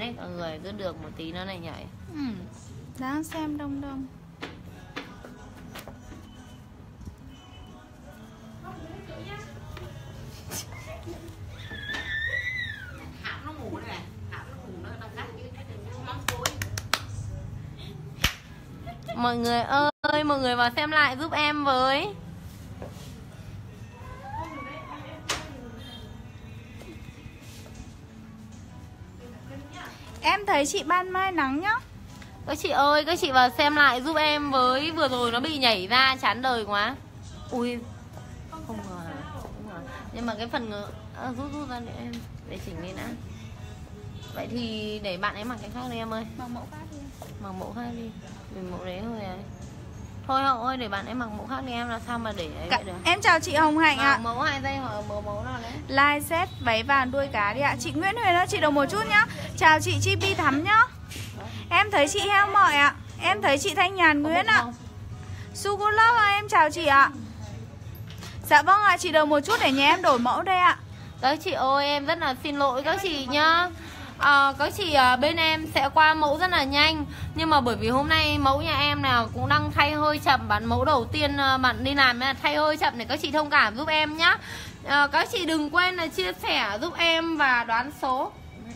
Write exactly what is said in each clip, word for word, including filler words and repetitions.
đấy, còn người cứ được một tí nó này nhảy. Ừ. Đang xem đông đông. Mọi người ơi, mọi người vào xem lại giúp em với. Em thấy chị ban mai nắng nhá. Các chị ơi, các chị vào xem lại giúp em với. Vừa rồi nó bị nhảy ra chán đời quá. Ui, không ngờ, không ngờ. Nhưng mà cái phần ngờ à, rút rút ra để em, để chỉnh lên đã. Vậy thì để bạn ấy mặc cái khác đi em ơi. Mặc mẫu khác đi. Mặc mẫu khác đi. Mình mẫu đấy thôi ấy. Thôi Hậu ơi, để bạn ấy mặc mẫu khác đi em, làm sao mà để ấy Cả, vậy được. em chào chị Hồng Hạnh ạ. Mẫu hai giây hoặc mẫu mẫu nào đấy. Lai set váy vàng đuôi cá đi ạ. Chị Nguyễn Huyền ơi, chị đồng một chút nhá. Chào chị Chi Pi Thắm nhá. Em thấy chị Heo Mọi ạ. Em thấy chị Thanh Nhàn Nguyễn ạ. Su Good Love ạ, em chào chị ạ. Dạ vâng ạ, chị đồng một chút để nhà em đổi mẫu đây ạ. Các chị ơi, em rất là xin lỗi các chị nhá. À, các chị à, bên em sẽ qua mẫu rất là nhanh. Nhưng mà bởi vì hôm nay mẫu nhà em nào cũng đang thay hơi chậm. Bạn mẫu đầu tiên à, bạn đi làm là thay hơi chậm để các chị thông cảm giúp em nhá. à, Các chị đừng quên là chia sẻ giúp em và đoán số.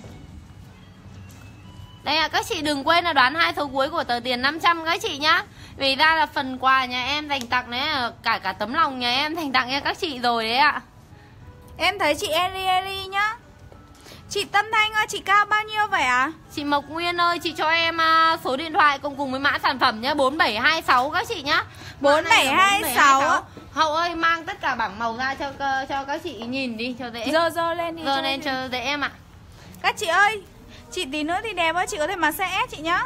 Đây ạ, à, các chị đừng quên là đoán hai số cuối của tờ tiền năm trăm các chị nhá. Vì ra là phần quà nhà em dành tặng đấy, cả cả tấm lòng nhà em dành tặng cho các chị rồi đấy ạ. Em thấy chị Eli Eli nhá. Chị Tâm Thanh ơi, chị cao bao nhiêu vậy ạ? À? Chị Mộc Nguyên ơi, chị cho em uh, số điện thoại cùng cùng với mã sản phẩm nhá, bốn bảy hai sáu các chị nhá. bốn bảy hai sáu. Hậu ơi, mang tất cả bảng màu ra cho cho các chị nhìn đi cho dễ. Dơ dơ lên đi. Dơ lên cho dễ em ạ. Các chị ơi, chị tí nữa thì đẹp ơi, chị có thể mặc size S chị nhá.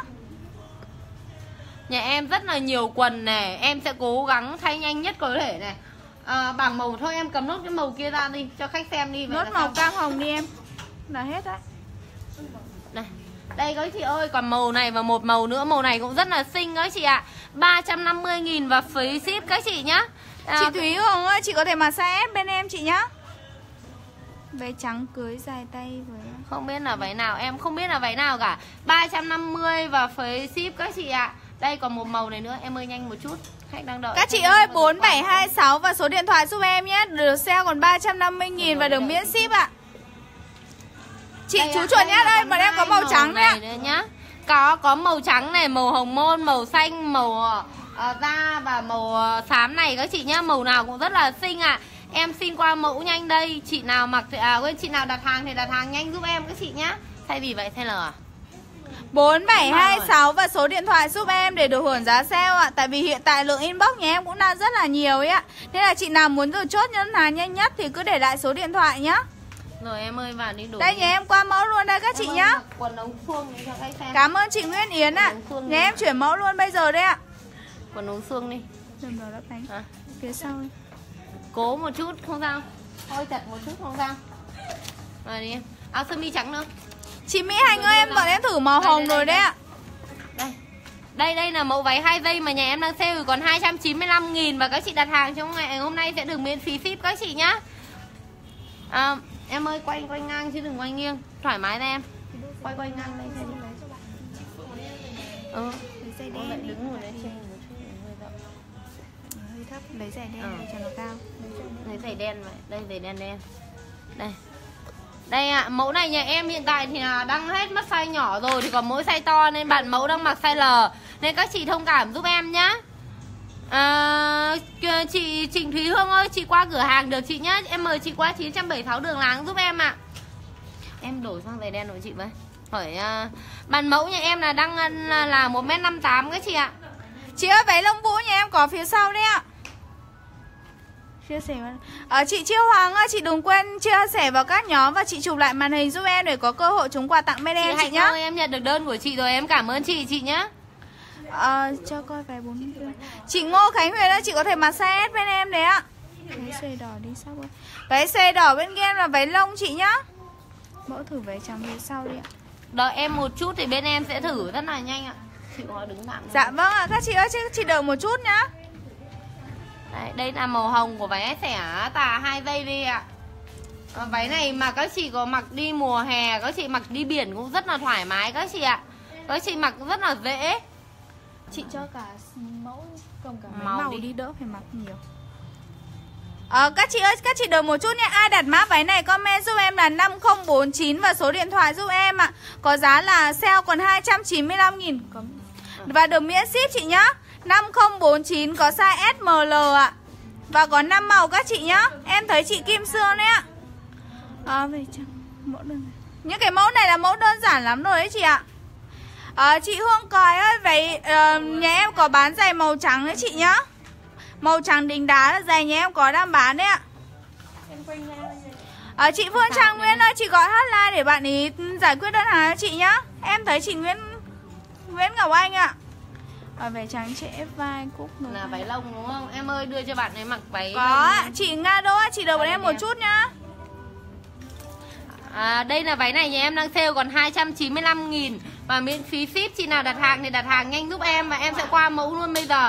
Nhà em rất là nhiều quần này, em sẽ cố gắng thay nhanh nhất có thể này. À, bảng màu thôi em cầm nốt cái màu kia ra đi cho khách xem đi. Nốt màu cam hồng đi em. Là hết đấy. Này, đây các chị ơi, còn màu này và một màu nữa, màu này cũng rất là xinh các chị ạ. ba trăm năm mươi nghìn và phí ship các chị nhá. À, chị Thúy Hồng ơi, chị có thể mặc size S bên em chị nhá. Váy trắng cưới dài tay với... Không biết là váy nào, em không biết là váy nào cả. Ba trăm năm mươi và phí ship các chị ạ. Đây còn một màu này nữa, em ơi nhanh một chút, khách đang đợi. Các chị ơi, bốn bảy hai sáu và số điện thoại giúp em nhé. Được sale còn ba trăm năm mươi nghìn và được miễn ship ạ. Chị đây chú à, chuột nhá, đây bọn em có màu, màu trắng này nữa nhá. Có có màu trắng này, màu hồng môn, màu xanh, màu uh, da và màu uh, xám này các chị nhá. Màu nào cũng rất là xinh ạ. À. Em xin qua mẫu nhanh đây. Chị nào mặc thì à quên, chị nào đặt hàng thì đặt hàng nhanh giúp em các chị nhá. Thay vì vậy thay L à? bốn bảy hai sáu và số điện thoại giúp em để được hưởng giá sale ạ. Tại vì hiện tại lượng inbox nhà em cũng đang rất là nhiều ấy ạ. Nên là chị nào muốn được chốt nhân hàng nhanh nhất thì cứ để lại số điện thoại nhá. Rồi em ơi vào đi đủ. Đây nhà em qua mẫu luôn đây các em chị nhá. Quần ống suông cho khách xem. Cảm ơn chị Nguyễn Yến ạ. Nhà em chuyển mẫu luôn bây giờ đấy ạ. Quần ống suông đi. Đừng vào đắp đánh. À? Phía sau đi. Cố một chút không sao. Thôi chặt một chút không sao. Rồi đi em. Áo sơ mi trắng nữa. Chị Mỹ Hành ơi, em bọn em thử màu đây, hồng đây, rồi đây, đấy ạ. Đây. Đây đây là mẫu váy hai giây mà nhà em đang sale còn hai trăm chín mươi lăm nghìn và các chị đặt hàng trong ngày hôm nay sẽ được miễn phí ship các chị nhá. À, em ơi quay quay ngang chứ đừng quay nghiêng, thoải mái ra em. Quay quay ngang đây xem. Ừ. Lấy Ôi, lại đứng ngồi đấy trên một chút hơi rộng. Hơi thấp, lấy giày đen ừ. cho nó cao. Lấy giày đen vậy, đây giày đen đen. Đây. Đây ạ, à, mẫu này nhà em hiện tại thì là đang hết mất size nhỏ rồi thì còn mỗi size to nên bạn mẫu đang mặc size L. Nên các chị thông cảm giúp em nhá. À, chị Trịnh Thúy Hương ơi, chị qua cửa hàng được chị nhá. Em mời chị qua chín trăm bảy mươi sáu Đường Láng giúp em ạ. À. Em đổi sang giày đen rồi chị với. Hỏi uh, bạn mẫu nhà em là đang uh, là một mét năm mươi tám các chị ạ. Chị ơi, váy lông vũ nhà em có phía sau đấy ạ. Chia sẻ à, chị Chiêu Hoàng ơi, chị đừng quên chia sẻ vào các nhóm và chị chụp lại màn hình giúp em để có cơ hội trúng quà tặng bên em chị, chị nhá. Ơi, em nhận được đơn của chị rồi, em cảm ơn chị chị nhá. À, cho coi váy bốn. Chị Ngô Khánh Huyền ơi, chị có thể mặc size S bên em đấy ạ. Váy xề đỏ đi sau ơi. Váy xề đỏ bên kia là váy lông chị nhá. Mẫu thử váy trắng phía sau đi ạ. Đợi em một chút thì bên em sẽ thử rất là nhanh ạ. Chị có đứng tạm. Dạ vâng ạ, các chị ơi, chị, chị đợi một chút nhá. Đấy, đây là màu hồng của váy xẻ tà hai giây đi ạ. À, váy này mà các chị có mặc đi mùa hè, các chị mặc đi biển cũng rất là thoải mái các chị ạ. Các chị mặc rất là dễ. Chị cho cả mẫu cầm cả màu, màu đi. đi đỡ phải mặc nhiều. Ờ, các chị ơi, các chị đợi một chút nha. Ai đặt mã váy này comment giúp em là năm không bốn chín và số điện thoại giúp em ạ. Có giá là sale còn hai trăm chín mươi lăm nghìn và được miễn ship chị nhá. Năm không bốn chín có size S M L ạ. Và có năm màu các chị nhá. Em thấy chị Kim Sương đấy ạ. À, về chẳng mẫu đơn này. Những cái mẫu này là mẫu đơn giản lắm rồi đấy chị ạ. À, chị Hương Còi ơi, vậy uh, nhà em có bán giày màu trắng đấy chị nhá. Màu trắng đính đá là giày nhà em có đang bán đấy ạ. À, chị Phương Trang Nguyễn ơi, chị gọi hotline để bạn ý giải quyết đơn hàng cho chị nhá. Em thấy chị Nguyễn Nguyễn Ngọc Anh ạ. À, váy trắng trễ vai cúc là váy lông đúng không? Em ơi đưa cho bạn ấy mặc váy. Có ạ, chị Nga Đô, chị đợi bọn em một chút nhá. À, đây là váy này nhà em đang sale còn hai trăm chín mươi lăm nghìn và miễn phí ship. Chị nào đặt hàng thì đặt hàng nhanh giúp em và em sẽ qua mẫu luôn bây giờ.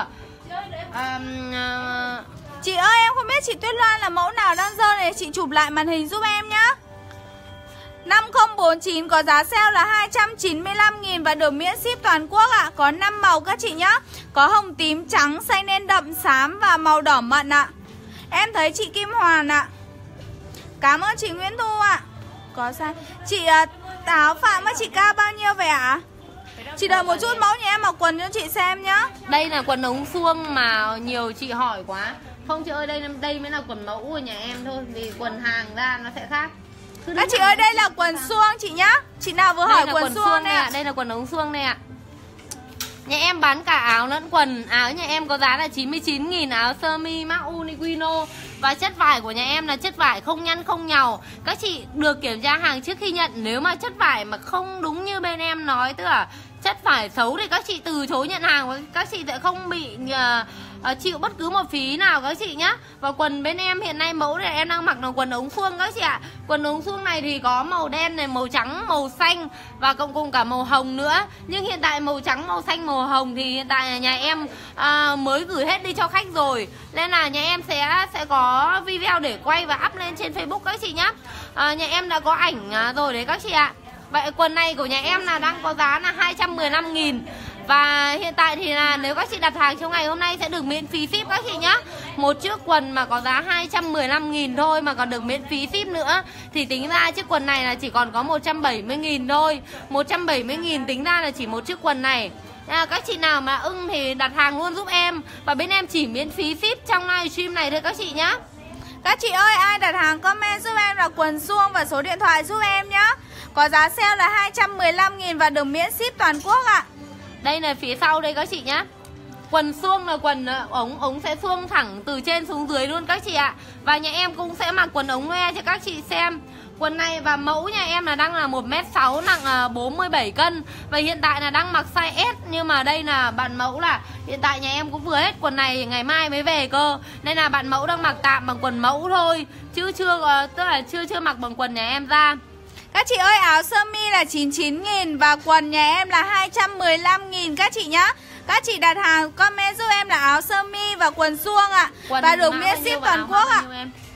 à, à... Chị ơi, em không biết chị Tuyết Loan là mẫu nào đang rơi này, chị chụp lại màn hình giúp em nhá. Năm không bốn chín có giá sale là hai trăm chín mươi lăm nghìn và được miễn ship toàn quốc ạ. Có năm màu các chị nhá. Có hồng, tím, trắng, xanh đen đậm, xám và màu đỏ mận ạ. Em thấy chị Kim Hoàn ạ. Cảm ơn chị Nguyễn Thu ạ. Có sai. Chị uh, Táo Phạm ơi, chị cao bao nhiêu vậy ạ? Chị đợi một chút, mẫu nhà em mặc quần cho chị xem nhá. Đây là quần ống suông mà nhiều chị hỏi quá. Không chị ơi, đây đây mới là quần mẫu của nhà em thôi. Vì quần hàng ra nó sẽ khác. Các chị ơi, đây là quần suông chị nhá. Chị nào vừa hỏi quần, quần suông, suông này ạ. Đây là quần ống suông này ạ. Nhà em bán cả áo lẫn quần. Áo nhà em có giá là chín mươi chín nghìn. Áo sơ mi mác Uniqlo. Và chất vải của nhà em là chất vải không nhăn không nhàu. Các chị được kiểm tra hàng trước khi nhận. Nếu mà chất vải mà không đúng như bên em nói, tức là chất vải xấu thì các chị từ chối nhận hàng. Các chị sẽ không bị uh, uh, chịu bất cứ một phí nào các chị nhá. Và quần bên em hiện nay mẫu này em đang mặc là quần ống suông các chị ạ. Quần ống suông này thì có màu đen này, màu trắng, màu xanh và cộng cùng cả màu hồng nữa. Nhưng hiện tại màu trắng, màu xanh, màu hồng thì hiện tại là nhà em uh, mới gửi hết đi cho khách rồi. Nên là nhà em sẽ sẽ có video để quay và up lên trên Facebook các chị nhá. uh, Nhà em đã có ảnh uh, rồi đấy các chị ạ. Vậy quần này của nhà em là đang có giá là hai trăm mười lăm nghìn. Và hiện tại thì là nếu các chị đặt hàng trong ngày hôm nay sẽ được miễn phí ship các chị nhá. Một chiếc quần mà có giá hai trăm mười lăm nghìn thôi mà còn được miễn phí ship nữa thì tính ra chiếc quần này là chỉ còn có một trăm bảy mươi nghìn thôi. Một trăm bảy mươi nghìn tính ra là chỉ một chiếc quần này. À, các chị nào mà ưng thì đặt hàng luôn giúp em. Và bên em chỉ miễn phí ship trong livestream này thôi các chị nhá. Các chị ơi, ai đặt hàng comment giúp em là quần suông và số điện thoại giúp em nhá. Có giá sale là hai trăm mười lăm nghìn và được miễn ship toàn quốc ạ. Đây là phía sau đây các chị nhá. Quần suông là quần ống ống sẽ suông thẳng từ trên xuống dưới luôn các chị ạ. Và nhà em cũng sẽ mặc quần ống loe cho các chị xem. Quần này và mẫu nhà em là đang là một mét sáu, nặng bốn mươi bảy cân. Và hiện tại là đang mặc size S. Nhưng mà đây là bạn mẫu là hiện tại nhà em cũng vừa hết quần này, ngày mai mới về cơ. Nên là bạn mẫu đang mặc tạm bằng quần mẫu thôi, chứ chưa, tức là chưa chưa mặc bằng quần nhà em ra. Các chị ơi, áo sơ mi là chín mươi chín nghìn và quần nhà em là hai trăm mười lăm nghìn các chị nhá. Các chị đặt hàng comment giúp em là áo sơ mi và quần suông ạ. Quần và được miễn ship toàn quốc ạ.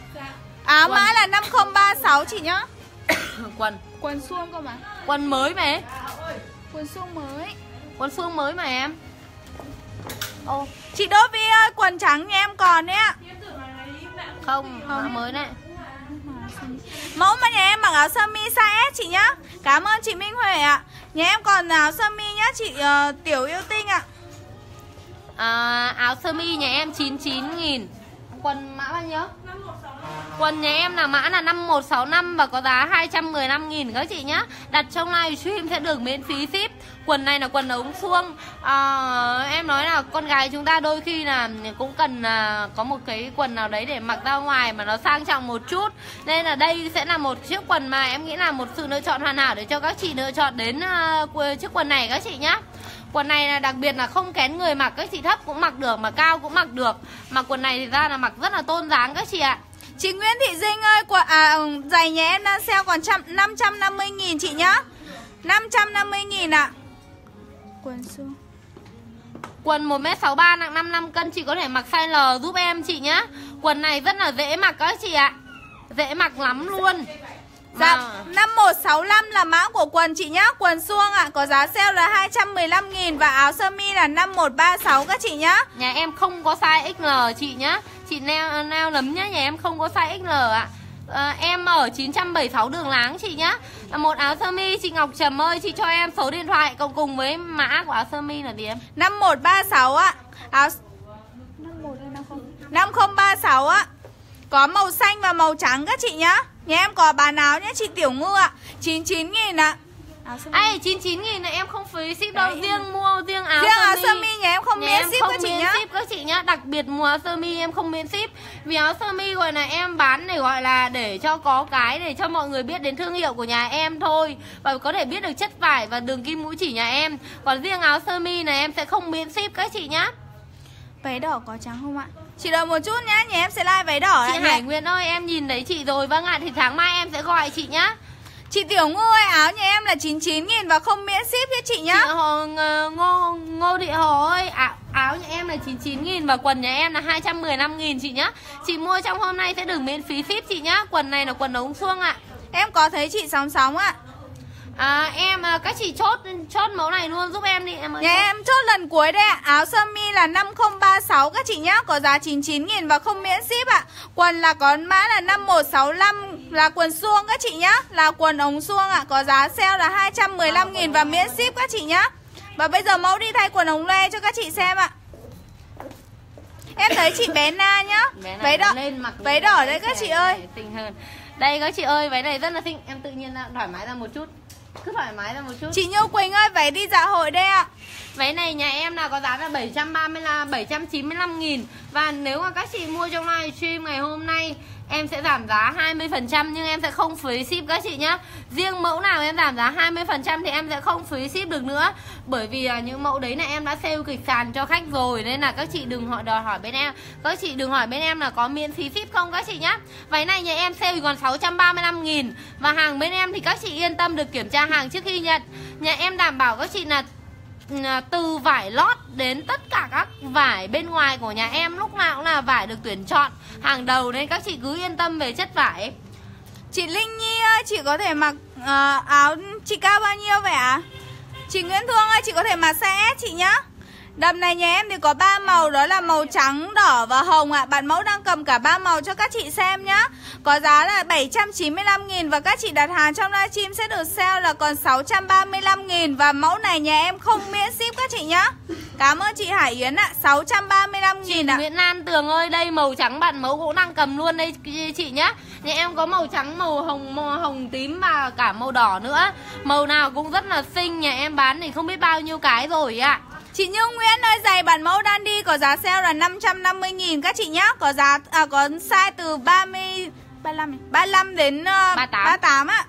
Áo quần mã là năm không ba sáu chị nhá. Quần Quần suông cơ mà. Quần mới mà em. Quần suông mới. Quần suông mới mà em. Ồ, chị Đỗ Vi ơi, quần trắng nhà em còn đấy ạ. Không, không mới này. Mẫu mà nhà em mặc áo sơ mi size S chị nhá. Cảm ơn chị Minh Huệ ạ. Nhà em còn áo sơ mi nhá chị uh, Tiểu Yêu Tinh ạ. à, Áo sơ mi nhà em chín mươi chín nghìn. Quần mã bao nhiêu? Quần nhà em là mã là năm một sáu năm và có giá hai trăm mười lăm nghìn các chị nhá. Đặt trong livestream sẽ được miễn phí ship. Quần này là quần ống suông. à, Em nói là con gái chúng ta đôi khi là cũng cần à, có một cái quần nào đấy để mặc ra ngoài mà nó sang trọng một chút. Nên là đây sẽ là một chiếc quần mà em nghĩ là một sự lựa chọn hoàn hảo để cho các chị lựa chọn đến uh, chiếc quần này các chị nhá. Quần này là đặc biệt là không kén người mặc, các chị thấp cũng mặc được mà cao cũng mặc được. Mà quần này thì ra là mặc rất là tôn dáng các chị ạ. Chị Nguyễn Thị Dinh ơi, quần, à, giày nhà em đang sale còn năm trăm năm mươi nghìn chị nhá. năm trăm năm mươi nghìn ạ. Quần suông. Quần một mét sáu ba nặng năm mươi lăm cân, chị có thể mặc size L giúp em chị nhá. Quần này rất là dễ mặc các chị ạ. dễ mặc lắm luôn. Dạ, mà... năm một sáu lăm là mã của quần chị nhá. Quần suông ạ, à, có giá sale là hai trăm mười lăm nghìn. Và áo sơ mi là năm một ba sáu các chị nhá. Nhà em không có size ích lờ chị nhá. Chị neo, neo lấm nhá, nhà em không có size ích lờ ạ. à, Em ở chín trăm bảy mươi sáu Đường Láng chị nhá. Một áo sơ mi chị Ngọc Trầm ơi, chị cho em số điện thoại cộng cùng với mã của áo sơ mi là gì em? Năm một ba sáu ạ. Áo năm không ba sáu á. Có màu xanh và màu trắng các chị nhá. Nhà em có bán áo nhá chị Tiểu Ngư ạ. chín mươi chín nghìn ạ. Ê, chín mươi chín nghìn này em không phí ship đâu. Đấy. Riêng mua riêng áo riêng sơ áo mi. sơ mi nhà em không miễn ship các chị nhá. Ship các chị nhá. Đặc biệt mùa áo sơ mi em không miễn ship. Vì áo sơ mi gọi là em bán để gọi là để cho có cái để cho mọi người biết đến thương hiệu của nhà em thôi. Và có thể biết được chất vải và đường kim mũi chỉ nhà em. Còn riêng áo sơ mi này em sẽ không miễn ship các chị nhá. Váy đỏ có trắng không ạ? Chị đợi một chút nhá, nhà em sẽ like váy đỏ. Chị Hải Nguyễn ơi, em nhìn thấy chị rồi. Vâng ạ, thì tháng mai em sẽ gọi chị nhá. Chị Tiểu Ngô ơi, áo nhà em là chín mươi chín nghìn và không miễn ship nhé chị nhá. Chị Hồ, Ngô, Ngô Thị Hồ ơi, áo, áo nhà em là chín mươi chín nghìn và quần nhà em là hai trăm mười lăm nghìn chị nhá. Chị mua trong hôm nay sẽ được miễn phí ship chị nhá. Quần này là quần ống suông ạ. Em có thấy chị Sóng Sóng ạ. À, em các chị chốt chốt mẫu này luôn giúp em đi em ơi. Nhà em chốt lần cuối đây ạ. Áo sơ mi là năm không ba sáu các chị nhá, có giá chín mươi chín nghìn và không miễn ship ạ. Quần là có mã là năm một sáu lăm là quần suông các chị nhá, là quần ống suông ạ, có giá sale là hai trăm mười lăm nghìn và miễn ship các chị nhá. Và bây giờ mẫu đi thay quần ống loe cho các chị xem ạ. Em thấy chị bé Na nhá. Váy đỏ, váy đỏ đấy các chị ơi. Xinh hơn. Đây các chị ơi, váy này rất là xinh. Em tự nhiên thoải mái ra một chút. Cứ thoải mái ra một chút. Chị Như Quỳnh ơi, váy đi dạ hội đây ạ. Váy này nhà em là có giá là bảy trăm ba mươi là bảy trăm chín mươi lăm nghìn. Và nếu mà các chị mua trong livestream ngày hôm nay em sẽ giảm giá hai mươi phần trăm nhưng em sẽ không phí ship các chị nhá. Riêng mẫu nào em giảm giá hai mươi phần trăm thì em sẽ không phí ship được nữa. Bởi vì những mẫu đấy là em đã sale kịch sàn cho khách rồi. Nên là các chị đừng hỏi đòi hỏi bên em. Các chị đừng hỏi bên em là có miễn phí ship không các chị nhá. Váy này nhà em sale còn sáu trăm ba mươi lăm nghìn. Và hàng bên em thì các chị yên tâm được kiểm tra hàng trước khi nhận. Nhà em đảm bảo các chị là từ vải lót đến tất cả các vải bên ngoài của nhà em lúc nào cũng là vải được tuyển chọn hàng đầu, nên các chị cứ yên tâm về chất vải. Chị Linh Nhi ơi, chị có thể mặc uh, áo chị cao bao nhiêu vậy ạ? À? Chị Nguyễn Thương ơi, chị có thể mặc size S chị nhá. Đầm này nhà em thì có ba màu, đó là màu trắng, đỏ và hồng ạ. À. Bạn mẫu đang cầm cả ba màu cho các chị xem nhá. Có giá là bảy trăm chín mươi lăm nghìn và các chị đặt hàng trong livestream sẽ được sale là còn sáu trăm ba mươi lăm nghìn. Và mẫu này nhà em không miễn ship các chị nhá. Cảm ơn chị Hải Yến ạ, à, sáu trăm ba mươi lăm nghìn ạ. Chị Nguyễn Lan Tường ơi, đây màu trắng bạn mẫu cũng đang cầm luôn đây chị nhá. Nhà em có màu trắng, màu hồng, màu hồng tím và cả màu đỏ nữa. Màu nào cũng rất là xinh, nhà em bán thì không biết bao nhiêu cái rồi ạ. Chị Như Nguyễn ơi, giày bản mẫu đan đi có giá sale là năm trăm năm mươi nghìn các chị nhá. Có giá à, có size từ ba mươi ba mươi lăm ba mươi lăm đến uh, ba mươi tám, ba mươi tám ạ.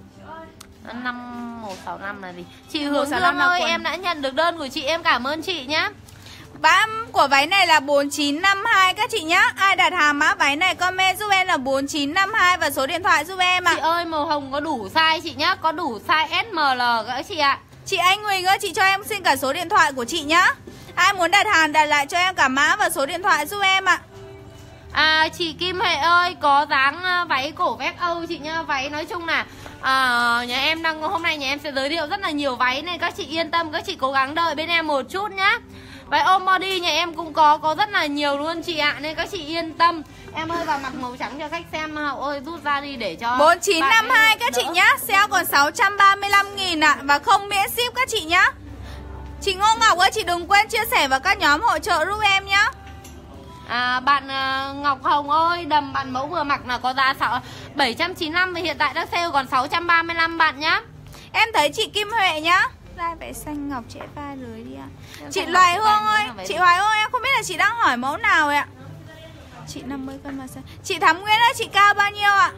năm một sáu năm là gì? Chị Hướng Dương ơi, em đã nhận được đơn của chị, em cảm ơn chị nhá. Bám của váy này là bốn chín năm hai các chị nhá. Ai đặt hàng mã váy này comment giúp em là bốn chín năm hai và số điện thoại giúp em ạ. Chị ơi, màu hồng có đủ size chị nhá, có đủ size S M L các chị ạ. Chị Anh Huỳnh ơi, chị cho em xin cả số điện thoại của chị nhá. Ai muốn đặt hàng đặt lại cho em cả mã và số điện thoại giúp em ạ. À, chị Kim Huệ ơi, có dáng váy cổ vest Âu chị nhá. Váy nói chung là à, nhà em đang hôm nay nhà em sẽ giới thiệu rất là nhiều váy, nên các chị yên tâm, các chị cố gắng đợi bên em một chút nhá. Váy ôm body nhà em cũng có có rất là nhiều luôn chị ạ, nên các chị yên tâm. Em ơi vào mặc màu trắng cho khách xem. Hậu ơi rút ra đi để cho bốn chín năm hai các chị nhá. Sale còn sáu trăm ba mươi lăm nghìn ạ. Và không miễn ship các chị nhá. Chị Ngô Ngọc ơi, chị đừng quên chia sẻ vào các nhóm hỗ trợ giúp em nhá. À, bạn uh, Ngọc Hồng ơi, đầm bạn mẫu vừa mặc là có giá bảy trăm chín mươi lăm và hiện tại đang sale còn sáu trăm ba mươi lăm bạn nhá. Em thấy chị Kim Huệ nhá. Lai vẽ xanh ngọc trẻ vai lưới đi ạ. Chị Loài Hương ơi, chị Hoài Hương em không biết là chị đang hỏi mẫu nào vậy ạ. Chị năm mươi cân mà sao? Chị Thắm Nguyễn ơi, chị cao bao nhiêu ạ?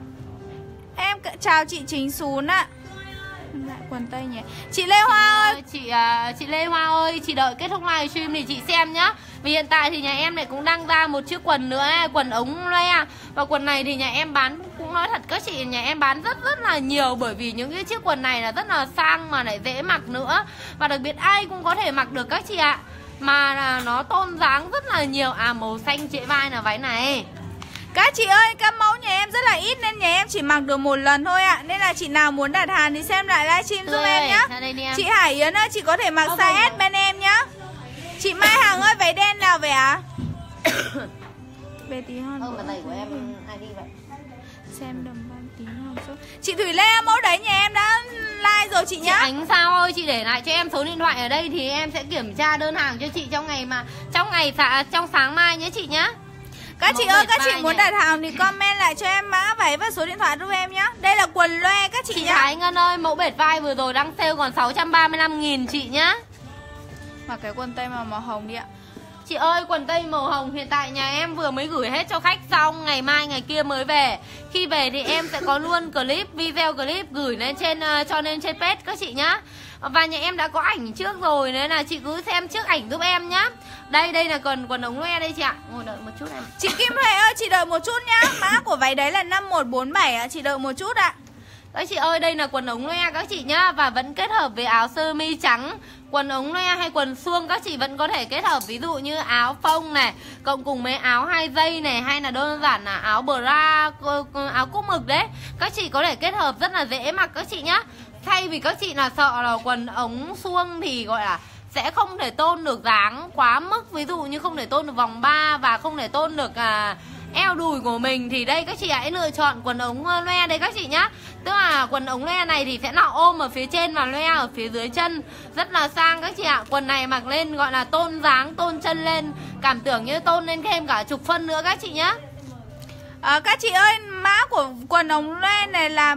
Em chào chị Chính Xún ạ. Lại quần tây nhỉ. Chị Lê Hoa ơi, chị uh, chị Lê Hoa ơi, chị đợi kết thúc livestream thì chị xem nhá. Vì hiện tại thì nhà em này cũng đang ra một chiếc quần nữa, quần ống loe. Và quần này thì nhà em bán, cũng nói thật các chị, nhà em bán rất rất là nhiều. Bởi vì những cái chiếc quần này là rất là sang mà lại dễ mặc nữa. Và đặc biệt ai cũng có thể mặc được các chị ạ. Mà là nó tôn dáng rất là nhiều. À, màu xanh trễ vai là váy này. Các chị ơi, các mẫu nhà em rất là ít nên nhà em chỉ mặc được một lần thôi ạ. Nên là chị nào muốn đặt hàng thì xem lại livestream giúp em nhá. Em. Chị Hải Yến ơi, chị có thể mặc size S bên em nhá. Chị Mai Hằng ơi, váy đen nào vậy ạ? Về tí hơn. Ơ, mà giày của em ai đi vậy? Xem đồng văn tí hơn số. Chị Thủy Lê, mẫu đấy nhà em đã like rồi chị nhá. Chị Ánh sao ơi, chị để lại cho em số điện thoại ở đây thì em sẽ kiểm tra đơn hàng cho chị trong ngày mà trong ngày trong sáng mai nhé chị nhá. Các chị ơi, các chị muốn đặt hàng thì comment lại cho em mã váy và số điện thoại giúp em nhá. Đây là quần loe các chị, chị nhá. Chị Thái Ngân ơi, mẫu bệt vai vừa rồi đang sale còn sáu trăm ba mươi lăm nghìn chị nhá. Mặc cái quần tây màu màu hồng đi ạ. Chị ơi, quần tây màu hồng hiện tại nhà em vừa mới gửi hết cho khách xong, ngày mai ngày kia mới về. Khi về thì em sẽ có luôn clip, video clip gửi lên trên uh, cho lên trên page các chị nhá. Và nhà em đã có ảnh trước rồi nên là chị cứ xem trước ảnh giúp em nhá. Đây, đây là quần quần ống loe đây chị ạ. Ngồi đợi một chút em. Chị Kim Huệ ơi, chị đợi một chút nhá. Mã của váy đấy là năm một bốn bảy ạ, chị đợi một chút ạ. Các chị ơi, đây là quần ống loe các chị nhá. Và vẫn kết hợp với áo sơ mi trắng. Quần ống loe hay quần suông các chị vẫn có thể kết hợp. Ví dụ như áo phông này, cộng cùng mấy áo hai dây này, hay là đơn giản là áo bra, áo cúc mực đấy. Các chị có thể kết hợp rất là dễ mặc các chị nhá. Thay vì các chị là sợ là quần ống suông thì gọi là sẽ không thể tôn được dáng quá mức. Ví dụ như không thể tôn được vòng ba và không thể tôn được à, eo đùi của mình. Thì đây các chị hãy lựa chọn quần ống loe đây các chị nhá. Tức là quần ống loe này thì sẽ là ôm ở phía trên và loe ở phía dưới chân. Rất là sang các chị ạ. Quần này mặc lên gọi là tôn dáng, tôn chân lên. Cảm tưởng như tôn lên thêm cả chục phân nữa các chị nhá. à, Các chị ơi, mã của quần ống loe này là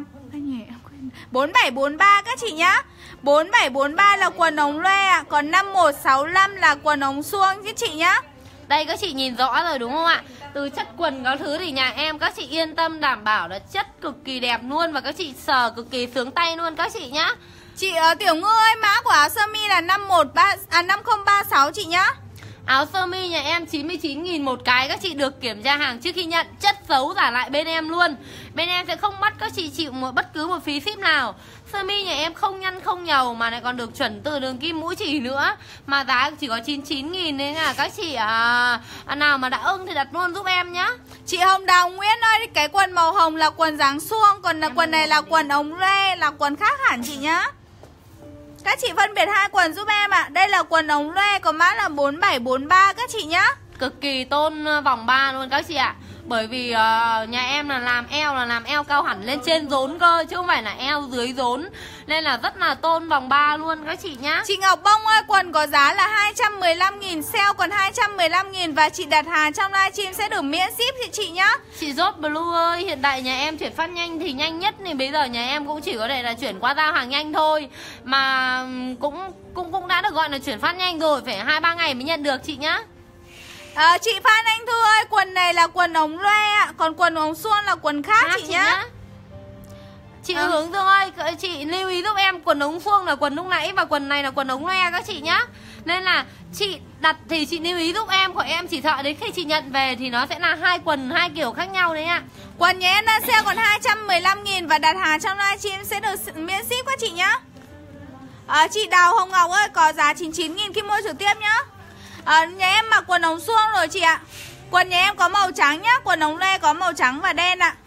bốn bảy bốn ba các chị nhá. Bốn bảy bốn ba là quần ống loe ạ. Còn năm một sáu lăm là quần ống suông chứ chị nhá. Đây các chị nhìn rõ rồi đúng không ạ? Từ chất quần các thứ thì nhà em các chị yên tâm đảm bảo là chất cực kỳ đẹp luôn. Và các chị sờ cực kỳ sướng tay luôn các chị nhá. Chị uh, Tiểu Ngư ơi, mã của áo sơ mi là năm một ba à năm không ba sáu chị nhá. Áo sơ mi nhà em chín mươi chín nghìn một cái. Các chị được kiểm tra hàng trước khi nhận, chất xấu giả lại bên em luôn. Bên em sẽ không bắt các chị chịu một bất cứ một phí ship nào. Sơ mi nhà em không nhăn không nhầu mà lại còn được chuẩn từ đường kim mũi chỉ nữa. Mà giá chỉ có chín mươi chín nghìn nên là các chị à, à, nào mà đã ưng thì đặt luôn giúp em nhá. Chị Hồng Đào Nguyễn ơi, cái quần màu hồng là quần dáng suông, còn là quần này là quần ống loe, là quần khác hẳn chị nhá. Các chị phân biệt hai quần giúp em ạ. À. Đây là quần ống loe, có mã là bốn bảy bốn ba các chị nhá. Cực kỳ tôn vòng ba luôn các chị ạ. Bởi vì uh, nhà em là làm eo là làm eo cao hẳn lên trên rốn cơ, chứ không phải là eo dưới rốn. Nên là rất là tôn vòng ba luôn các chị nhá. Chị Ngọc Bông ơi, quần có giá là hai trăm mười lăm nghìn, sale còn hai trăm mười lăm nghìn. Và chị đặt hàng trong livestream sẽ được miễn ship chị chị nhá. Chị Rốt Blue ơi, hiện tại nhà em chuyển phát nhanh thì nhanh nhất thì bây giờ nhà em cũng chỉ có thể là chuyển qua giao hàng nhanh thôi. Mà cũng cũng cũng đã được gọi là chuyển phát nhanh rồi, phải hai ba ngày mới nhận được chị nhá. À, chị Phan Anh Thư ơi, quần này là quần ống loe ạ, còn quần ống suông là quần khác, khác chị, chị nhá. nhá. Chị à. Hướng Dương ơi, chị lưu ý giúp em quần ống suông là quần lúc nãy và quần này là quần ống loe các chị nhá. Nên là chị đặt thì chị lưu ý giúp em, của em chỉ sợ đến khi chị nhận về thì nó sẽ là hai quần hai kiểu khác nhau đấy ạ. Quần nhà em đang sale còn hai trăm mười lăm nghìn và đặt hàng trong livestream sẽ được miễn ship các chị nhá. À, chị Đào Hồng Ngọc ơi, có giá chín mươi chín nghìn khi mua trực tiếp nhá. À, nhà em mặc quần ống suông rồi chị ạ. Quần nhà em có màu trắng nhá, quần ống loe có màu trắng và đen ạ.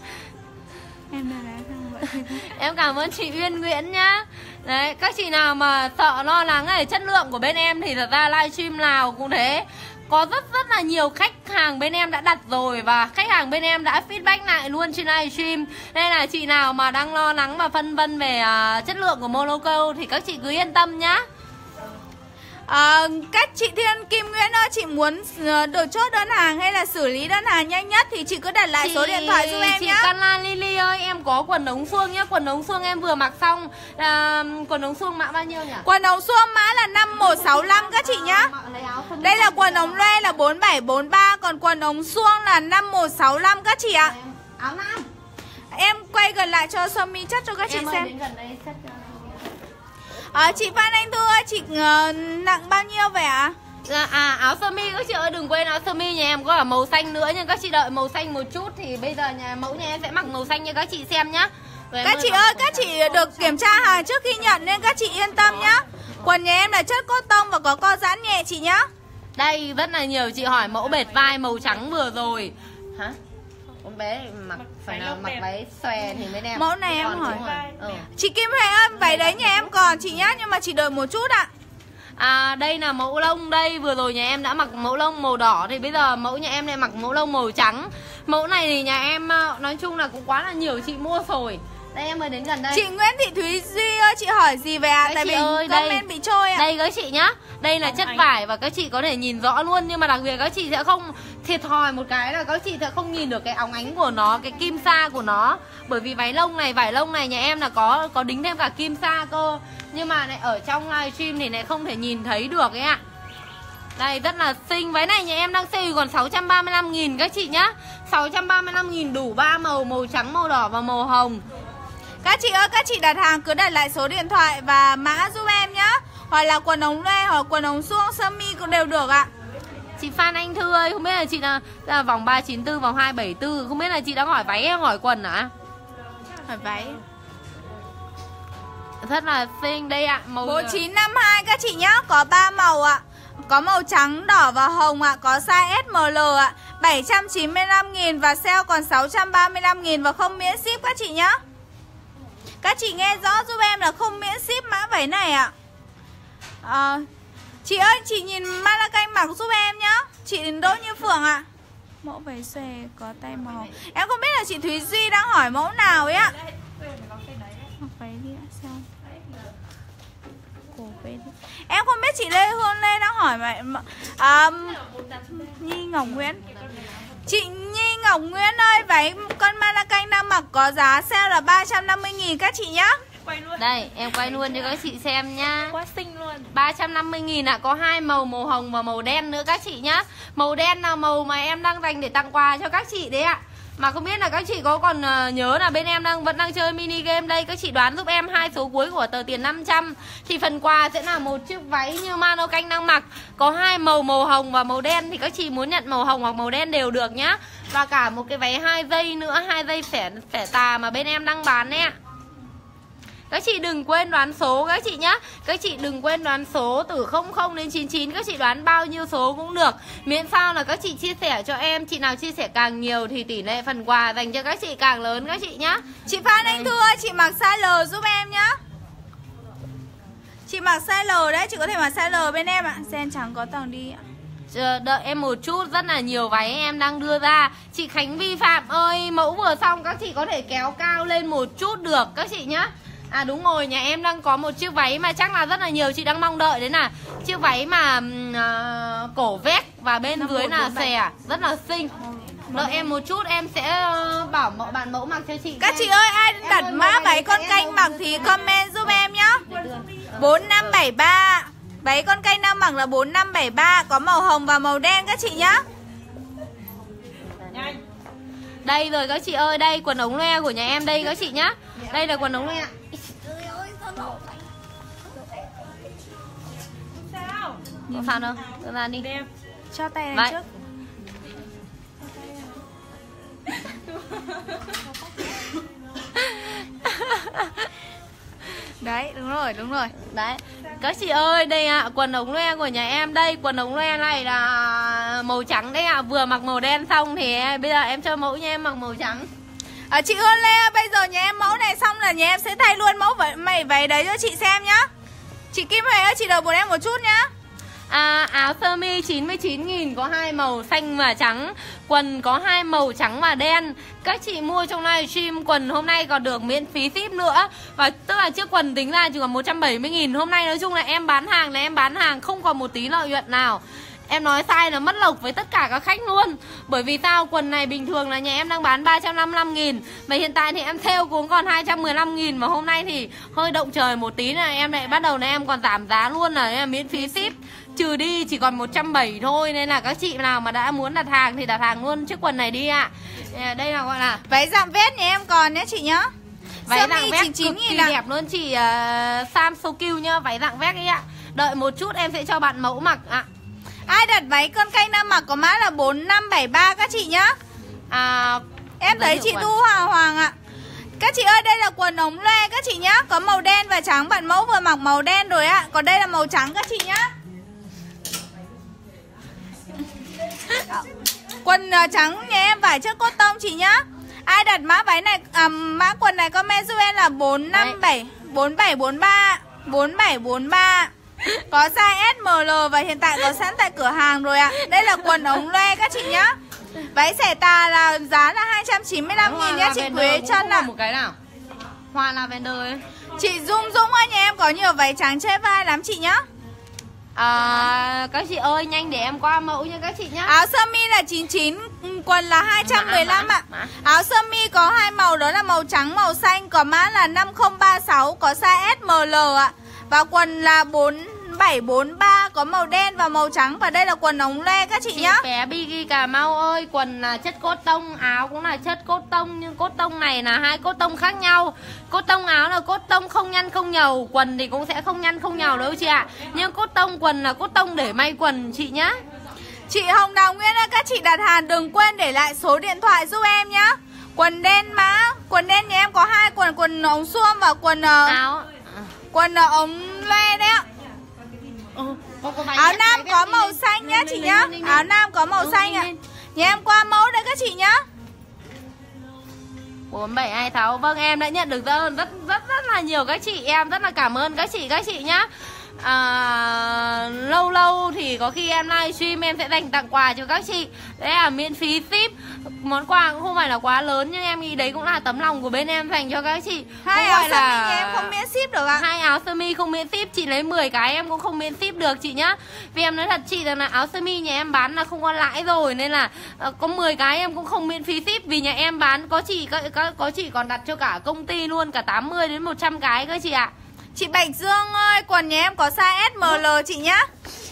Em em cảm ơn chị Uyên Nguyễn nhá. Đấy, các chị nào mà sợ lo lắng về chất lượng của bên em thì thật ra livestream nào cũng thế. Có rất rất là nhiều khách hàng bên em đã đặt rồi và khách hàng bên em đã feedback lại luôn trên livestream. Nên là chị nào mà đang lo lắng và phân vân về uh, chất lượng của Monoco thì các chị cứ yên tâm nhá. À, các chị Thiên Kim Nguyễn ơi, chị muốn được chốt đơn hàng hay là xử lý đơn hàng nhanh nhất thì chị cứ đặt lại chị, số điện thoại giúp em chị nhá. Chị Canla Lily ơi, em có quần ống suông nhá. Quần ống suông em vừa mặc xong. à, Quần ống suông mã bao nhiêu nhỉ? Quần ống suông mã là năm một sáu lăm các chị nhá. Đây là quần ống loe là bốn bảy bốn ba, còn quần ống suông là năm một sáu lăm các chị ạ. Áo nam. Em quay gần lại cho sơ mi chất cho các chị em xem. Đến gần đây chất cho... À, chị Phan Anh Thư ơi, chị uh, nặng bao nhiêu vậy ạ? À? à áo sơ mi các chị ơi, đừng quên áo sơ mi nhà em có cả màu xanh nữa, nhưng các chị đợi màu xanh một chút thì bây giờ nhà mẫu nhà em sẽ mặc màu xanh cho các chị xem nhá. Rồi các chị ơi, các chị được kiểm tra hàng trước khi nhận nên các chị yên tâm nhá. Quần nhà em là chất cốt tông và có co giãn nhẹ chị nhá. Đây rất là nhiều chị hỏi mẫu bệt vai màu trắng vừa rồi. Hả? Con bé mặc phải là mặc váy xòe thì mới đẹp. Mẫu này em còn hỏi ừ. Chị Kim Huệ ơi, váy đấy nhà em còn chị nhá, nhưng mà chị đợi một chút ạ. À đây là mẫu lông đây, vừa rồi nhà em đã mặc mẫu lông màu đỏ thì bây giờ mẫu nhà em này mặc mẫu lông màu trắng. Mẫu này thì nhà em nói chung là cũng quá là nhiều chị mua rồi. Đây em mới đến gần đây. Chị Nguyễn Thị Thúy Duy ơi, chị hỏi gì về ạ? À? Tại vì ơi, comment đây, bị trôi ạ. Đây các chị nhá. Đây là chất vải và các chị có thể nhìn rõ luôn. Nhưng mà đặc biệt các chị sẽ không thiệt thòi một cái là các chị sẽ không nhìn được cái óng ánh của nó, cái kim sa của nó. Bởi vì váy lông này, vải lông này nhà em là có có đính thêm cả kim sa cơ. Nhưng mà này ở trong livestream thì lại không thể nhìn thấy được ấy ạ. Đây rất là xinh. Váy này nhà em đang sale còn sáu trăm ba mươi lăm nghìn các chị nhá. sáu trăm ba mươi lăm nghìn đủ ba màu, màu trắng, màu đỏ và màu hồng. Các chị ơi, các chị đặt hàng cứ đặt lại số điện thoại và mã giúp em nhá. Hoặc là quần ống lê hoặc quần ống suông sơ mi cũng đều được ạ. Chị Phan Anh Thư ơi, không biết là chị là, là vòng ba chín tư, vòng hai bảy tư. Không biết là chị đã hỏi váy hay hỏi quần hả? Hỏi váy. Rất là xinh đây ạ. Màu bốn chín năm hai các chị nhá. Có ba màu ạ. Có màu trắng, đỏ và hồng ạ. Có size ét em lờ ạ. bảy trăm chín mươi lăm nghìn và sale còn sáu trăm ba mươi lăm nghìn và không miễn ship các chị nhá. Các chị nghe rõ giúp em là không miễn ship mã váy này ạ. à, Chị ơi, chị nhìn Malacanh mặc giúp em nhá. Chị Đỗ Như Phượng ạ. Mẫu váy xòe có tay màu. Em không biết là chị Thúy Duy đang hỏi mẫu nào ấy ạ. Mặc váy đi ạ, sao? Cổ bên. Em không biết chị Lê Hương Lê đang hỏi mà à, Nhi Ngọc Nguyễn. Chị Nhi Ngọc Nguyễn ơi, váy con Malacanh đang mặc có giá sale là ba trăm năm mươi nghìn các chị nhá. Đây, em quay luôn cho các chị xem nhá. Quá xinh luôn. ba trăm năm mươi nghìn ạ, à, có hai màu, màu hồng và màu đen nữa các chị nhá. Màu đen là màu mà em đang dành để tặng quà cho các chị đấy ạ. Mà không biết là các chị có còn uh, nhớ là bên em đang vẫn đang chơi mini game đây. Các chị đoán giúp em hai số cuối của tờ tiền năm trăm. Thì phần quà sẽ là một chiếc váy như Malacanh đang mặc. Có hai màu, màu hồng và màu đen. Thì các chị muốn nhận màu hồng hoặc màu đen đều được nhá. Và cả một cái váy hai dây nữa, hai dây xẻ, xẻ tà mà bên em đang bán đấy ạ. Các chị đừng quên đoán số các chị nhá. Các chị đừng quên đoán số từ không không đến chín chín. Các chị đoán bao nhiêu số cũng được. Miễn sao là các chị chia sẻ cho em. Chị nào chia sẻ càng nhiều thì tỷ lệ phần quà dành cho các chị càng lớn các chị nhá. Chị Phan Anh Thư ơi, chị mặc size L giúp em nhá. Chị mặc size L đấy, chị có thể mặc size L bên em ạ. Sen trắng có tầng đi ạ. Chờ đợi em một chút, rất là nhiều váy em đang đưa ra. Chị Khánh Vi Phạm ơi, mẫu vừa xong các chị có thể kéo cao lên một chút được các chị nhá. À đúng rồi, nhà em đang có một chiếc váy mà chắc là rất là nhiều chị đang mong đợi. Đấy là chiếc váy mà uh, cổ vét và bên dưới là xẻ, rất là xinh. Đợi em một chút em sẽ uh, bảo mẫu bạn mẫu mặc cho chị. Các chị ơi, ai đặt mã váy con canh mặc thì comment giúp em nhá. Bốn năm bảy ba. Váy con canh đang mặc là bốn năm bảy ba. Có màu hồng và màu đen các chị nhá. Đây rồi các chị ơi, đây quần ống loe của nhà em đây các chị nhá. Đây là quần ống loe. Có sao đâu, đưa ra đi. Cho tay lên Đấy. trước. Đấy, đúng rồi, đúng rồi. Đấy, các chị ơi, đây ạ, à, quần ống loe của nhà em đây. Quần ống loe này là màu trắng đấy ạ, à. Vừa mặc màu đen xong thì bây giờ em cho mẫu nha em mặc màu trắng. À, chị Hương Lê, bây giờ nhà em mẫu này xong là nhà em sẽ thay luôn mẫu váy váy đấy cho chị xem nhá. Chị Kim Huệ ơi, chị đợi bọn em một chút nhá. À, áo sơ mi chín mươi chín nghìn có hai màu xanh và trắng. Quần có hai màu trắng và đen. Các chị mua trong livestream quần hôm nay còn được miễn phí ship nữa. Và tức là chiếc quần tính ra chỉ còn một trăm bảy mươi nghìn. Hôm nay nói chung là em bán hàng là em bán hàng không còn một tí lợi nhuận nào. Em nói sai là mất lộc với tất cả các khách luôn. Bởi vì sao? Quần này bình thường là nhà em đang bán ba trăm năm mươi lăm nghìn. Và hiện tại thì em sale cũng còn hai trăm mười lăm nghìn. Mà hôm nay thì hơi động trời một tí là em lại bắt đầu là em còn giảm giá luôn, là em miễn phí ship. Trừ đi chỉ còn một trăm bảy mươi thôi. Nên là các chị nào mà đã muốn đặt hàng thì đặt hàng luôn chiếc quần này đi ạ. À. Đây là gọi là váy dạng vest nhà em còn nhé chị nhá. Váy dạng vest cực kỳ đẹp luôn chị. uh, Sam Sokyu nhá. Váy dạng vest ấy ạ. Đợi một chút em sẽ cho bạn mẫu mặc ạ. Ai đặt váy con canh đang mặc có mã là bốn năm bảy ba các chị nhá. À, em thấy chị quần. Thu Hoàng Hoàng ạ. Các chị ơi, đây là quần ống loe các chị nhá. Có màu đen và trắng, bạn mẫu vừa mặc màu đen rồi ạ. Còn đây là màu trắng các chị nhá. Quần uh, trắng nhà em vải chất cốt tông chị nhá. Ai đặt mã váy này, à, mã quần này comment giúp em là bốn năm bảy bốn bảy bốn ba bốn bảy bốn ba. Có size S, M, L và hiện tại có sẵn tại cửa hàng rồi ạ. Đây là quần ống loe các chị nhá. Váy xẻ tà là giá là hai trăm chín mươi lăm nghìn nhá chị Quế Trân ạ. Một cái nào. Hoa lavender ấy. Chị Dung Dung ơi, nhà em có nhiều váy trắng che vai lắm chị nhá. À, các chị ơi nhanh để em qua mẫu nha các chị nhá. Áo sơ mi là chín mươi chín, quần là hai trăm mười lăm ạ. Áo sơ mi có hai màu đó là màu trắng, màu xanh, có mã là năm không ba sáu, có size S, M, L ạ. Và quần là bốn bảy bốn ba, có màu đen và màu trắng. Và đây là quần ống loe các chị, chị nhá. Chị bé Biggie Cà Mau ơi, quần là chất cốt tông, áo cũng là chất cốt tông. Nhưng cốt tông này là hai cốt tông khác nhau. Cốt tông áo là cốt tông không nhăn không nhầu, quần thì cũng sẽ không nhăn không nhầu đâu chị ạ. Nhưng cốt tông quần là cốt tông để may quần chị nhá. Chị Hồng Đào Nguyên ơi, các chị đặt hàng đừng quên để lại số điện thoại giúp em nhá. Quần đen mã, quần đen nhà em có hai quần, quần ống suông và quần uh, áo quần uh, ống loe đấy ạ. Ừ, có, có áo nam có màu xanh nhá chị nhá. Áo nam có màu xanh ạ. Nhà em qua mẫu đây các chị nhá. bốn bảy hai sáu. Vâng, em đã nhận được rất rất rất rất là nhiều các chị. Em rất là cảm ơn các chị các chị nhá. À, lâu lâu thì có khi em livestream em sẽ dành tặng quà cho các chị. Đấy là miễn phí ship. Món quà cũng không phải là quá lớn nhưng em nghĩ đấy cũng là tấm lòng của bên em dành cho các chị. Hai không áo sơ là... mi nhà em không miễn ship được ạ. Hai áo sơ mi không miễn ship, chị lấy mười cái em cũng không miễn ship được chị nhá. Vì em nói thật chị rằng là áo sơ mi nhà em bán là không có lãi rồi, nên là uh, có mười cái em cũng không miễn phí ship. Vì nhà em bán có chị có, có, có chị còn đặt cho cả công ty luôn, cả tám mươi đến một trăm cái cơ chị ạ. Chị Bạch Dương ơi, quần nhà em có size S, M, L chị nhá.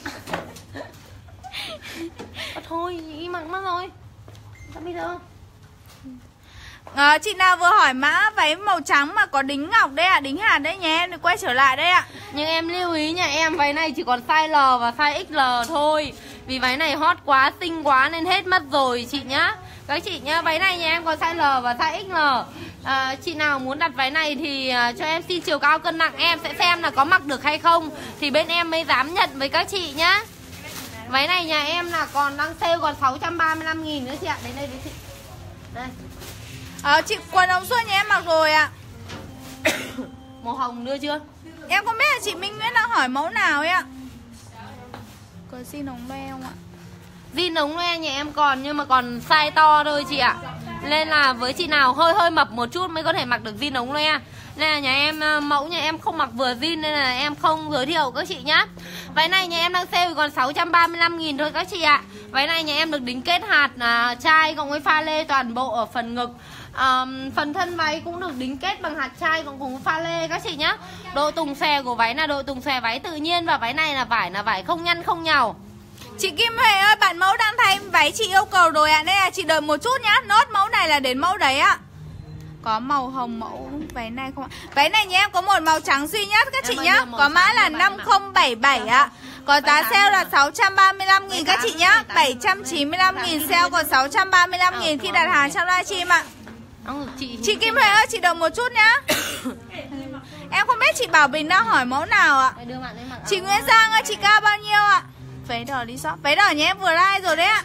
À, thôi, im mặc mất rồi. Sao bây giờ? À, chị nào vừa hỏi mã váy màu trắng mà có đính ngọc đây ạ, à, đính hạt đấy nhà em thì quay trở lại đây ạ. À. Nhưng em lưu ý nhà em váy này chỉ còn size L và size ích lờ thôi. Vì váy này hot quá, xinh quá nên hết mất rồi chị nhá. Các chị nhá, váy này nhà em có size L và size ích lờ. À, chị nào muốn đặt váy này thì uh, cho em xin chiều cao cân nặng, em sẽ xem là có mặc được hay không thì bên em mới dám nhận với các chị nhá. Váy này nhà em là còn đang sale còn sáu trăm ba mươi lăm nghìn nữa chị ạ. Đến đây với chị. Đây. À, chị quần ống suốt nhà em mặc rồi ạ. Màu hồng đưa chưa? Em không biết là chị Minh Nguyễn đang hỏi mẫu nào ấy ạ. Có xin ống loe không ạ? Zin ống loe nhà em còn nhưng mà còn size to thôi chị ạ. Nên là với chị nào hơi hơi mập một chút mới có thể mặc được zin ống loe. Nên là nhà em mẫu nhà em không mặc vừa zin nên là em không giới thiệu các chị nhá. Váy này nhà em đang sale còn sáu trăm ba mươi lăm nghìn thôi các chị ạ. Váy này nhà em được đính kết hạt là chai cộng với pha lê toàn bộ ở phần ngực. À, phần thân váy cũng được đính kết bằng hạt chai cộng cùng pha lê các chị nhá. Độ tùng xòe của váy là độ tùng xòe váy tự nhiên và váy này là vải là vải không nhăn không nhàu. Chị Kim Huệ ơi, bạn mẫu đang thay váy chị yêu cầu rồi ạ. À. Nên là chị đợi một chút nhá. Nốt mẫu này là đến mẫu đấy ạ. À. Có màu hồng mẫu váy này không ạ? Váy này nhà em có một màu trắng duy nhất các chị nhá. Có mã là năm không bảy bảy ạ. À. Có giá sale là sáu trăm ba mươi lăm nghìn các chị nhá. bảy trăm chín mươi lăm nghìn sale còn sáu trăm ba mươi lăm nghìn khi đặt hàng trong livestream ạ. À. Chị, chị Kim Huệ ơi, chị đợi một chút nhá. Em không biết chị Bảo Bình đang hỏi mẫu nào ạ. À. Chị Nguyễn Giang ơi, chị cao bao nhiêu ạ? À? Váy đỏ đi shop. Váy đỏ nhà em vừa like rồi đấy ạ.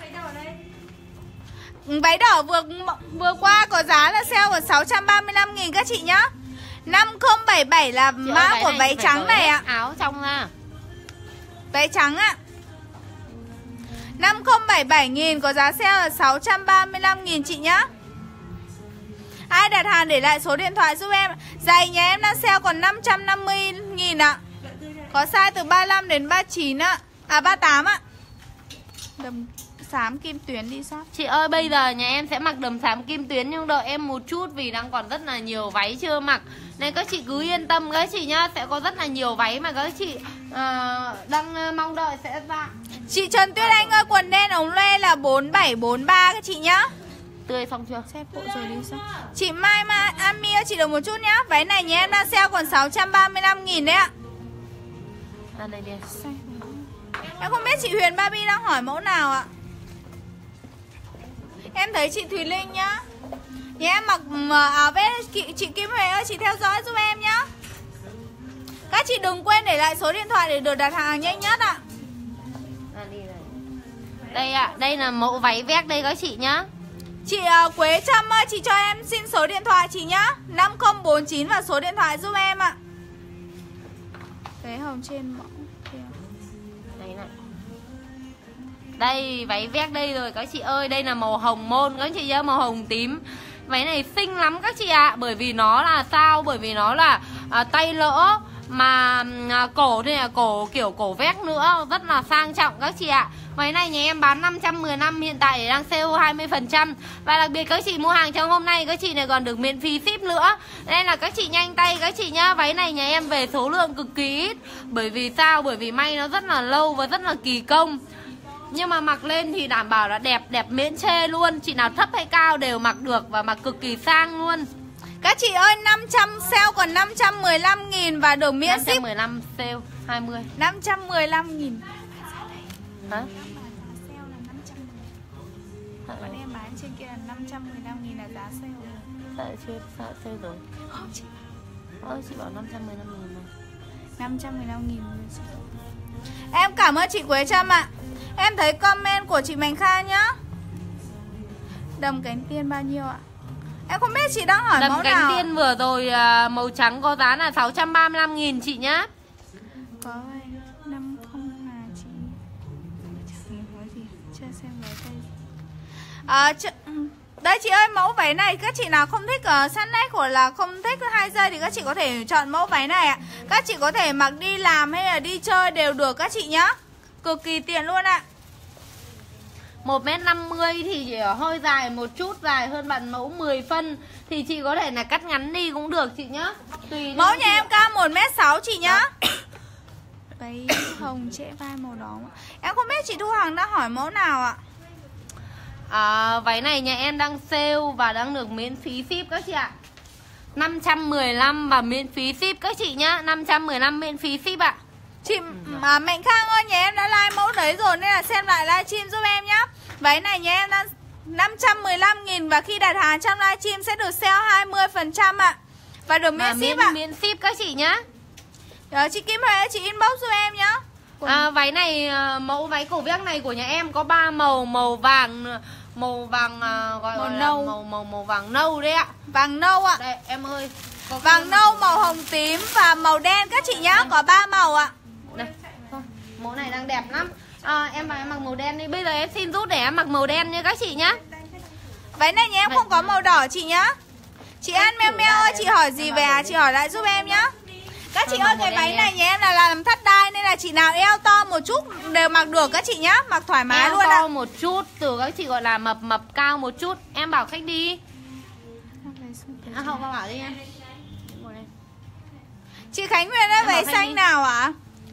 Váy đỏ vừa vừa qua có giá là sale của sáu trăm ba mươi lăm nghìn các chị nhá. năm không bảy bảy là chị mã ơi, của váy trắng này ạ. Áo trong ra. Váy trắng ạ. năm không bảy bảy nghìn có giá sale là sáu trăm ba mươi lăm nghìn chị nhá. Ai đặt hàng để lại số điện thoại giúp em. Giày nhà em đang sale còn năm trăm năm mươi nghìn ạ. Có size từ ba mươi lăm đến ba mươi chín ạ. À ba mươi tám ạ. Đầm xám kim tuyến đi shop. Chị ơi bây giờ nhà em sẽ mặc đầm xám kim tuyến nhưng đợi em một chút vì đang còn rất là nhiều váy chưa mặc. Nên các chị cứ yên tâm các chị nhá, sẽ có rất là nhiều váy mà các chị uh, đang mong đợi sẽ ra. Chị Trần Tuyết Anh ơi, quần đen ống loe là bốn bảy bốn ba các chị nhá. Tươi xong chưa? Xếp bộ rồi đi shop. Chị Mai Mai Ami ơi, chị đợi một chút nhá. Váy này nhà em đang sale còn sáu trăm ba mươi lăm nghìn đấy ạ. À, đây đi. Em không biết chị Huyền Barbie đang hỏi mẫu nào ạ. Em thấy chị Thùy Linh nhá. Nhà em mặc áo vest. Chị Kim Huệ ơi, chị theo dõi giúp em nhá. Các chị đừng quên để lại số điện thoại để được đặt hàng nhanh nhất ạ. À, đi Đây ạ, à, đây là mẫu váy vest đây các chị nhá. Chị uh, Quế Trâm ơi, chị cho em xin số điện thoại chị nhá. Năm không bốn chín và số điện thoại giúp em ạ. Váy hồng trên mẫu đây này. Đây váy vest đây rồi các chị ơi. Đây là màu hồng môn các chị nhá, màu hồng tím. Váy này xinh lắm các chị ạ. À, bởi vì nó là sao? Bởi vì nó là à, tay lỡ. Mà à, cổ thì là cổ kiểu cổ vest nữa. Rất là sang trọng các chị ạ. À. Váy này nhà em bán năm trăm mười lăm, hiện tại đang sale hai mươi phần trăm. Và đặc biệt các chị mua hàng trong hôm nay các chị này còn được miễn phí ship nữa. Nên là các chị nhanh tay các chị nhá. Váy này nhà em về số lượng cực kỳ ít. Bởi vì sao? Bởi vì may nó rất là lâu và rất là kỳ công. Nhưng mà mặc lên thì đảm bảo là đẹp, đẹp miễn chê luôn. Chị nào thấp hay cao đều mặc được và mặc cực kỳ sang luôn. Các chị ơi, năm trăm sale còn năm trăm mười lăm nghìn và được miễn ship. năm trăm mười lăm sale hai mươi. năm trăm mười lăm nghìn. Hả? Còn em bán trên kia là năm trăm mười lăm nghìn là giá sale. Sao chưa sao sale rồi? Không chị. Ơ chị bảo năm trăm mười lăm nghìn mà. năm trăm mười lăm nghìn. Em cảm ơn chị Quế Trâm ạ. Em thấy comment của chị Mạnh Kha nhá. Đầm cánh tiên bao nhiêu ạ? Em không biết chị đang hỏi Đầm mẫu cánh nào. Đầm cánh tiên vừa rồi màu trắng có giá là sáu trăm ba mươi lăm nghìn chị nhá. Có ai năm không mà chị nói gì chưa xem váy đây. À, ch... Đây chị ơi, mẫu váy này các chị nào không thích uh, sát nách hoặc là không thích hai dây thì các chị có thể chọn mẫu váy này ạ. Các chị có thể mặc đi làm hay là đi chơi đều được các chị nhá. Cực kỳ tiện luôn ạ. Một mét năm mươi thì chỉ hơi dài một chút, dài hơn bạn mẫu mười phân. Thì chị có thể là cắt ngắn đi cũng được chị nhá. Tùy mẫu nhà em cao một mét sáu chị nhá. Váy hồng trễ vai màu đỏ. Em không biết chị Thu Hằng đã hỏi mẫu nào ạ. À, váy này nhà em đang sale và đang được miễn phí ship các chị ạ. năm trăm mười lăm và miễn phí ship các chị nhá. năm trăm mười lăm miễn phí ship ạ. Chị à, Mạnh Khang ơi, nhà em đã like mẫu đấy rồi nên là xem lại livestream giúp em nhá. Váy này nhà em đang năm trăm mười lăm nghìn và khi đặt hàng trong livestream sẽ được sale hai mươi phần trăm ạ. Và được miễn ship ạ. Miễn ship các chị nhá. Rồi chị Kim Huệ chị inbox giúp em nhá. À, váy này mẫu váy cổ vest này của nhà em có ba màu, màu vàng, màu vàng gọi màu là nâu, màu màu màu vàng nâu đấy ạ. Vàng nâu ạ. Đây em ơi. Có vàng nâu, màu hồng tím và màu đen các chị nhá, có ba màu ạ. Đây. Thôi, mẫu này đang đẹp lắm. À, em bảo em mặc màu đen đi. Bây giờ em xin rút để em mặc màu đen nha các chị nhá. Váy này nhà em không có màu đỏ chị nhá. Chị An Meo Meo ơi, chị hỏi gì về à? Chị hỏi lại giúp em nhá. Các chị ơi, cái váy này nhà em là làm thắt đai nên là chị nào eo to một chút đều mặc được các chị nhá, mặc thoải mái luôn ạ. Eo to một chút, từ các chị gọi là mập mập cao một chút. Em bảo khách đi. À, Hậu vào bảo đi em. Chị Khánh Huyền ơi, váy xanh nào ạ?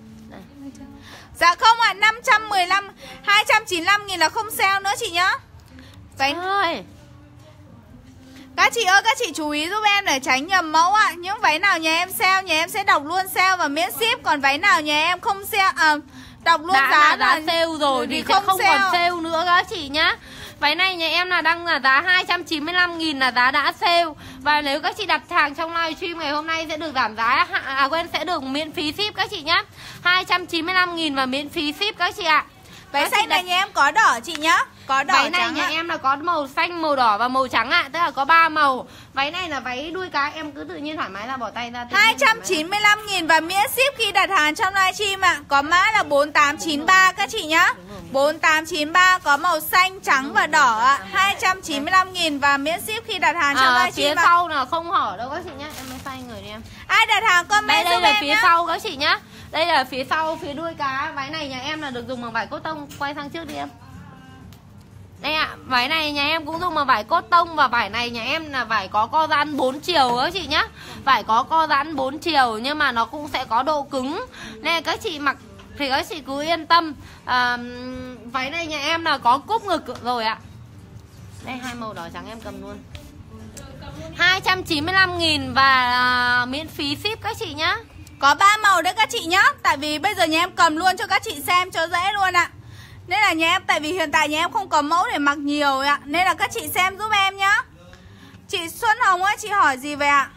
Dạ không ạ, à, năm trăm mười lăm, hai trăm chín mươi lăm nghìn là không sale nữa chị nhá. Váy ơi. Các chị ơi, các chị chú ý giúp em để tránh nhầm mẫu ạ. À. Những váy nào nhà em sale, nhà em sẽ đọc luôn sale và miễn ship. Còn váy nào nhà em không sale, à, đọc luôn đã giá là giá sale rồi thì không, không sale. còn sale nữa các chị nhá. Váy này nhà em là đang là giá hai trăm chín mươi lăm nghìn là giá đã sale. Và nếu các chị đặt hàng trong livestream ngày hôm nay sẽ được giảm giá, à quên, sẽ được miễn phí ship các chị nhá. hai trăm chín mươi lăm nghìn và miễn phí ship các chị ạ. Váy xanh này nhà em có đỏ chị nhá. Có đỏ váy này trắng nhà ạ. em là có màu xanh, màu đỏ và màu trắng ạ. Tức là có ba màu. Váy này là váy đuôi cá, em cứ tự nhiên thoải mái ra bỏ tay ra. hai trăm chín mươi lăm nghìn và miễn ship khi đặt hàng trong livestream ạ. Có mã là bốn tám chín ba các chị nhá. bốn tám chín ba có màu xanh, trắng và đỏ ạ. hai trăm chín mươi lăm nghìn và miễn ship khi đặt hàng trong à, livestream phía sau là không hở đâu các chị nhá. Em mới xoay người đi em. Ai đặt hàng comment đây, đây giúp là em phía nhá. sau các chị nhá. Đây là phía sau, phía đuôi cá. Váy này nhà em là được dùng bằng vải cốt tông. Quay sang trước đi em. Đây ạ, à, váy này nhà em cũng dùng bằng vải cốt tông. Và vải này nhà em là vải có co giãn bốn chiều các chị nhá. Vải có co giãn bốn chiều nhưng mà nó cũng sẽ có độ cứng. Nên là các chị mặc thì các chị cứ yên tâm. à, Váy này nhà em là có cúp ngực rồi ạ. Đây hai màu đỏ trắng em cầm luôn. Hai trăm chín mươi lăm nghìn và à, miễn phí ship các chị nhá. Có ba màu đấy các chị nhá. Tại vì bây giờ nhà em cầm luôn cho các chị xem cho dễ luôn ạ. Nên là nhà em, tại vì hiện tại nhà em không có mẫu để mặc nhiều ạ. Nên là các chị xem giúp em nhá. Chị Xuân Hồng ơi, chị hỏi gì về ạ?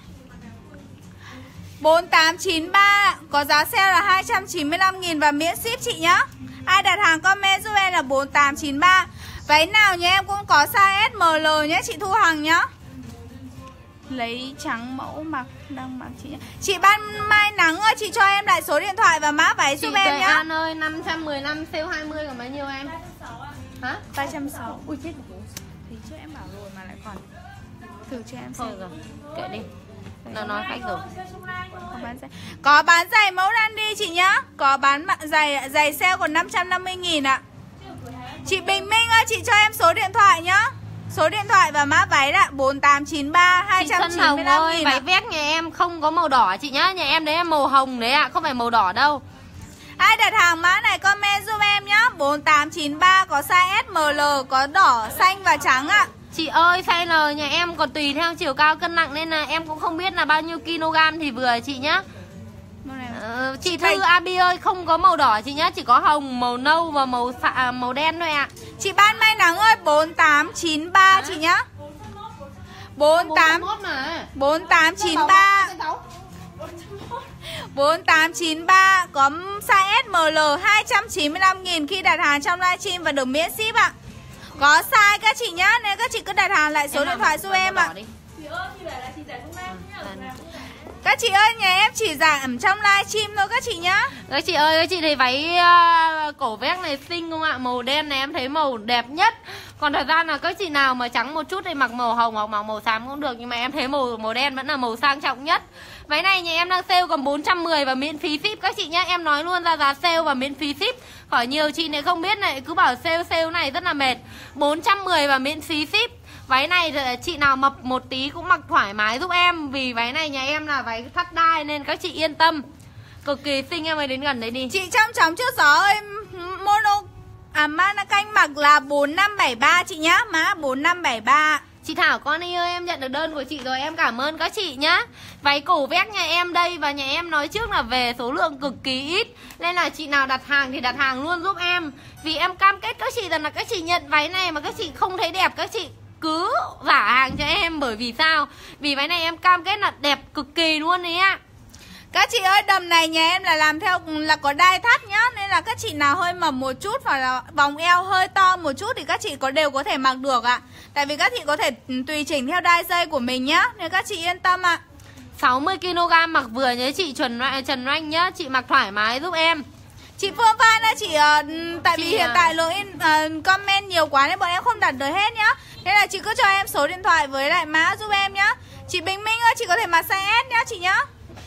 bốn tám chín ba có giá sale là hai trăm chín mươi lăm nghìn và miễn ship chị nhá. Ai đặt hàng comment giúp em là bốn tám chín ba. Váy nào nhà em cũng có size ét em lờ nhé chị Thu Hằng nhá. Lấy trắng mẫu mặc đang mặc chị nhé. Chị Ban Mai Nắng ơi, chị cho em lại số điện thoại và mã váy giúp em nhá. An ơi, năm trăm mười lăm sale hai mươi còn bao nhiêu em? Hả? ba trăm sáu mươi. Ui chết. Thì trước em bảo rồi mà lại còn. Thử cho em Thôi xem. rồi, kệ đi. Nó nói khách rồi. Có bán giày. Có bán giày mẫu đan đi chị nhá. Có bán giày giày sale còn năm trăm năm mươi nghìn ạ. Chị Bình Minh ơi, chị cho em số điện thoại nhá. Số điện thoại và mã váy là bốn tám chín ba hai trăm chín mươi lăm nghìn. Váy vest nhà em không có màu đỏ chị nhá. Nhà em đấy là màu hồng đấy ạ, à, không phải màu đỏ đâu. Ai đặt hàng mã này comment giúp em nhá. bốn tám chín ba có size ét em lờ, có đỏ, xanh và trắng ạ. Chị ơi, size L nhà em còn tùy theo chiều cao cân nặng nên là em cũng không biết là bao nhiêu kg thì vừa chị nhá. Ờ, chị Thư Abi ơi, không có màu đỏ chị nhá, chỉ có hồng, màu nâu và màu xạ, màu đen thôi ạ. À. Chị Ban Mai Nắng ơi, bốn tám chín ba à? Chị nhá. bốn tám bốn tám chín ba bốn tám chín ba có size ét em lờ hai trăm chín mươi lăm nghìn khi đặt hàng trong livestream và được miễn ship ạ. Có size các chị nhá, nên các chị cứ đặt hàng lại số em điện thoại giúp em ạ. Các chị ơi, nhà em chỉ giảm trong livestream thôi các chị nhá. Các chị ơi, các chị thấy váy uh, cổ vest này xinh không ạ? Màu đen này em thấy màu đẹp nhất. Còn thời gian là các chị nào mà trắng một chút thì mặc màu hồng hoặc mặc màu xám cũng được. Nhưng mà em thấy màu màu đen vẫn là màu sang trọng nhất. Váy này nhà em đang sale còn bốn trăm mười và miễn phí ship các chị nhá. Em nói luôn ra giá sale và miễn phí ship. Khỏi nhiều chị này không biết này, cứ bảo sale sale này rất là mệt. Bốn trăm mười và miễn phí ship. Váy này chị nào mập một tí cũng mặc thoải mái giúp em. Vì váy này nhà em là váy thắt đai nên các chị yên tâm. Cực kỳ xinh, em ơi đến gần đấy đi. Chị trong chóng trước gió ơi, mono à mana canh mặc là bốn năm bảy ba chị nhá, mã bốn năm bảy ba. Chị Thảo con ơi, em nhận được đơn của chị rồi, em cảm ơn các chị nhá. Váy cổ vest nhà em đây và nhà em nói trước là về số lượng cực kỳ ít. Nên là chị nào đặt hàng thì đặt hàng luôn giúp em. Vì em cam kết các chị rằng là các chị nhận váy này mà các chị không thấy đẹp, các chị cứ giả hàng cho em. Bởi vì sao? Vì váy này em cam kết là đẹp cực kỳ luôn đấy ạ. Các chị ơi, đầm này nhà em là làm theo là có đai thắt nhá. Nên là các chị nào hơi mập một chút hoặc là vòng eo hơi to một chút thì các chị có đều có thể mặc được ạ. Tại vì các chị có thể tùy chỉnh theo đai dây của mình nhá. Nên các chị yên tâm ạ. Sáu mươi ki lô gam mặc vừa nhớ chị Trần Trần Oanh nhá. Chị mặc thoải mái giúp em. Chị Phương Phan ơi, chị uh, tại chị, vì hiện uh... tại lượng in, uh, comment nhiều quá nên bọn em không đặt được hết nhá. Nên là chị cứ cho em số điện thoại với lại mã giúp em nhá. Chị Bình Minh ơi, chị có thể mặc size S nhá chị nhá.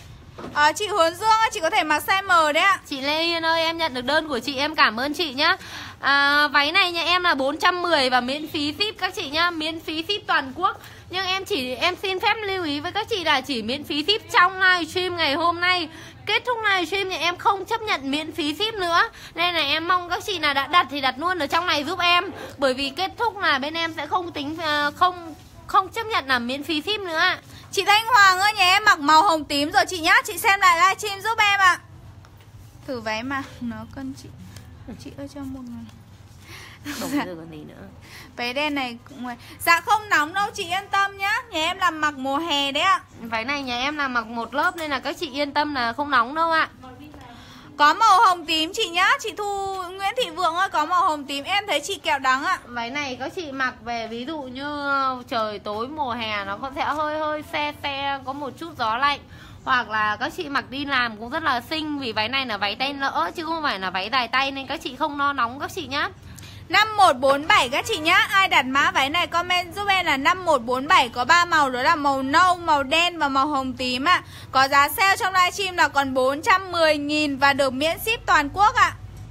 À, chị Hướng Dương ơi, chị có thể mặc size M đấy ạ. Chị Lê Hiên ơi, em nhận được đơn của chị, em cảm ơn chị nhá. à, Váy này nhà em là bốn trăm mười và miễn phí ship các chị nhá. Miễn phí ship toàn quốc. Nhưng em chỉ em xin phép lưu ý với các chị là chỉ miễn phí ship trong livestream ngày hôm nay. Kết thúc livestream thì em không chấp nhận miễn phí ship nữa. Nên là em mong các chị nào đã đặt thì đặt luôn ở trong này giúp em. Bởi vì kết thúc là bên em sẽ không tính Không không chấp nhận là miễn phí ship nữa. Chị Thanh Hoàng ơi, nhà em mặc màu hồng tím rồi chị nhá. Chị xem lại livestream giúp em ạ. Thử váy mà nó cân chị. Chị ơi cho một người. Đúng rồi còn gì nữa. Váy đen này cũng... Dạ không nóng đâu chị yên tâm nhá. Nhà em làm mặc mùa hè đấy ạ. Váy này nhà em làm mặc một lớp nên là các chị yên tâm là không nóng đâu ạ. Có màu hồng tím chị nhá. Chị Thu Nguyễn Thị Vượng ơi, có màu hồng tím. Em thấy chị kẹo đắng ạ. Váy này các chị mặc về ví dụ như trời tối mùa hè nó có sẽ hơi hơi se se, có một chút gió lạnh. Hoặc là các chị mặc đi làm cũng rất là xinh. Vì váy này là váy tay lỡ chứ không phải là váy dài tay nên các chị không no nóng các chị nhá. Năm một bốn bảy các chị nhá. Ai đặt mã váy này comment giúp em là năm một bốn bảy. Có ba màu đó là màu nâu, màu đen và màu hồng tím ạ. Có giá sale trong livestream là còn bốn trăm mười nghìn và được miễn ship toàn quốc ạ.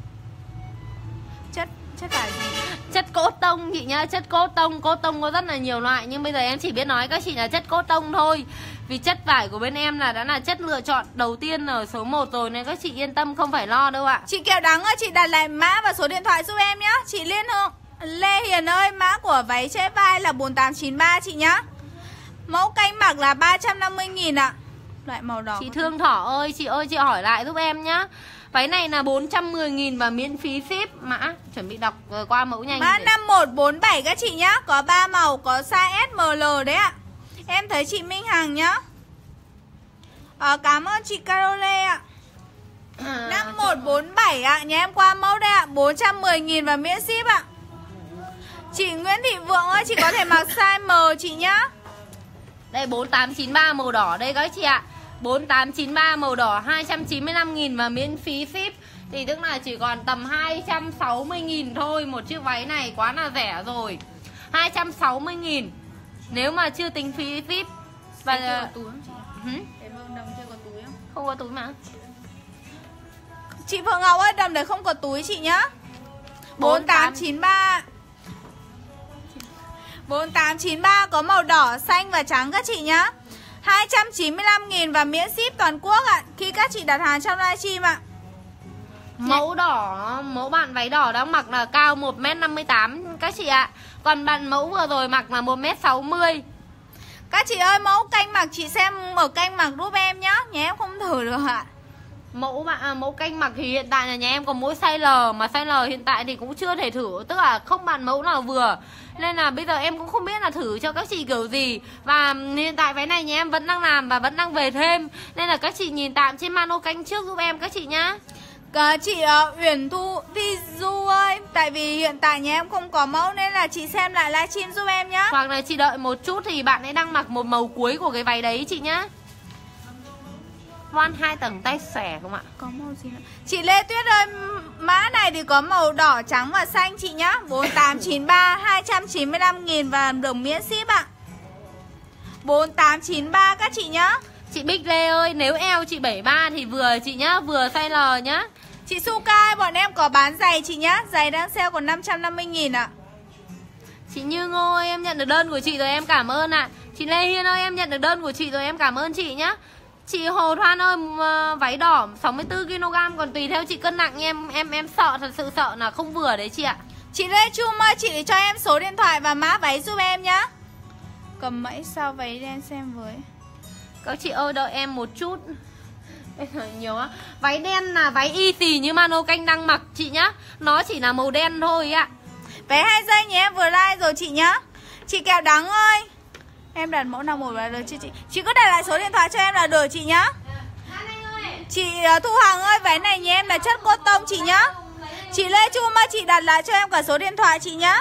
Chất chất vải gì? Chất cốt tông chị nhá. Chất cốt tông, cốt tông có rất là nhiều loại. Nhưng bây giờ em chỉ biết nói các chị là chất cốt tông thôi. Vì chất vải của bên em là đã là chất lựa chọn đầu tiên ở số một rồi. Nên các chị yên tâm không phải lo đâu ạ. Chị Kẹo Đắng ơi, chị đặt lại mã và số điện thoại giúp em nhá. Chị Liên Hương Lê Hiền ơi, mã của váy che vai là bốn tám chín ba chị nhá. Mẫu canh mặc là ba trăm năm mươi nghìn ạ. Loại màu đỏ. Chị Thương Thỏ ơi, chị ơi chị hỏi lại giúp em nhá. Váy này là bốn trăm mười nghìn và miễn phí ship. Mã chuẩn bị đọc qua mẫu nhanh. Mã năm một bốn bảy các chị nhá. Có ba màu, có size S M L đấy ạ. Em thấy chị Minh Hằng nhá. à, Cảm ơn chị Carole ạ. à, Năm một bốn bảy ạ. Nhà em qua mẫu đây ạ, bốn trăm mười nghìn và miễn ship ạ. Chị Nguyễn Thị Vượng ơi, chị có thể mặc size M chị nhá. Đây bốn tám chín ba màu đỏ đây các chị ạ. Bốn tám chín ba màu đỏ hai trăm chín mươi lăm nghìn và miễn phí ship. Thì tức là chỉ còn tầm hai trăm sáu mươi nghìn thôi. Một chiếc váy này quá là rẻ rồi. Hai trăm sáu mươi nghìn nếu mà chưa tính phí ship. Và có túi không chị? Hử? Cái vâng đầm chưa có túi không? Không có túi mà. Chị Phượng Ngọc ơi, đầm đấy không có túi chị nhá. Bốn tám chín ba bốn tám chín ba có màu đỏ, xanh và trắng các chị nhá. Hai trăm chín mươi lăm nghìn và miễn ship toàn quốc ạ. Khi các chị đặt hàng trong livestream ạ. Mẫu đỏ, mẫu bạn váy đỏ đang mặc là cao một mét năm mươi tám các chị ạ. Còn bạn mẫu vừa rồi mặc là một mét sáu mươi. Các chị ơi, mẫu canh mặc chị xem ở canh mặc giúp em nhá. Nhà em không thử được ạ. Mẫu bạn à, mẫu canh mặc thì hiện tại là nhà em có mỗi size L. Mà size L hiện tại thì cũng chưa thể thử. Tức là không bạn mẫu nào vừa. Nên là bây giờ em cũng không biết là thử cho các chị kiểu gì. Và hiện tại váy này nhà em vẫn đang làm và vẫn đang về thêm. Nên là các chị nhìn tạm trên mano canh trước giúp em các chị nhá. Cả chị uh, Uyển Thu Thi Du ơi, tại vì hiện tại nhà em không có mẫu nên là chị xem lại livestream giúp em nhá. Hoặc là chị đợi một chút thì bạn ấy đang mặc một màu cuối của cái váy đấy chị nhá. Voan hai tầng tay xẻ không ạ? Có màu gì nữa? Chị Lê Tuyết ơi, mã này thì có màu đỏ, trắng và xanh chị nhá. Bốn tám chín ba hai trăm chín mươi lăm nghìn và được miễn ship ạ. Bốn tám chín ba các chị nhá. Chị Bích Lê ơi, nếu eo chị bảy ba thì vừa chị nhá, vừa size L nhá. Chị Suka, bọn em có bán giày chị nhá. Giày đang sale còn năm trăm năm mươi nghìn ạ. Chị Như Ngô ơi, em nhận được đơn của chị rồi, em cảm ơn ạ. Chị Lê Hiên ơi, em nhận được đơn của chị rồi, em cảm ơn chị nhá. Chị Hồ Thoan ơi, váy đỏ sáu mươi tư ki lô gam, còn tùy theo chị cân nặng em em em sợ, thật sự sợ là không vừa đấy chị ạ. Chị Lê Trung ơi, chị cho em số điện thoại và mã váy giúp em nhá. Cầm mẫy sao váy đen xem với. Các chị ơi đợi em một chút. Nhiều á. Váy đen là váy y xì như mano canh đang mặc chị nhá. Nó chỉ là màu đen thôi ạ. Váy hai giây nhé, em vừa like rồi chị nhá. Chị Kẹo Đắng ơi, em đặt mẫu nào một là được chị chị. Chị cứ đặt lại số điện thoại cho em là được chị nhá. Chị Thu Hằng ơi, váy này nhé em là chất cốt tông chị nhá. Chị Lê Trung ơi, chị đặt lại cho em cả số điện thoại chị nhá.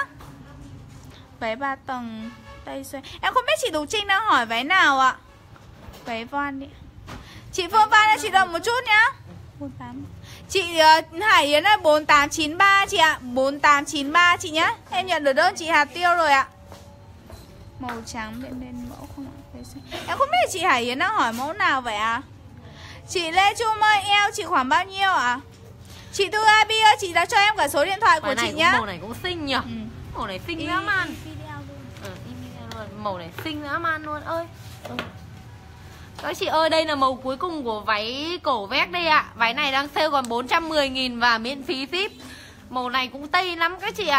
Váy ba tầng tay xoay. Em không biết chị Tú Trinh đang hỏi váy nào ạ. Váy voan đi. Chị Phương Văn ơi, chị đợi một chút nhá. bốn tám. Chị uh, Hải Yến ơi, bốn tám chín ba chị ạ. Bốn tám chín ba chị nhá. Em nhận được đơn chị Hà Tiêu rồi ạ. Màu trắng bên bên mẫu không ạ? Em không biết chị Hải Yến đang hỏi mẫu nào vậy à. Chị Lê Trung ơi, eo chị khoảng bao nhiêu ạ? À? Chị Tư Abi ơi, chị đã cho em cả số điện thoại của chị nhá. Màu này cũng xinh nhỉ. Ừ. Màu này xinh dã man. Ừ, màu này xinh dã man luôn ơi. Ừ. Các chị ơi, đây là màu cuối cùng của váy cổ vét đây ạ. Váy này đang sale còn bốn trăm mười nghìn và miễn phí ship. Màu này cũng tây lắm các chị ạ.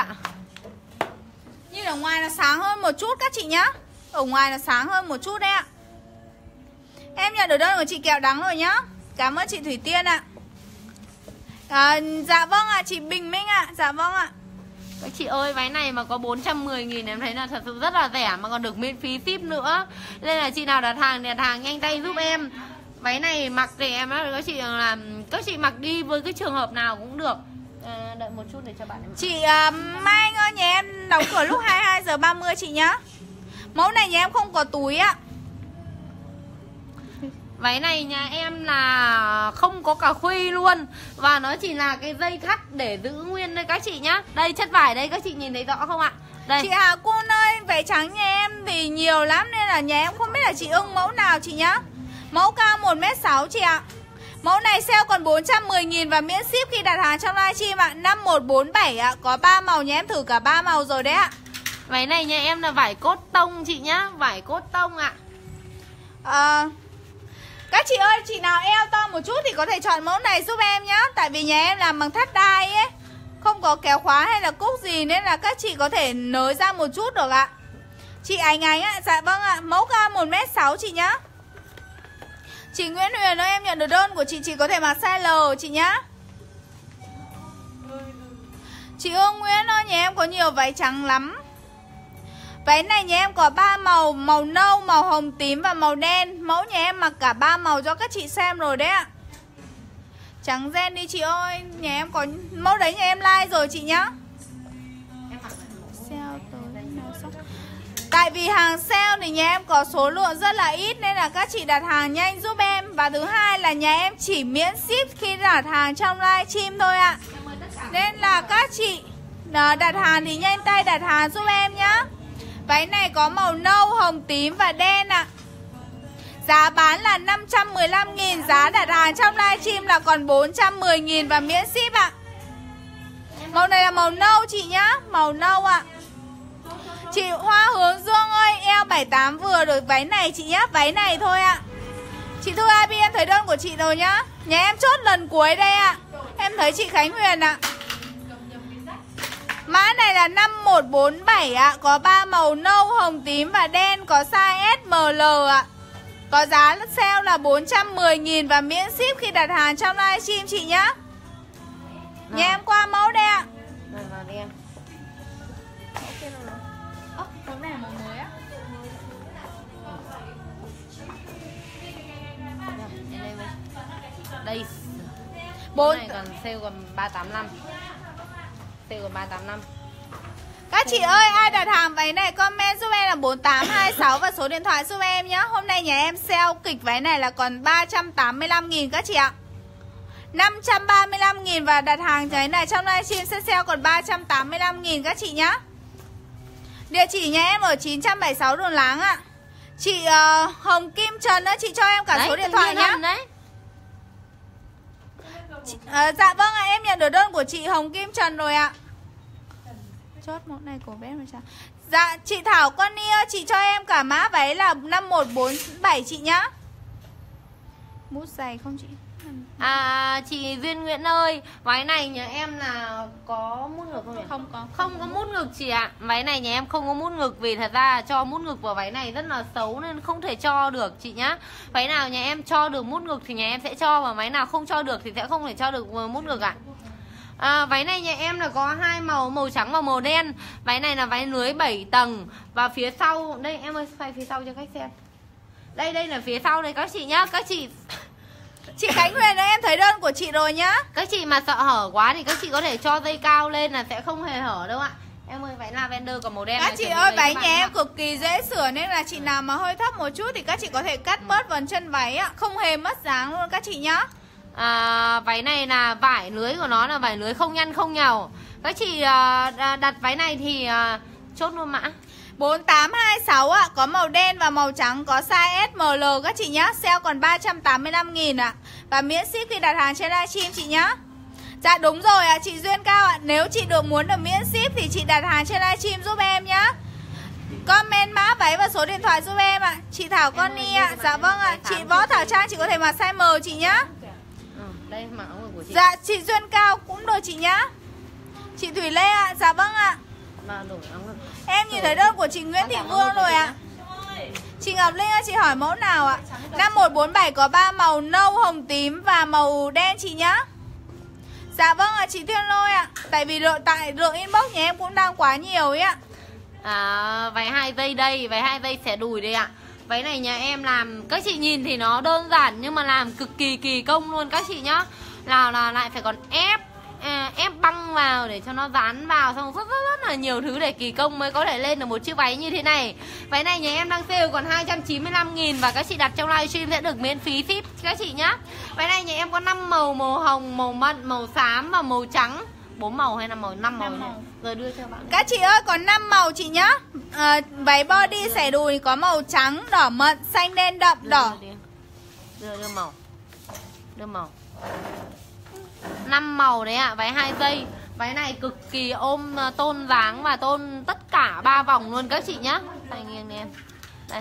Nhưng ở ngoài nó sáng hơn một chút các chị nhá. Ở ngoài nó sáng hơn một chút đấy ạ. Em nhận được đơn của chị Kẹo Đắng rồi nhá. Cảm ơn chị Thủy Tiên ạ. à, Dạ vâng ạ, chị Bình Minh ạ. Dạ vâng ạ. Các chị ơi, váy này mà có bốn trăm mười nghìn em thấy là thật sự rất là rẻ mà còn được miễn phí ship nữa. Nên là chị nào đặt hàng thì đặt hàng nhanh tay giúp em. Váy này mặc thì em nói các chị là các chị mặc đi với cái trường hợp nào cũng được. À, đợi một chút để cho bạn em. Chị uh, Mai Anh ơi, nhà em đóng cửa lúc hai mươi hai giờ ba mươi chị nhá. Mẫu này nhà em không có túi ạ. Váy này nhà em là không có cả khuy luôn. Và nó chỉ là cái dây thắt để giữ nguyên đây các chị nhá. Đây chất vải đây, các chị nhìn thấy rõ không ạ? Đây. Chị Hà Cun ơi, váy trắng nhà em thì nhiều lắm nên là nhà em không biết là chị ưng mẫu nào chị nhá. Mẫu cao một mét sáu chị ạ. Mẫu này sale còn bốn trăm mười nghìn và miễn ship khi đặt hàng trong livestream ạ. Năm một bốn bảy ạ. Có ba màu, nhà em thử cả ba màu rồi đấy ạ. Váy này nhà em là vải cốt tông chị nhá. Vải cốt tông ạ. à, Các chị ơi, chị nào eo to một chút thì có thể chọn mẫu này giúp em nhá. Tại vì nhà em làm bằng thắt đai ấy, không có kéo khóa hay là cúc gì nên là các chị có thể nới ra một chút được ạ. Chị Ánh Ánh ạ. Dạ vâng ạ. Mẫu cao một mét sáu chị nhá. Chị Nguyễn Huyền ơi, em nhận được đơn của chị. Chị có thể mặc size L chị nhá. Chị Hương Nguyễn ơi, nhà em có nhiều váy trắng lắm. Váy này nhà em có ba màu, màu nâu, màu hồng tím và màu đen. Mẫu nhà em mặc cả ba màu cho các chị xem rồi đấy ạ. Trắng ren đi chị ơi. Nhà em có mẫu đấy, nhà em like rồi chị nhá. Sale tới nào xong. Tại vì hàng sale thì nhà em có số lượng rất là ít nên là các chị đặt hàng nhanh giúp em. Và thứ hai là nhà em chỉ miễn ship khi đặt hàng trong livestream thôi ạ. Nên là các chị đặt hàng thì nhanh tay đặt hàng giúp em nhá. Váy này có màu nâu, hồng, tím và đen ạ. Giá bán là năm trăm mười lăm nghìn, giá đặt hàng trong livestream là còn bốn trăm mười nghìn và miễn ship ạ. Màu này là màu nâu chị nhá, màu nâu ạ. Chị Hoa Hướng Dương ơi, eo bảy tám vừa được váy này chị nhá, váy này thôi ạ. Chị Thư i bê em thấy đơn của chị rồi nhá. Nhà em chốt lần cuối đây ạ. Em thấy chị Khánh Huyền ạ. Mã này là năm một bốn bảy ạ, có ba màu nâu, hồng, tím và đen, có size ét em lờ ạ. Có giá sale là bốn trăm mười nghìn và miễn ship khi đặt hàng trong livestream chị nhá. Rồi. Nhà em qua mẫu đây ạ. Rồi vào đi em. Ơ, mẫu này là mẫu mới á. Đây. Bốn này còn sale còn ba tám năm. Sale còn ba tám năm. Các chị ơi, ai đặt hàng váy này comment giúp em là bốn tám hai sáu và số điện thoại giúp em nhé. Hôm nay nhà em sale kịch váy này là còn ba trăm tám mươi lăm nghìn các chị ạ. năm trăm ba mươi lăm nghìn và đặt hàng cái này trong livestream sẽ sale còn ba trăm tám mươi lăm nghìn các chị nhá. Địa chỉ nhà em ở chín trăm bảy mươi sáu Đường Láng ạ. Chị uh, Hồng Kim Trần đó, chị cho em cả đấy, số điện thoại nhá. Đấy. Chị, uh, dạ vâng ạ, em nhận được đơn của chị Hồng Kim Trần rồi ạ. Chốt mẫu này của bé sao? Dạ chị Thảo Con Ni ơi, chị cho em cả mã váy là năm một bốn bảy chị nhá. Mút dày không chị? À chị Duyên Nguyễn ơi, váy này nhà em là có mút ngực không nhỉ? Không có. Không có mút ngực chị ạ. Váy này nhà em không có mút ngực vì thật ra cho mút ngực vào váy này rất là xấu nên không thể cho được chị nhá. Váy nào nhà em cho được mút ngực thì nhà em sẽ cho, và váy nào không cho được thì sẽ không thể cho được mút ngực ạ. À, váy này nhà em là có hai màu, màu trắng và màu đen. Váy này là váy lưới bảy tầng. Và phía sau, đây em ơi, xoay phía sau cho khách xem. Đây, đây là phía sau đây các chị nhá. Các chị Chị Khánh Huyền ơi, em thấy đơn của chị rồi nhá. Các chị mà sợ hở quá thì các chị có thể cho dây cao lên là sẽ không hề hở đâu ạ. Em ơi, váy lavender còn màu đen. Các chị ơi, váy nhà em cực kỳ dễ sửa nên là chị nào mà hơi thấp một chút thì các chị có thể cắt bớt phần chân váy ạ, không hề mất dáng luôn các chị nhá. À, váy này là vải lưới của nó là vải lưới không nhăn không nhàu. Các chị à, đặt váy này thì à, chốt luôn mã bốn tám hai sáu ạ, có màu đen và màu trắng, có size ét em lờ các chị nhá. Sale còn ba trăm tám mươi lăm nghìn ạ. Và miễn ship khi đặt hàng trên livestream chị nhá. Dạ đúng rồi ạ, chị Duyên Cao ạ. Nếu chị được muốn được miễn ship thì chị đặt hàng trên livestream giúp em nhá. Comment mã váy và số điện thoại giúp em ạ. Chị Thảo Con Ni ạ. Dạ vâng ạ. Chị Võ Thảo Trang chị có thể mặc size M chị nhá. Đây mặc áo của chị. Dạ chị Duyên Cao cũng được chị nhá. Chị Thủy Lê ạ. Dạ vâng ạ. Mà đổi áo ngực. Em nhìn thấy đơn của chị Nguyễn Thị Vương rồi ạ. Chị Ngọc Linh ơi, chị hỏi mẫu nào ạ? năm một bốn bảy có ba màu nâu, hồng, tím và màu đen chị nhá. Dạ vâng ạ, chị Thiên Lôi ạ. Tại vì lượng tại lượng inbox nhà em cũng đang quá nhiều ấy ạ. À, váy hai dây đây, váy hai dây xẻ đùi đây ạ. Váy này nhà em làm, các chị nhìn thì nó đơn giản nhưng mà làm cực kỳ kỳ công luôn các chị nhá. Là là lại phải còn ép à, ép băng vào để cho nó dán vào, xong rất, rất rất là nhiều thứ để kỳ công mới có thể lên được một chiếc váy như thế này. Váy này nhà em đang sale còn hai trăm chín mươi lăm nghìn và các chị đặt trong livestream sẽ được miễn phí ship các chị nhá. Váy này nhà em có năm màu, màu hồng, màu mận, màu xám và màu trắng. bốn màu hay là màu năm màu, màu. Rồi đưa cho bạn. Các chị ơi có năm màu chị nhá. À, váy body xẻ đùi có màu trắng, đỏ mận, xanh đen đậm, đưa, đỏ. Đưa, đưa, đưa màu. Đưa màu. năm màu đấy ạ, à, váy hai dây. Váy này cực kỳ ôm tôn dáng và tôn tất cả ba vòng luôn các chị nhá. Tay nghiêng em. Đây.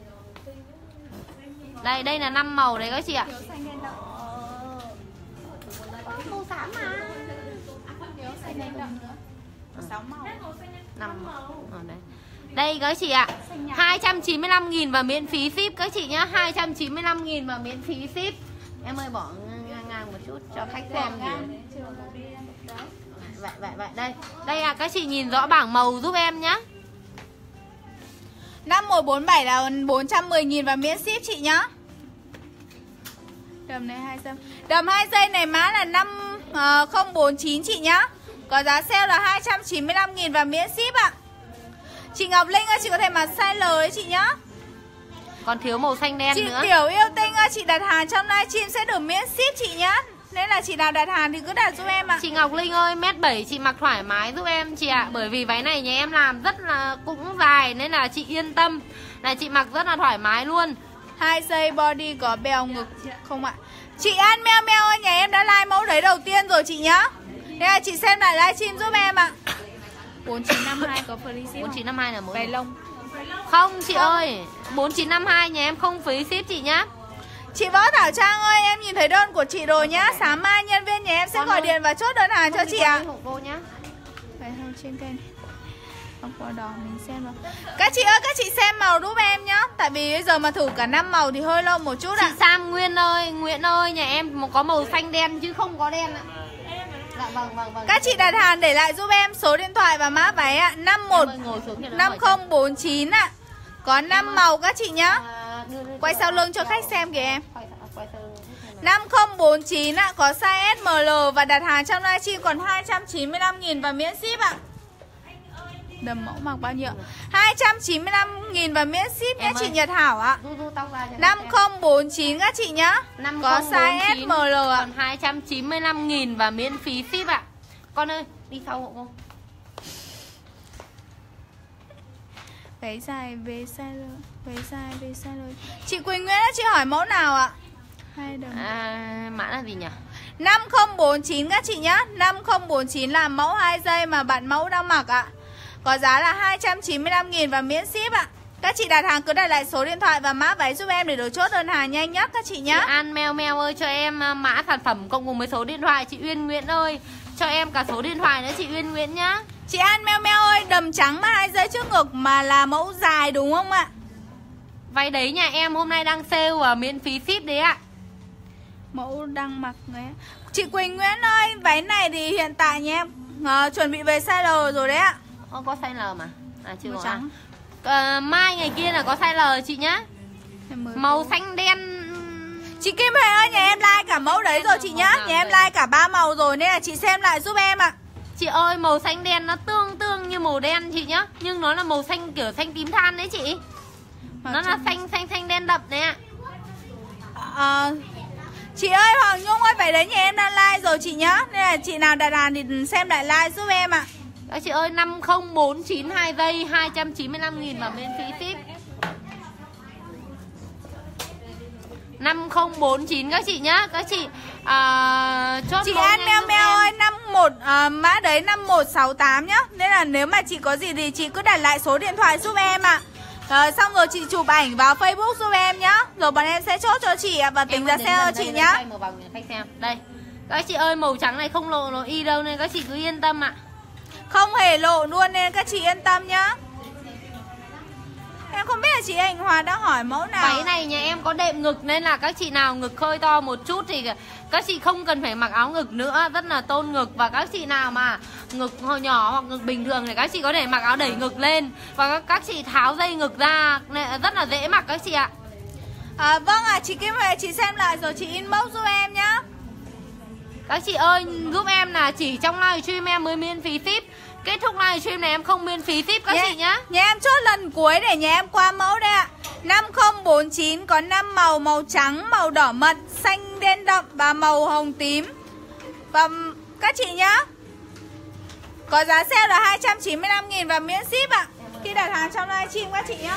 Đây, đây là năm màu đấy các chị ạ. Màu xám mà. sáu màu. năm màu. Ở đây. Đây các chị ạ. hai trăm chín mươi lăm nghìn và miễn phí ship các chị nhá. hai trăm chín mươi lăm nghìn và miễn phí ship. Em ơi bỏ ngang ngang một chút cho khách xem thì. Vậy vậy vậy đây. Đây à, các chị nhìn rõ bảng màu giúp em nhá. năm một bốn bảy là bốn trăm mười nghìn và miễn ship chị nhá. Đầm này hai dây. Đầm hai dây này mã là năm không bốn chín chị nhá. Có giá sale là hai trăm chín mươi lăm nghìn và miễn ship ạ. Chị Ngọc Linh ơi, chị có thể mặc size L đấy chị nhá. Còn thiếu màu xanh đen chị nữa. Chị Tiểu Yêu Tinh ơi, chị đặt hàng trong livestream sẽ được miễn ship chị nhá. Nên là chị nào đặt hàng thì cứ đặt giúp em ạ. Chị Ngọc Linh ơi, mét bảy chị mặc thoải mái giúp em chị ạ. Bởi vì váy này nhà em làm rất là cũng dài nên là chị yên tâm là chị mặc rất là thoải mái luôn. Hai dây body có bèo ngực không ạ? Chị An Meo Meo ơi, nhà em đã like mẫu đấy đầu tiên rồi chị nhá. Nên là chị xem lại livestream giúp em ạ. bốn chín năm hai có free ship. bốn chín năm hai là mỗi váy lông. Không chị không. ơi, bốn chín năm hai nhà em không free ship chị nhá. Chị Võ Thảo Trang ơi, em nhìn thấy đơn của chị rồi nhá. Sáng mai nhân viên nhà em sẽ con gọi ơi, điện và chốt đơn hàng cho chị ạ. À. Cô nhá. Vậy không trên kênh. Không qua đỏ mình xem rồi. Các chị ơi, các chị xem màu giúp em nhá. Tại vì bây giờ mà thử cả năm màu thì hơi lâu một chút ạ. Chị Sam Nguyên ơi, Nguyễn ơi, nhà em có màu xanh đen chứ không có đen ạ. Dạ vâng vâng vâng. Các chị đặt hàng để lại giúp em số điện thoại và mã váy ạ. năm một năm không bốn chín ạ. Có năm màu các chị nhá. Quay sau lưng cho khách xem kìa em. năm không bốn chín ạ, có size S M L và đặt hàng trong livestream còn hai trăm chín mươi lăm nghìn và miễn ship ạ. Đầm mẫu mặc bao nhiêu? hai trăm chín mươi lăm nghìn và miễn ship nhé chị Nhật Hảo ạ. năm không bốn chín các chị nhá. Có size S M L ạ. Còn hai trăm chín mươi lăm nghìn và miễn phí ship ạ. Con ơi, đi sau hộ cô. Váy dài về size L, váy dài về size L. Chị Quỳnh Nguyễn chị hỏi mẫu nào ạ? Hai đầm. À, mã là gì nhỉ? năm không bốn chín các chị nhá. năm không bốn chín là mẫu hai giây mà bạn mẫu đang mặc ạ. Có giá là hai trăm chín mươi lăm nghìn và miễn ship ạ. Các chị đặt hàng cứ đặt lại số điện thoại và mã váy giúp em để được chốt đơn hàng nhanh nhất các chị nhá. Chị An Meo Meo ơi, cho em mã sản phẩm cộng cùng với số điện thoại. Chị Uyên Nguyễn ơi, cho em cả số điện thoại nữa chị Uyên Nguyễn nhá. Chị An Meo Meo ơi, đầm trắng mà hai dây trước ngực mà là mẫu dài đúng không ạ? Váy đấy nhà em hôm nay đang sale và miễn phí ship đấy ạ. Mẫu đang mặc đấy. Chị Quỳnh Nguyễn ơi, váy này thì hiện tại nhà em uh, chuẩn bị về size L rồi đấy ạ. Ô, có size L mà. À chưa có trắng. À, mai ngày kia là có size L chị nhá. Màu xanh đen. Chị Kim Huệ ơi, nhà em like cả mẫu đấy rồi chị nhá. Nhà em like cả ba màu rồi nên là chị xem lại giúp em ạ. Chị ơi, màu xanh đen nó tương tương như màu đen chị nhá. Nhưng nó là màu xanh kiểu xanh tím than đấy chị. Màu nó là xanh xanh xanh đen đậm đấy ạ. À, chị ơi, Hoàng Nhung ơi, phải đấy nhà em đang like rồi chị nhá. Nên là chị nào đặt hàng thì xem lại like giúp em ạ. Các chị ơi, năm không bốn chín hai giây, hai trăm chín mươi lăm nghìn và miễn phí ship. năm không bốn chín các chị nhá. Các chị à, chốt chị An Meo Meo ơi, năm một à, mã đấy năm một sáu tám nhá. Nên là nếu mà chị có gì thì chị cứ đặt lại số điện thoại giúp em ạ. À, xong rồi chị chụp ảnh vào Facebook giúp em nhá. Rồi bọn em sẽ chốt cho chị và tính giá xe cho chị nhá. Đây. Các chị ơi, màu trắng này không lộ nó y đâu nên các chị cứ yên tâm ạ. Không hề lộ luôn nên các chị yên tâm nhá. Em không biết là chị Anh Hòa đã hỏi mẫu nào. Váy này nhà em có đệm ngực nên là các chị nào ngực hơi to một chút thì các chị không cần phải mặc áo ngực nữa, rất là tôn ngực. Và các chị nào mà ngực nhỏ hoặc ngực bình thường thì các chị có thể mặc áo đẩy ngực lên. Và các chị tháo dây ngực ra, rất là dễ mặc các chị ạ. À, vâng ạ, à, chị Kim Huệ chị xem lại rồi chị inbox giúp em nhá. Các chị ơi, giúp em là chỉ trong livestream em mới miễn phí ship. Kết thúc livestream này em không miễn phí ship các yeah. chị nhá. Nhà em chốt lần cuối để nhà em qua mẫu đây ạ. năm không bốn chín có năm màu, màu trắng, màu đỏ mật, xanh đen đậm và màu hồng tím. Và các chị nhá, có giá sale là hai trăm chín mươi lăm nghìn và miễn ship ạ. Khi đặt hàng trong livestream các chị nhá.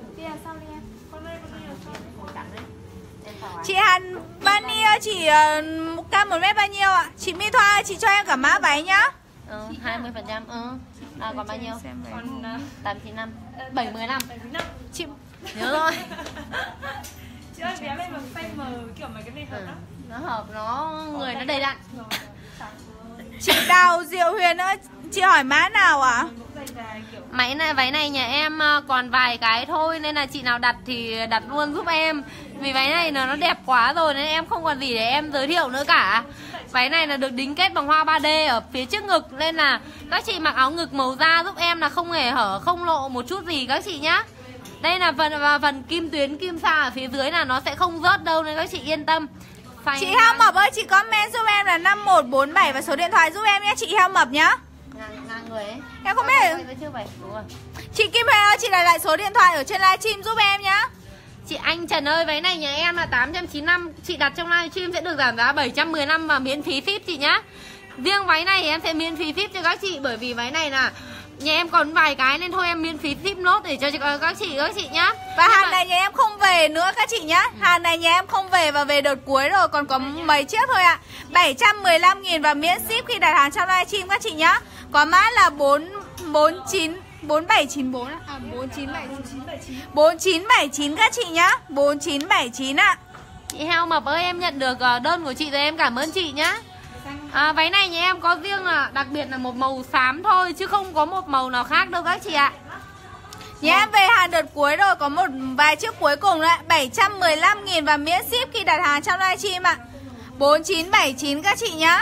Chị Hàn Bani ơi, chị uh, cam một mét bao nhiêu ạ? Chị My Thoa ơi, chị cho em cả mã váy nhá. Ừ, hai mươi phần trăm. Ừ. À, còn bao nhiêu? Còn tám chín năm, bảy mươi lăm. Chị nhớ rồi. Chị ơi, bé lên một size M kiểu mấy cái này hợp ừ. lắm. Nó hợp, nó người nó đầy đặn. Chị Đào Diệu Huyền ơi, chị hỏi mã nào ạ? Máy này, váy này nhà em còn vài cái thôi nên là chị nào đặt thì đặt luôn giúp em. Vì váy này nó đẹp quá rồi nên em không còn gì để em giới thiệu nữa cả. Váy này là được đính kết bằng hoa ba D ở phía trước ngực nên là các chị mặc áo ngực màu da giúp em là không hề hở, không lộ một chút gì các chị nhá. Đây là phần và phần kim tuyến kim sa ở phía dưới là nó sẽ không rớt đâu nên các chị yên tâm. xanh. Chị heo mập ơi, chị comment giúp em là năm một bốn bảy và số điện thoại giúp em nhé, chị heo mập nhá. Ngang, ngang người ấy. Em không biết. Chưa vậy. Đúng rồi. Chị Kim Huệ ơi, chị đặt lại số điện thoại ở trên livestream giúp em nhá. Chị Anh Trần ơi, váy này nhà em là tám trăm chín mươi lăm, chị đặt trong livestream sẽ được giảm giá bảy trăm mười lăm và miễn phí ship chị nhá. Riêng váy này thì em sẽ miễn phí ship cho các chị, bởi vì váy này là nhà em còn vài cái nên thôi em miễn phí ship nốt để cho các chị các chị nhá. Và nhưng hàng mà... này nhà em không về nữa các chị nhá. Hàng này nhà em không về và về đợt cuối rồi, còn có mấy chiếc thôi ạ. bảy trăm mười lăm nghìn và miễn ship khi đặt hàng trong livestream các chị nhá. Có mã là bốn bốn chín bốn bảy chín bốn à, bốn chín bảy chín bốn chín bảy chín các chị nhá. bốn chín bảy chín ạ. Chị heo mập ơi, em nhận được đơn của chị rồi, em cảm ơn chị nhá. À, váy này nhà em có riêng là đặc biệt là một màu xám thôi chứ không có một màu nào khác đâu các chị ạ. Nhà em về hàng đợt cuối rồi, có một vài chiếc cuối cùng đấy, bảy trăm mười lăm nghìn và miễn ship khi đặt hàng trong livestream ạ. bốn chín bảy chín các chị nhá.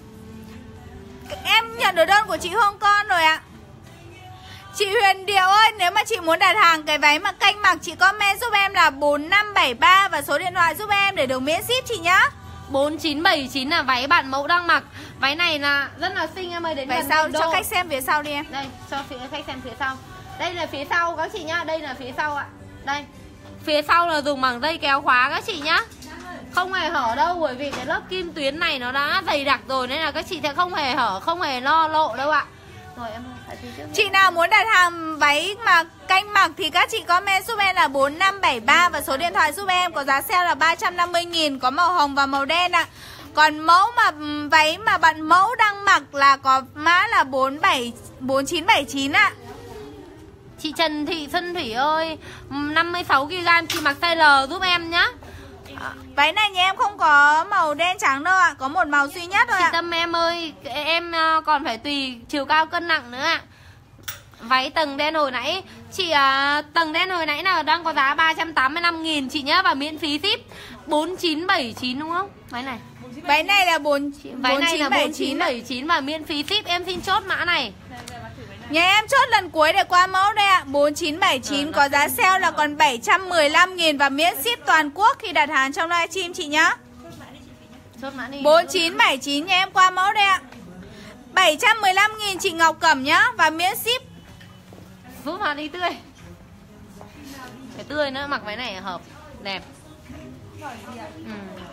Em nhận được đơn của chị Hương Con rồi ạ. Chị Huyền Điệu ơi, nếu mà chị muốn đặt hàng cái váy mà canh mặc, chị comment giúp em là bốn năm bảy ba và số điện thoại giúp em để được miễn ship chị nhá. Bốn chín bảy chín là váy bạn mẫu đang mặc. Váy này là rất là xinh em ơi, đến váy sau cho khách xem phía sau đi em. Đây, cho phía khách xem phía sau. Đây là phía sau các chị nhá, đây là phía sau ạ. Đây. Phía sau là dùng bằng dây kéo khóa các chị nhá. Không hề hở đâu, bởi vì cái lớp kim tuyến này nó đã dày đặc rồi nên là các chị sẽ không hề hở, không hề lo lộ đâu ạ. Rồi em phải phía trước. Chị nào muốn đặt hàng váy mà canh mặc thì các chị comment giúp em là bốn năm bảy ba và số điện thoại giúp em, có giá sale là ba trăm năm mươi nghìn, có màu hồng và màu đen ạ. Còn mẫu mà váy mà bạn mẫu đang mặc là có mã là bốn bảy bốn chín bảy chín ạ. Chị Trần Thị Xuân Thủy ơi, năm mươi sáu ki lô gam chị mặc size L giúp em nhá. À, váy này nhà em không có màu đen trắng đâu ạ, có một màu duy nhất thôi chị ạ. Tâm em ơi, em còn phải tùy chiều cao cân nặng nữa ạ. Váy tầng đen hồi nãy chị à, tầng đen hồi nãy nào đang có giá ba trăm tám mươi lăm nghìn chị nhá, và miễn phí ship bốn chín bảy chín đúng không? Váy này. Váy này là bốn Váy này là bốn chín bảy chín và miễn phí ship, em xin chốt mã này. Nhà em chốt lần cuối để qua mẫu đây ạ. bốn chín bảy chín có giá sale là còn bảy trăm mười lăm nghìn và miễn ship toàn quốc khi đặt hàng trong livestream chị nhá. Chốt mã đi. bốn chín bảy chín nhà em qua mẫu đây ạ. bảy trăm mười lăm nghìn chị Ngọc Cẩm nhá và miễn ship. Giúp mã đi tươi. Cái tươi nữa, mặc váy này hợp đẹp. Ừ.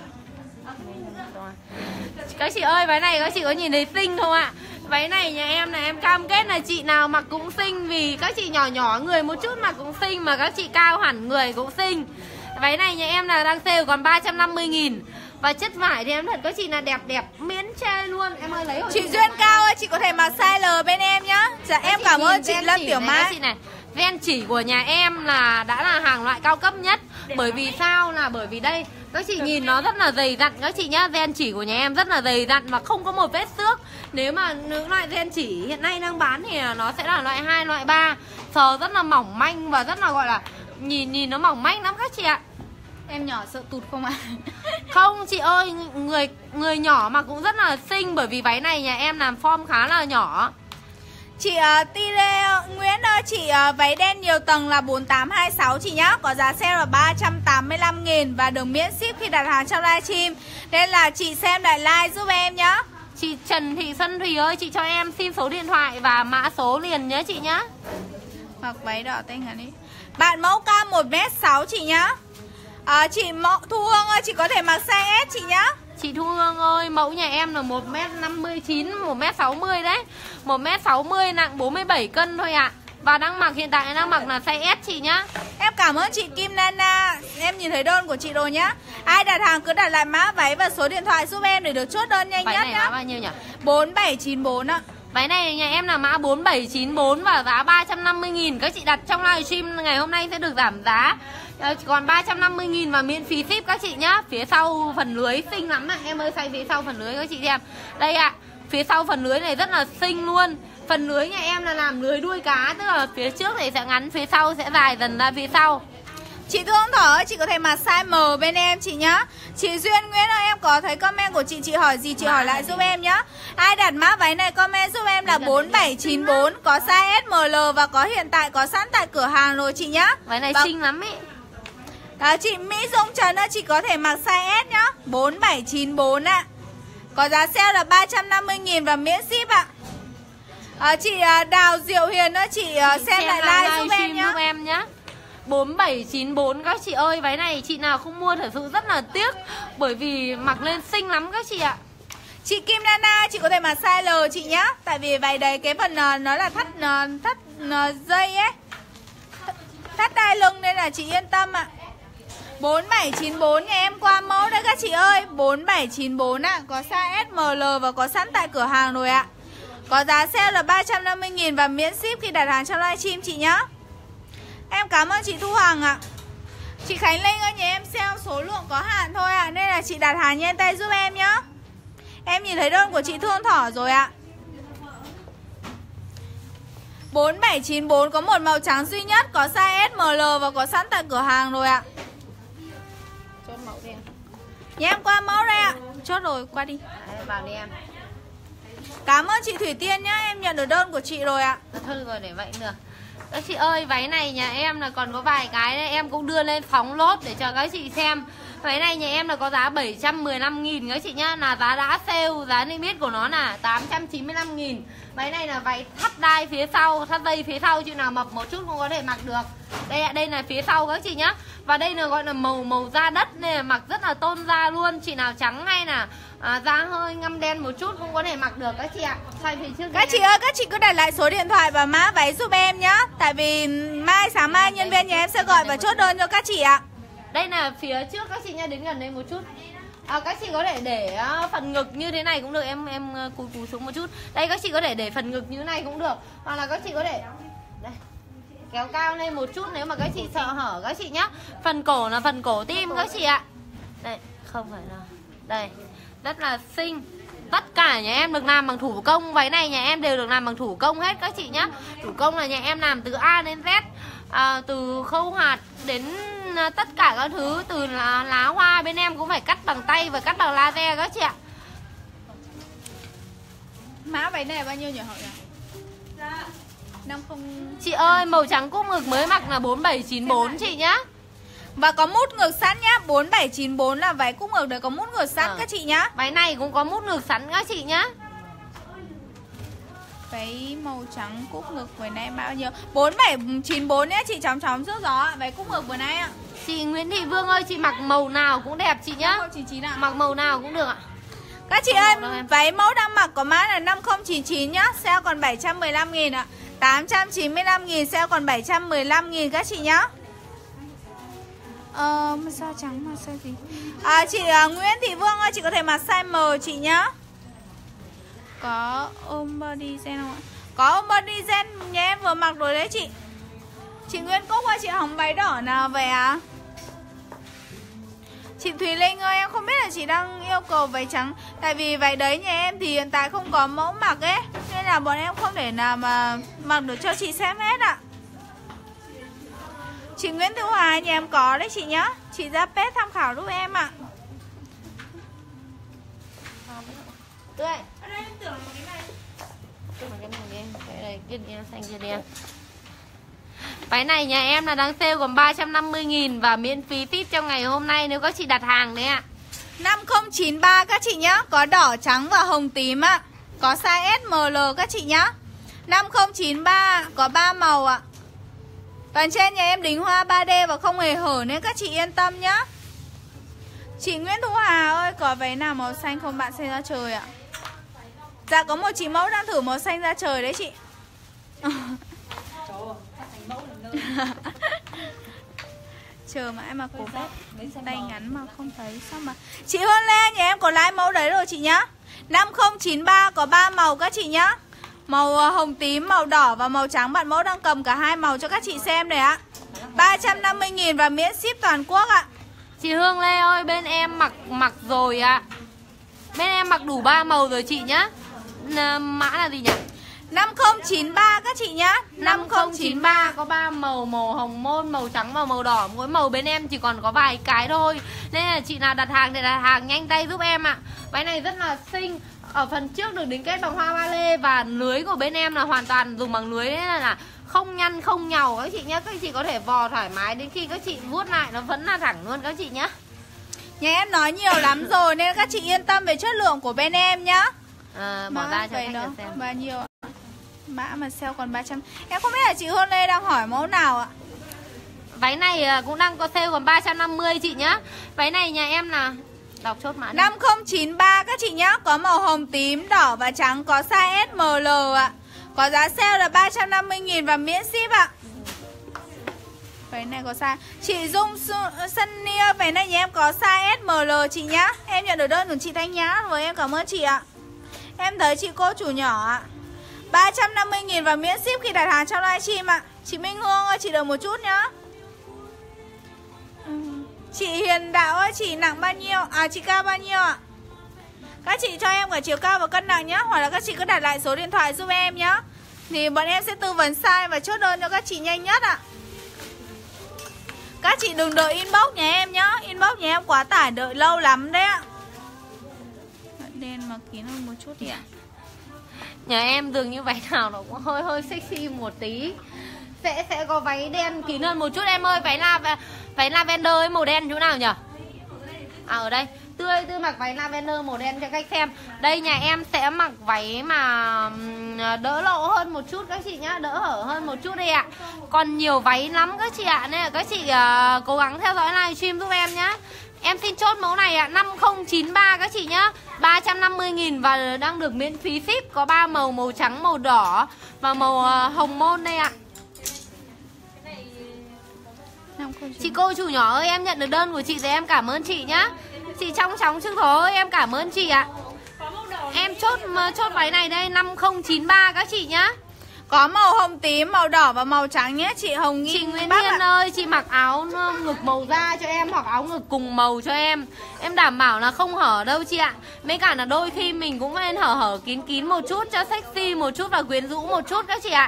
Các chị ơi, váy này các chị có nhìn thấy xinh không ạ? Váy này nhà em là em cam kết là chị nào mặc cũng xinh, vì các chị nhỏ nhỏ người một chút mặc cũng xinh, mà các chị cao hẳn người cũng xinh. Váy này nhà em là đang sale còn ba trăm năm mươi nghìn. Và chất vải thì em thật các chị là đẹp đẹp miễn chê luôn. Em ơi lấy hộ chị Duyên Cao ơi, chị có thể mặc size L bên em nhá. Dạ em cảm ơn chị Lâm Tiểu Mai. Chị này, ven chỉ của nhà em là đã là hàng loại cao cấp nhất. Bởi vì sao? Là bởi vì đây các chị nhìn nó rất là dày dặn các chị nhá. Ven chỉ của nhà em rất là dày dặn và không có một vết xước. Nếu mà những loại ven chỉ hiện nay đang bán thì nó sẽ là loại hai, loại ba. Sờ rất là mỏng manh và rất là gọi là nhìn nhìn nó mỏng manh lắm các chị ạ. Em nhỏ sợ tụt không ạ? Không chị ơi, người người nhỏ mà cũng rất là xinh, bởi vì váy này nhà em làm form khá là nhỏ. Chị uh, Tile Nguyễn ơi, chị uh, váy đen nhiều tầng là bốn tám hai sáu chị nhá. Có giá sale là ba trăm tám mươi lăm nghìn và được miễn ship khi đặt hàng trong livestream. Nên là chị xem lại like giúp em nhá. Chị Trần Thị Xuân Thùy ơi, chị cho em xin số điện thoại và mã số liền nhé chị nhá. Mặc váy đỏ tay ngắn đi. Bạn mẫu cao một mét sáu chị nhá. À, chị Mậu Thu Hương ơi, chị có thể mặc size S chị nhá. Chị Thu Hương ơi, mẫu nhà em là một mét năm mươi chín, một mét sáu mươi đấy. một mét sáu mươi nặng bốn mươi bảy cân thôi ạ. À. Và đang mặc hiện tại đang mặc là size S chị nhá. Em cảm ơn chị Kim Nana. Em nhìn thấy đơn của chị rồi nhá. Ai đặt hàng cứ đặt lại mã váy và số điện thoại giúp em để được chốt đơn nhanh váy nhất này nhá. Mã bao nhiêu nhỉ? bốn bảy chín bốn ạ. Váy này nhà em là mã bốn bảy chín bốn và giá ba trăm năm mươi nghìn. Các chị đặt trong livestream ngày hôm nay sẽ được giảm giá còn ba trăm năm mươi nghìn và miễn phí ship các chị nhá. Phía sau phần lưới xinh lắm ạ. Em ơi xoay phía sau phần lưới các chị xem. Đây ạ, à, phía sau phần lưới này rất là xinh luôn. Phần lưới nhà em là làm lưới đuôi cá, tức là phía trước này sẽ ngắn, phía sau sẽ dài dần ra phía sau. Chị Thương Thỏ ơi, chị có thể mặc size M bên em chị nhá. Chị Duyên Nguyễn ơi, em có thấy comment của chị, chị hỏi gì chị hỏi lại giúp em nhá. Ai đặt mã váy này comment giúp em là bốn bảy chín bốn, có size S, M, L và có hiện tại có sẵn tại cửa hàng rồi chị nhá. Váy này và... xinh lắm ý. Đó, chị Mỹ Dung Trần ơi, chị có thể mặc size S nhá, bốn bảy chín bốn ạ. Có giá sale là ba trăm năm mươi nghìn và miễn ship ạ. À, chị Đào Diệu Hiền ơi, chị, chị xem, xem lại live giúp em nhá. Giúp em nhá. bốn bảy chín bốn các chị ơi, váy này chị nào không mua thật sự rất là tiếc, bởi vì mặc lên xinh lắm các chị ạ. Chị Kim Nana, chị có thể mặc size L chị nhá. Tại vì váy đấy cái phần uh, nó là thắt uh, thắt uh, dây ấy, thắt đai lưng nên là chị yên tâm ạ. Bốn bảy chín bốn nhà em qua mẫu đấy các chị ơi. Bốn bảy chín bốn ạ, có size S, M, L và có sẵn tại cửa hàng rồi ạ. Có giá sale là ba trăm năm mươi nghìn và miễn ship khi đặt hàng trong livestream chị nhá. Em cảm ơn chị Thu Hằng ạ. Chị Khánh Linh ơi, nhà em sale số lượng có hạn thôi ạ, nên là chị đặt hàng nhanh tay giúp em nhá. Em nhìn thấy đơn của chị Thương Thỏ rồi ạ. Bốn bảy chín bốn có một màu trắng duy nhất, có size S, M, L và có sẵn tại cửa hàng rồi ạ. Chốt mẫu đi em. Nhà em qua mẫu đây ạ. Chốt rồi, qua đi. Đấy, vào đi em. Cảm ơn chị Thủy Tiên nhá, em nhận được đơn của chị rồi ạ. Thôi rồi, để vậy được. Các chị ơi, váy này nhà em là còn có vài cái đấy, em cũng đưa lên phóng lốt để cho các chị xem. Váy này nhà em là có giá bảy trăm mười lăm nghìn các chị nhá, là giá đã sale, giá niêm yết của nó là tám trăm chín mươi lăm nghìn. Váy này là váy thắt đai phía sau, thắt dây phía sau, chị nào mập một chút không có thể mặc được. Đây ạ, đây là phía sau các chị nhá. Và đây là gọi là màu màu da đất nên là mặc rất là tôn da luôn. Chị nào trắng hay là à, da hơi ngăm đen một chút không có thể mặc được các chị ạ. Xoay phía trước. Các chị ơi, các chị cứ đặt lại số điện thoại và mã váy giúp em nhá. Tại vì mai sáng mai nhân viên nhà em sẽ gọi và chốt đơn cho các chị ạ. Đây là phía trước các chị nha, đến gần đây một chút. À, các chị có thể để uh, phần ngực như thế này cũng được, em em uh, cúi cúi xuống một chút. Đây các chị có thể để phần ngực như thế này cũng được, hoặc là các chị có thể đây, kéo cao lên một chút nếu mà các chị sợ hở các chị nhá. Phần cổ là phần cổ tim các chị ạ. Đây, không phải là đây, rất là xinh. Tất cả nhà em được làm bằng thủ công, váy này nhà em đều được làm bằng thủ công hết các chị nhá. Thủ công là nhà em làm từ A đến Z, à, từ khâu hạt đến tất cả các thứ, từ lá, lá hoa bên em cũng phải cắt bằng tay và cắt bằng laser các chị ạ. Mã váy này bao nhiêu nhỉ Hậu nhỉ? Dạ năm không. Chị ơi, màu trắng cúc ngực mới mặc là bốn bảy chín bốn chị nhá. Và có mút ngực sẵn nhá. Bốn bảy chín bốn là váy cúc ngực đấy, có mút ngực sẵn à. Các chị nhá. Váy này cũng có mút ngực sẵn các chị nhá. Váy màu trắng cúc ngực vừa nãy bao nhiêu? Bốn bảy chín bốn nhá, chị chóng chóng trước gió ạ. Váy cúc ngực vừa nãy ạ. Chị Nguyễn Thị Vương ơi, chị mặc màu nào cũng đẹp chị nhá. năm không chín chín ạ. Mặc màu nào cũng được ạ. Các chị ơi, váy mẫu đang mặc có mã là năm không chín chín nhá. Sale còn bảy trăm mười lăm nghìn ạ. Tám trăm chín mươi lăm nghìn, sale còn bảy trăm mười lăm nghìn các chị nhá. Ờ, da trắng mà size gì? À, chị uh, Nguyễn Thị Vương ơi, chị có thể mặc size M chị nhá. Có ôm body gen không ạ? Có ôm body gen, nhà em vừa mặc rồi đấy chị. Chị Nguyễn Cúc ơi, chị hỏng váy đỏ nào vậy ạ? À? Chị Thùy Linh ơi, em không biết là chị đang yêu cầu váy trắng. Tại vì váy đấy nhà em thì hiện tại không có mẫu mặc ấy, nên là bọn em không thể nào mà mặc được cho chị xem hết ạ. Chị Nguyễn Thu Hà nhà em có đấy chị nhá. Chị ra page tham khảo giúp em ạ. Tươi. Ở đây em tưởng là một cái này. Cái này đi em. Cái này kia đi em, xanh kia đi em. Váy này nhà em là đang sale còn ba trăm năm mươi nghìn và miễn phí ship trong ngày hôm nay nếu các chị đặt hàng đấy ạ. Năm không chín ba các chị nhá. Có đỏ, trắng và hồng tím ạ. Có size S, M, L các chị nhá. Năm không chín ba có ba màu ạ. Phần trên nhà em đính hoa ba D và không hề hở nên các chị yên tâm nhá. Chị Nguyễn Thu Hà ơi, có váy nào màu xanh không bạn xanh ra trời ạ? Dạ có một chị mẫu đang thử màu xanh ra trời đấy chị. Chờ mãi mà cô vết tay ngắn mà không thấy sao mà. Chị Hương Lê nhà em có lái mẫu đấy rồi chị nhá. Năm không chín ba có ba màu các chị nhá. Màu hồng tím, màu đỏ và màu trắng. Bạn mẫu đang cầm cả hai màu cho các chị xem này ạ. Ba trăm năm mươi nghìn và miễn ship toàn quốc ạ. Chị Hương Lê ơi, bên em mặc mặc rồi ạ. Bên em mặc đủ ba màu rồi chị nhá. Mã là gì nhỉ? Năm không chín ba các chị nhá. Năm không chín ba có ba màu, màu hồng môn, màu trắng và màu đỏ. Mỗi màu bên em chỉ còn có vài cái thôi. Nên là chị nào đặt hàng thì đặt hàng nhanh tay giúp em ạ. Váy này rất là xinh. ở phần trước được đính kết bằng hoa ba lê. Và lưới của bên em là hoàn toàn dùng bằng lưới, nên là không nhăn không nhàu các chị nhé. Các chị có thể vò thoải mái đến khi các chị vuốt lại nó vẫn là thẳng luôn các chị nhé. Nhà em nói nhiều lắm rồi nên các chị yên tâm về chất lượng của bên em nhá. À, bỏ Mã ra cho vậy khách đó, xem. bao nhiêu ạ? Mã mà sale còn ba trăm. Em không biết là chị Hôn Lê đang hỏi mẫu nào ạ? Váy này cũng đang có sale còn ba trăm năm mươi chị nhá. Váy này nhà em là đọc chốt mã năm không chín ba các chị nhá. Có màu hồng, tím, đỏ và trắng. Có size ét em lờ ạ. Có giá sale là ba trăm năm mươi nghìn và miễn ship ạ. Váy này có size. Chị Dung Sunny ơi, váy này nhà em có size ét em lờ chị nhá. Em nhận được đơn của chị Thanh Nhã rồi, em cảm ơn chị ạ. Em thấy chị cô chủ nhỏ ạ. ba trăm năm mươi nghìn và miễn ship khi đặt hàng trong livestream ạ. Chị Minh Hương ơi, chị đợi một chút nhá. Chị Hiền Đạo ơi, chị nặng bao nhiêu? À, chị cao bao nhiêu ạ? Các chị cho em cả chiều cao và cân nặng nhá. Hoặc là các chị cứ đặt lại số điện thoại giúp em nhá. Thì bọn em sẽ tư vấn size và chốt đơn cho các chị nhanh nhất ạ. Các chị đừng đợi inbox nhà em nhá. Inbox nhà em quá tải, đợi lâu lắm đấy ạ. Đen mà kín hơn một chút đi ạ. Nhà em dường như váy nào nó cũng hơi hơi sexy một tí. Sẽ sẽ có váy đen kín hơn một chút em ơi. Váy la váy lavender ấy, màu đen chỗ nào nhỉ? À ở đây. Tươi Tươi mặc váy lavender màu đen cho khách xem. Đây nhà em sẽ mặc váy mà đỡ lộ hơn một chút các chị nhá, đỡ hở hơn một chút đây ạ. Còn nhiều váy lắm các chị ạ, nên là các chị uh, cố gắng theo dõi livestream giúp em nhá. Em xin chốt mẫu này ạ, năm không chín ba các chị nhá, ba trăm năm mươi nghìn và đang được miễn phí ship. Có ba màu, màu trắng, màu đỏ và màu uh, hồng môn đây ạ. Chị cô chủ nhỏ ơi, em nhận được đơn của chị thì em cảm ơn chị nhá. Chị trong chóng chứ thôi, em cảm ơn chị ạ. Em chốt chốt váy này đây, năm không chín ba các chị nhá. Có màu hồng, tím, màu đỏ và màu trắng nhé. Chị Hồng Nghị. Chị Nguyễn Hiên ơi, chị mặc áo ngực màu da cho em hoặc áo ngực cùng màu cho em. Em đảm bảo là không hở đâu chị ạ. Mấy cả là đôi khi mình cũng nên hở hở kín kín một chút cho sexy một chút và quyến rũ một chút các chị ạ.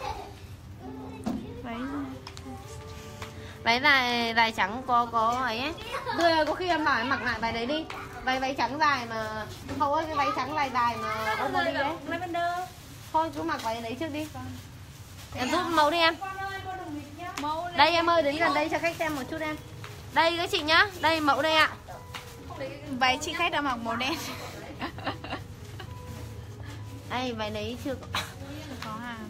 Váy dài dài trắng có có ấy ấy. Tươi ơi, có khi em bảo em mặc lại váy đấy đi. Váy váy trắng dài mà Hậu ơi, cái váy trắng dài dài mà ông đi đấy. Thôi cứ mặc váy đấy trước đi. Em giúp mẫu đi em. Đây em ơi, đến gần đây cho khách xem một chút em. Đây các chị nhá, đây mẫu đây ạ. Váy chị khách đã mặc màu đen. Đây váy đấy chưa có hàng.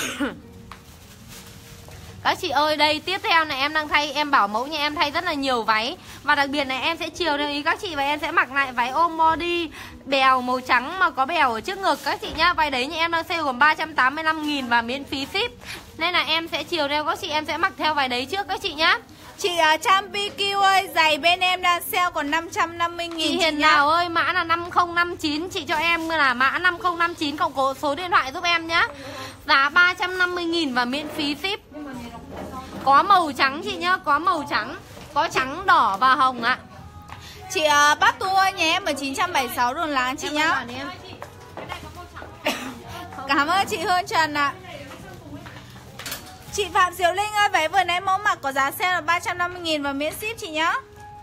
Các chị ơi, đây tiếp theo này em đang thay, em bảo mẫu nhà em thay rất là nhiều váy. Và đặc biệt này em sẽ chiều theo ý các chị và em sẽ mặc lại váy ôm body bèo màu trắng mà có bèo ở trước ngực các chị nhá. Váy đấy nhà em đang sale còn ba trăm tám mươi lăm nghìn và miễn phí ship. Nên là em sẽ chiều theo các chị, em sẽ mặc theo váy đấy trước các chị nhá. Chị uh, Trăm pê quy ơi, giày bên em đang sale còn năm trăm năm mươi nghìn. Chị Hiền nào ơi, mã là năm không năm chín. Chị cho em là mã năm không năm chín cộng cố số điện thoại giúp em nhá. Giá ba trăm năm mươi nghìn và miễn phí ship. Có màu trắng chị nhá, có màu trắng. Có trắng, đỏ và hồng ạ. Chị uh, Bác Tu ơi, nhà em ở chín trăm bảy mươi sáu Đường Láng chị em nhá. Cảm ơn chị Hương Trần ạ. Chị Phạm Diệu Linh ơi, váy vừa nãy mẫu mặc có giá sale là ba trăm năm mươi nghìn và miễn ship chị nhá.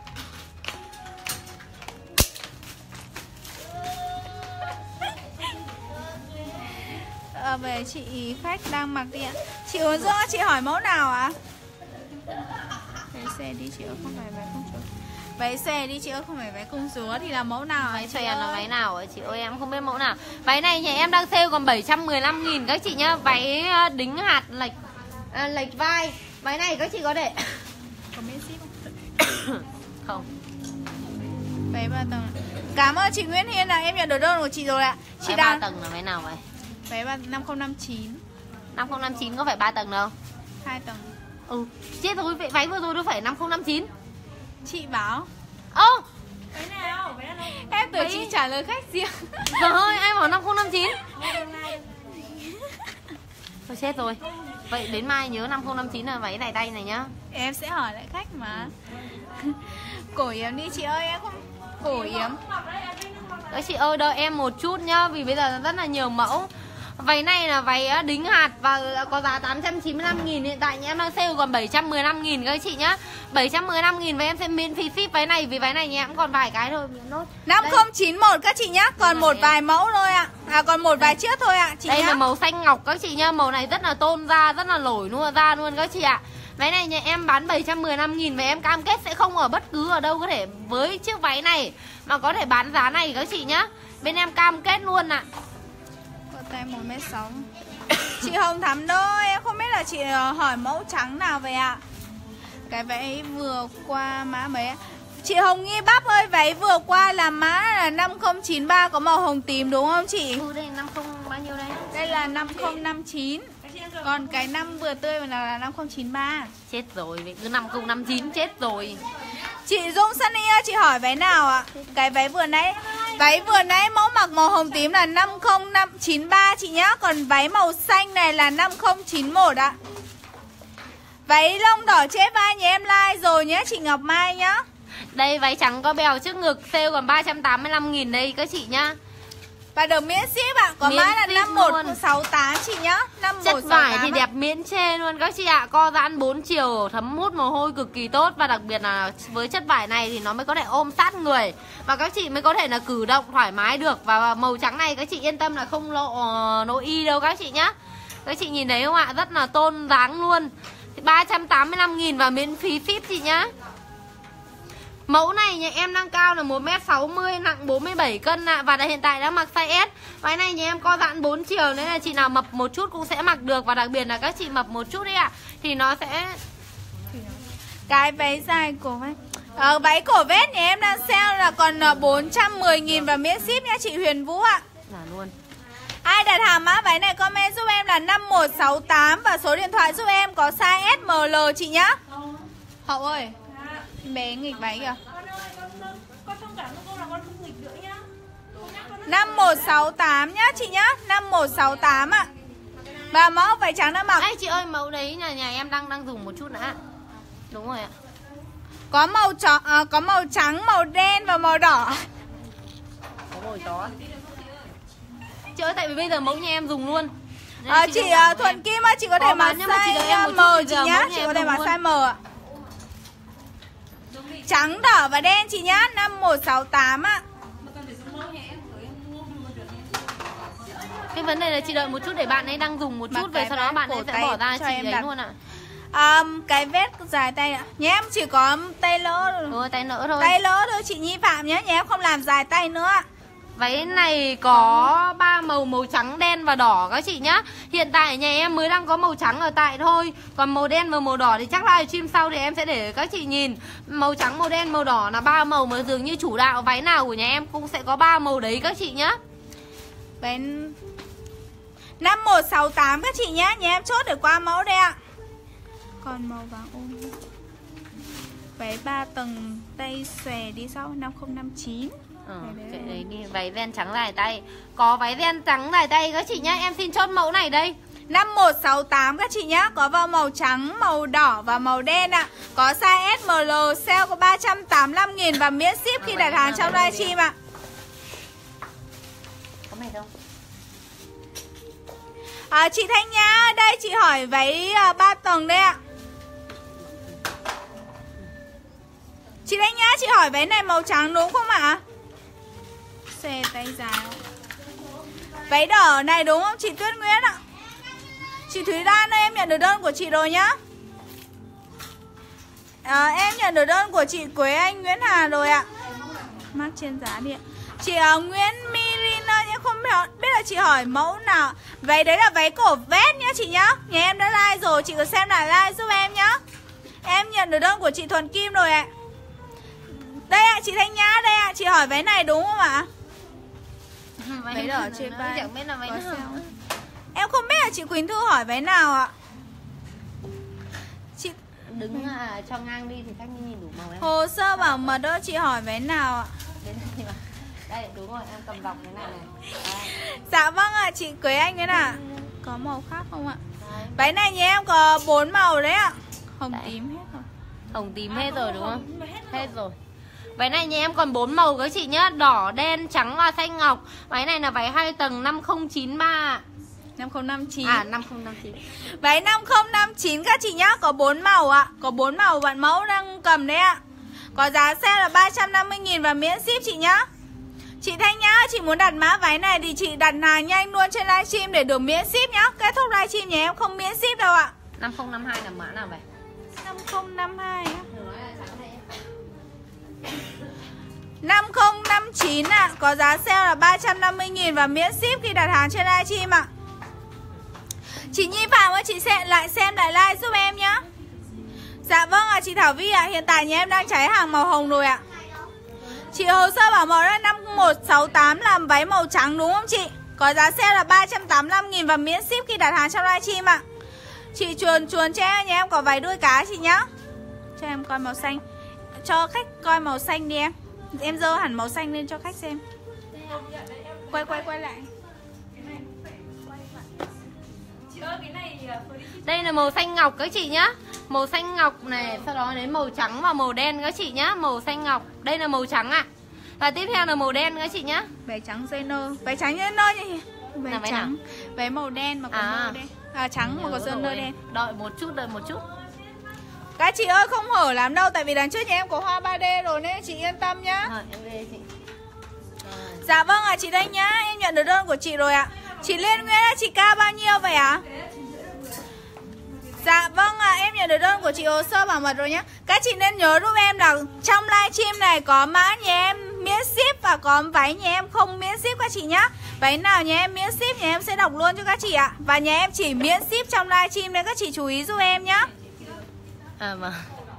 À, về chị khách đang mặc đi ạ. Chị Huấn Dương, chị hỏi mẫu nào ạ? Váy xe đi chị ơi, không phải váy công chúa. Váy xe đi chị ơi, không phải váy công chúa thì là mẫu nào? Váy xe là váy nào ạ chị ơi, em không biết mẫu nào. Váy này nhà em đang sale còn bảy trăm mười lăm nghìn các chị nhá. Váy đính hạt lệch à, lệch vai. Váy này các chị có để có miễn ship không? Không. Váy ba tầng. Cảm ơn chị Nguyễn Hiên ạ, em nhận được đơn của chị rồi ạ. Chị váy đang ba tầng là váy nào vậy? Váy ba năm không năm chín. năm không năm chín có phải ba tầng đâu? hai tầng. Ừ, chết rồi, váy vừa rồi đâu phải năm không năm chín. Chị bảo. Ơ oh. Váy nào? Váy nào? Em tưởng chị trả lời khách riêng. Trời ơi, em bảo năm không năm chín. Thôi chết rồi. Vậy đến mai nhớ năm không năm chín là váy này tay này nhá. Em sẽ hỏi lại khách mà. Cổ yếm đi chị ơi, em không cổ yếm. Các chị ơi đợi em một chút nhá, vì bây giờ rất là nhiều mẫu. Váy này là váy đính hạt và có giá tám trăm chín mươi lăm nghìn. Hiện tại nhà em đang sale còn bảy trăm mười lăm nghìn các chị nhá. bảy trăm mười lăm nghìn và em sẽ miễn phí ship váy này. Vì váy này nhà em còn vài cái thôi. Năm không chín một các chị nhá. Còn một vài mẫu thôi ạ. À còn một vài chiếc thôi ạ chị đây nhá. là màu xanh ngọc các chị nhá. Màu này rất là tôn da, rất là nổi luôn da luôn các chị ạ. Váy này nhà em bán bảy trăm mười lăm nghìn và em cam kết sẽ không ở bất cứ ở đâu có thể với chiếc váy này mà có thể bán giá này các chị nhá. Bên em cam kết luôn ạ. Có tay một mét sáu. Chị Hồng Thắm Đô, em không biết là chị hỏi mẫu trắng nào vậy ạ? Cái váy vừa qua mã mấy ạ? Chị Hồng Nghi Bắp ơi, váy vừa qua là mã là năm không chín ba có màu hồng tím đúng không chị? Ừ, đây năm không bao nhiêu đây? Đây là năm không năm chín. Còn cái năm vừa tươi là là năm không chín ba. Chết rồi, vậy cứ năm không năm chín chết rồi. Chị Dung Sunny ơi, chị hỏi váy nào ạ? Cái váy vừa nãy Váy vừa nãy mẫu mặc màu hồng tím là năm không năm chín ba chị nhá. Còn váy màu xanh này là năm không chín một ạ. Váy lông đỏ chế vai nhà em like rồi nhé chị Ngọc Mai nhá. Đây váy trắng có bèo trước ngực sale còn ba trăm tám mươi lăm nghìn đây các chị nhá. Và được miễn ship ạ. Có mã là năm một sáu tám chị nhá. năm một sáu tám. Chất vải thì đẹp miễn chê luôn các chị ạ. Co giãn bốn chiều, thấm hút mồ hôi cực kỳ tốt. Và đặc biệt là với chất vải này thì nó mới có thể ôm sát người. Và các chị mới có thể là cử động thoải mái được. Và màu trắng này các chị yên tâm là không lộ nội y đâu các chị nhá. Các chị nhìn thấy không ạ? Rất là tôn dáng luôn. Ba trăm tám mươi lăm nghìn và miễn phí ship chị nhá. Mẫu này nhà em đang cao là một mét sáu mươi, nặng bốn mươi bảy cân ạ. Và hiện tại đã mặc size S. Váy này nhà em co giãn bốn chiều nên là chị nào mập một chút cũng sẽ mặc được. Và đặc biệt là các chị mập một chút đấy ạ thì nó sẽ... Cái váy dài cổ váy ờ, váy cổ vest nhà em đang sale là còn bốn trăm mười nghìn và miễn ship nha chị Huyền Vũ ạ. Là luôn. Ai đặt hàng mã váy này comment giúp em là năm một sáu tám. Và số điện thoại giúp em có size S M L chị nhá. Hậu ơi, bé nghịch váy kìa. Năm một sáu tám nhá chị nhá. Năm một sáu tám ạ. Và mẫu váy trắng đã mặc. Ê chị ơi, mẫu đấy nhà nhà em đang đang dùng một chút đã. Đúng rồi ạ. Có màu trắng, à, có màu trắng, màu đen và màu đỏ. Có màu chó. Chị ơi, tại vì bây giờ mẫu nhà em dùng luôn. À, chị chị uh, Thuận Kim ơi, chị có thể mặc size M chị nhá. Chị có thể mặc size M ạ. Trắng, đỏ và đen chị nhá. Năm một sáu tám ạ. Cái vấn đề là chị đợi một chút để bạn ấy đang dùng một chút về sau đó bạn ấy sẽ bỏ ra chị ấy đặt. luôn ạ. À, cái vest dài tay ạ. Nhà em chỉ có tay lỡ thôi. Ừ, tay nỡ thôi. Tay lỡ thôi chị Nhi Phạm nhé. Nhà em không làm dài tay nữa. Váy này có ba màu, màu trắng, đen và đỏ các chị nhá. Hiện tại nhà em mới đang có màu trắng ở tại thôi. Còn màu đen và màu đỏ thì chắc livestream sau thì em sẽ để các chị nhìn. Màu trắng, màu đen, màu đỏ là ba màu mà dường như chủ đạo váy nào của nhà em cũng sẽ có ba màu đấy các chị nhá. Váy năm một sáu tám các chị nhá. Nhà em chốt để qua mẫu đây ạ. Còn màu vàng ôm. Váy ba tầng tay xòe đi sau năm không năm chín. Ờ, cái đấy đi, váy ven trắng dài tay. Có váy ven trắng dài tay các chị nhá. Em xin chốt mẫu này đây. Năm một sáu tám các chị nhá. Có vào màu trắng, màu đỏ và màu đen ạ. Có size S M L, sale có ba trăm tám mươi lăm nghìn và miễn ship khi đặt hàng trong livestream ạ. Có mày đâu? À, chị Thanh Nhã, đây chị hỏi váy uh, ba tầng đây ạ. Chị Thanh Nhã, chị hỏi váy này màu trắng đúng không ạ? Xòe tay dài. Váy đỏ này đúng không chị Tuyết Nguyễn ạ? Chị Thúy Lan ơi, em nhận được đơn của chị rồi nhá. À, em nhận được đơn của chị Quế Anh Nguyễn Hà rồi ạ. Mắc trên giá đi ạ. Chị uh, Nguyễn Mirin ơi, em không biết là chị hỏi mẫu nào. Váy đấy là váy cổ vest nhá chị nhá. Nhà em đã like rồi, chị có xem lại like giúp em nhá. Em nhận được đơn của chị Thuần Kim rồi ạ. Đây ạ, chị Thanh Nhã đây ạ. Chị hỏi váy này đúng không ạ? Váy đỏ trên vai. Chẳng biết là váy nào. Em không biết là chị Quỳnh Thư hỏi váy nào ạ. Chị đứng à, cho ngang đi thì khách nhìn đủ màu em. Hồ sơ bảo mật đó, chị hỏi váy nào ạ? Đây đúng rồi, em cầm dọc cái này này. Đấy. Dạ vâng ạ, chị Quế Anh đấy nào. Có màu khác không ạ? Đấy. Váy này nhà em có bốn màu đấy ạ. Hồng đấy. Tím hết rồi. Hồng tím hết rồi đúng không? Hết rồi. Váy này nhà em còn bốn màu các chị nhá. Đỏ, đen, trắng và xanh ngọc. Váy này là váy hai tầng năm không chín ba. năm không năm chín. À năm không năm chín. Váy năm không năm chín các chị nhá, có bốn màu ạ. Có bốn màu bạn mẫu đang cầm đấy ạ. Có giá sale là ba trăm năm mươi nghìn và miễn ship chị nhá. Chị Thanh nhá, chị muốn đặt mã váy này thì chị đặt hàng nhanh luôn trên livestream để được miễn ship nhá. Kết thúc livestream nhà em không miễn ship đâu ạ. năm không năm hai là mã nào vậy? năm không năm hai á. năm không năm chín ạ, à, có giá sale là ba trăm năm mươi nghìn và miễn ship khi đặt hàng trên livestream ạ. Chị Nhi Phạm ơi, chị sẽ lại xem lại like giúp em nhá. Dạ vâng ạ, à, chị Thảo Vi ạ, à, hiện tại nhà em đang cháy hàng màu hồng rồi ạ. À. Chị hồ sơ bảo mẫu là năm một sáu tám làm váy màu trắng đúng không chị? Có giá sale là ba trăm tám mươi lăm nghìn và miễn ship khi đặt hàng trong livestream ạ. À. Chị chuồn chuồn cho nhà em có váy đuôi cá chị nhá. Cho em coi màu xanh. Cho khách coi màu xanh đi em. Em dơ hẳn màu xanh lên cho khách xem. Quay quay quay lại. Đây là màu xanh ngọc các chị nhá. Màu xanh ngọc này, sau đó đến màu trắng và màu đen các chị nhá. Màu xanh ngọc, đây là màu trắng ạ. À. Và tiếp theo là màu đen các chị nhá. Váy trắng dây nơ. Váy trắng dây nơ nhỉ? Váy là váy trắng. nào? Váy màu đen mà có à. nơ đen. À trắng mà có sơn nơ đen. Đợi một chút, đợi một chút. Các chị ơi không hở lắm đâu. Tại vì đằng trước nhà em có hoa ba D rồi nên chị yên tâm nhá. Rồi, em về chị. Rồi. Dạ vâng ạ à, chị Thanh nhá. Em nhận được đơn của chị rồi ạ. À. Chị Liên Nguyễn á, chị cao bao nhiêu vậy ạ? À? Dạ vâng ạ, à, em nhận được đơn của chị hồ sơ bảo mật rồi nhé. Các chị nên nhớ giúp em là trong livestream này có mã nhà em miễn ship và có váy nhà em không miễn ship các chị nhá. Váy nào nhà em miễn ship nhà em sẽ đọc luôn cho các chị ạ. À. Và nhà em chỉ miễn ship trong livestream nên các chị chú ý giúp em nhá. À vâng.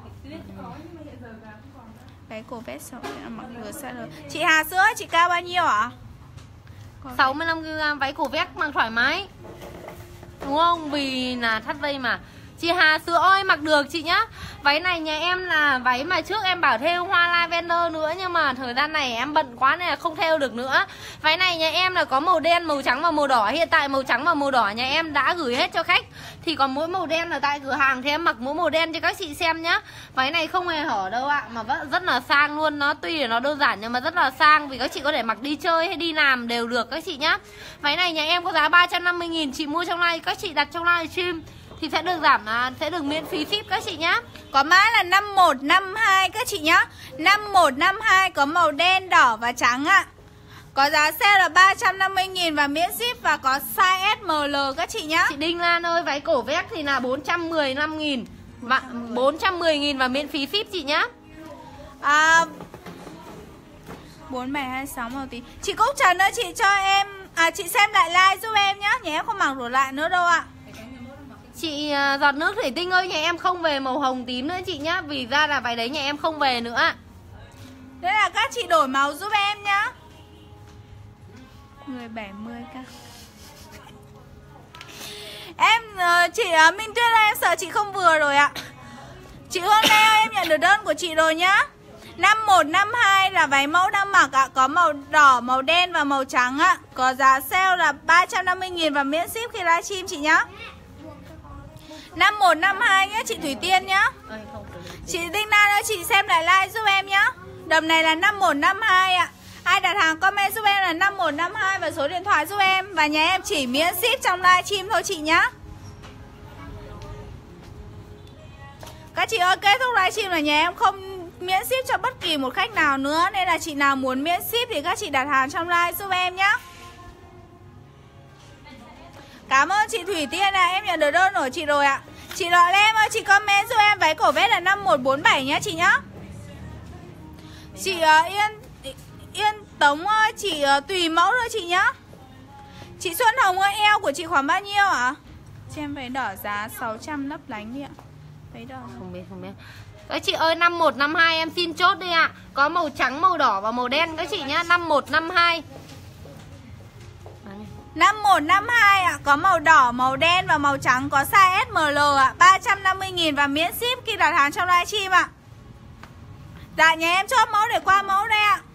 Váy cổ vest mặc vừa size rồi. Chị Hà Sữa, chị cao bao nhiêu ạ? À? sáu mươi lăm ki lô gam, váy cổ vest mặc thoải mái. Đúng không? Vì là thắt dây mà. Chị Hà Sữa ơi mặc được chị nhá. Váy này nhà em là váy mà trước em bảo thêu hoa lavender nữa. Nhưng mà thời gian này em bận quá nên là không thêu được nữa. Váy này nhà em là có màu đen, màu trắng và màu đỏ. Hiện tại màu trắng và màu đỏ nhà em đã gửi hết cho khách. Thì còn mỗi màu đen là tại cửa hàng thì em mặc mỗi màu đen cho các chị xem nhá. Váy này không hề hở đâu ạ. Mà vẫn rất là sang luôn. Nó tuy là nó đơn giản nhưng mà rất là sang. Vì các chị có thể mặc đi chơi hay đi làm đều được các chị nhá. Váy này nhà em có giá ba trăm năm mươi nghìn. Chị mua trong live, các chị đặt trong livestream thì sẽ được giảm là sẽ được miễn phí ship các chị nhá. Có mã là năm một năm hai các chị nhá. năm một năm hai có màu đen, đỏ và trắng ạ. Có giá sale là ba trăm năm mươi nghìn và miễn ship và có size ét em lờ các chị nhá. Chị Đinh Lan ơi, váy cổ vest thì là bốn trăm mười lăm nghìn và bốn trăm mười nghìn và miễn phí ship chị nhá. À bốn bảy hai sáu màu tí. Chị Cúc Trần ơi, chị cho em à chị xem lại like giúp em nhá. Nhà em không mặc đổi lại nữa đâu ạ. Chị uh, giọt nước thủy tinh ơi, nhà em không về màu hồng tím nữa chị nhá. Vì ra là váy đấy nhà em không về nữa. Đây là các chị đổi màu giúp em nhá. Người bảy mươi ca. Em uh, chị uh, Minh Tuyết ơi, em sợ chị không vừa rồi ạ. Chị Hương Lê ơi, em nhận được đơn của chị rồi nhá. Năm một năm hai là váy mẫu đang mặc ạ. Có màu đỏ, màu đen và màu trắng ạ. Có giá sale là ba trăm năm mươi nghìn và miễn ship khi livestream chị nhá. Năm một năm hai nhé, chị Thủy Tiên nhá. Chị Đinh Lan ơi, chị xem lại like giúp em nhá. Đầm này là năm một năm hai ạ. Ai đặt hàng comment giúp em là năm một năm hai và số điện thoại giúp em. Và nhà em chỉ miễn ship trong livestream thôi chị nhá. Các chị ơi, kết thúc livestream là nhà em không miễn ship cho bất kỳ một khách nào nữa. Nên là chị nào muốn miễn ship thì các chị đặt hàng trong live giúp em nhá. Cảm ơn chị Thủy Tiên à, em nhận được đơn của chị rồi ạ. Chị Lọ Lem ơi, chị comment giúp em váy cổ vest là năm một bốn bảy nhá chị nhá. Chị uh, Yên Yên Tống ơi, chị uh, tùy mẫu thôi chị nhá. Chị Xuân Hồng ơi, eo của chị khoảng bao nhiêu ạ? À? Cho em váy đỏ giá sáu trăm lấp lánh đi ạ. Váy đỏ không biết không biết. Các chị ơi, năm một năm hai em xin chốt đi ạ. Có màu trắng, màu đỏ và màu đen các chị nhá. Năm một năm hai năm một năm hai ạ, có màu đỏ, màu đen và màu trắng, có size ét em lờ ạ, ba trăm năm mươi nghìn và miễn ship khi đặt hàng trong livestream ạ. Dạ, nhà em chốt mẫu để qua mẫu đây ạ.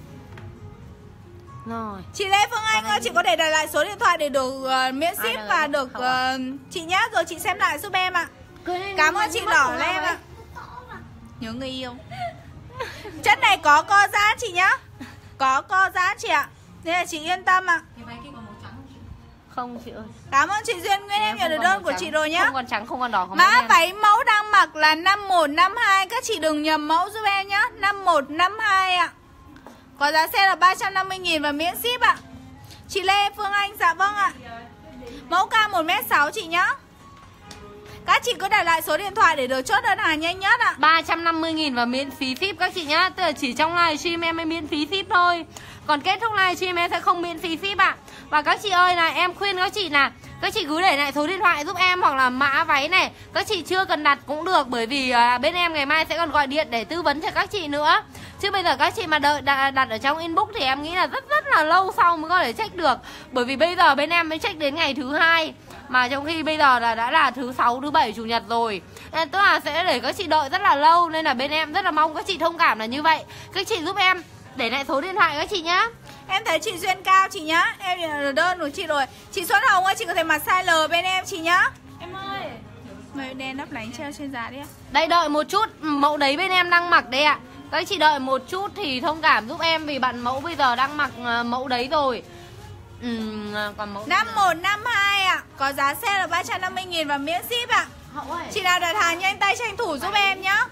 Rồi. Chị Lê Phương Anh ơi, chị có thể đặt lại số điện thoại để được uh, miễn ship và được uh, chị nhá, rồi chị xem lại giúp em ạ. Cảm ơn chị Lỏ Lem ạ. Nhớ người yêu. Chất này có co giãn chị nhá. Có co giãn chị ạ. Nên là chị yên tâm ạ. Không chị ơi. Cảm ơn chị Duyên Nguyễn, em nhận được đơn của chị rồi nhá. Không còn trắng, không còn đỏ, không mã váy mẫu đang mặc là năm một năm hai. Các chị đừng nhầm mẫu giúp em nhá. Năm một năm hai ạ. Có giá xe là ba trăm năm mươi nghìn và miễn ship ạ. Chị Lê Phương Anh, dạ vâng ạ. Mẫu cao một mét sáu chị nhá. Các chị cứ đặt lại số điện thoại để được chốt đơn hàng nhanh nhất ạ. Ba trăm năm mươi nghìn và miễn phí ship các chị nhá. Tức là chỉ trong livestream em mới miễn phí ship thôi. Còn kết thúc livestream em sẽ không miễn phí ship ạ. Và các chị ơi là em khuyên các chị là các chị cứ để lại số điện thoại giúp em hoặc là mã váy này. Các chị chưa cần đặt cũng được, bởi vì uh, bên em ngày mai sẽ còn gọi điện để tư vấn cho các chị nữa. Chứ bây giờ các chị mà đợi đặt, đặt ở trong inbox thì em nghĩ là rất rất là lâu sau mới có thể check được. Bởi vì bây giờ bên em mới check đến ngày thứ hai, mà trong khi bây giờ là đã là thứ sáu, thứ bảy, chủ nhật rồi. Nên tức là sẽ để các chị đợi rất là lâu. Nên là bên em rất là mong các chị thông cảm là như vậy. Các chị giúp em để lại số điện thoại các chị nhá. Em thấy chị Duyên Cao chị nhá. Em nhận được đơn của chị rồi. Chị Xuân Hồng ơi, chị có thể mặc size L bên em chị nhá. Em ơi. Mời đen lấp lánh treo trên giá đi ạ. Đây đợi một chút, mẫu đấy bên em đang mặc đây ạ. Các chị đợi một chút thì thông cảm giúp em, vì bạn mẫu bây giờ đang mặc mẫu đấy rồi. Ừm, còn mẫu năm một năm hai ạ. Có giá xe là ba trăm năm mươi nghìn và miễn ship ạ. Chị nào đặt hàng nhanh tay tranh thủ giúp em nhá.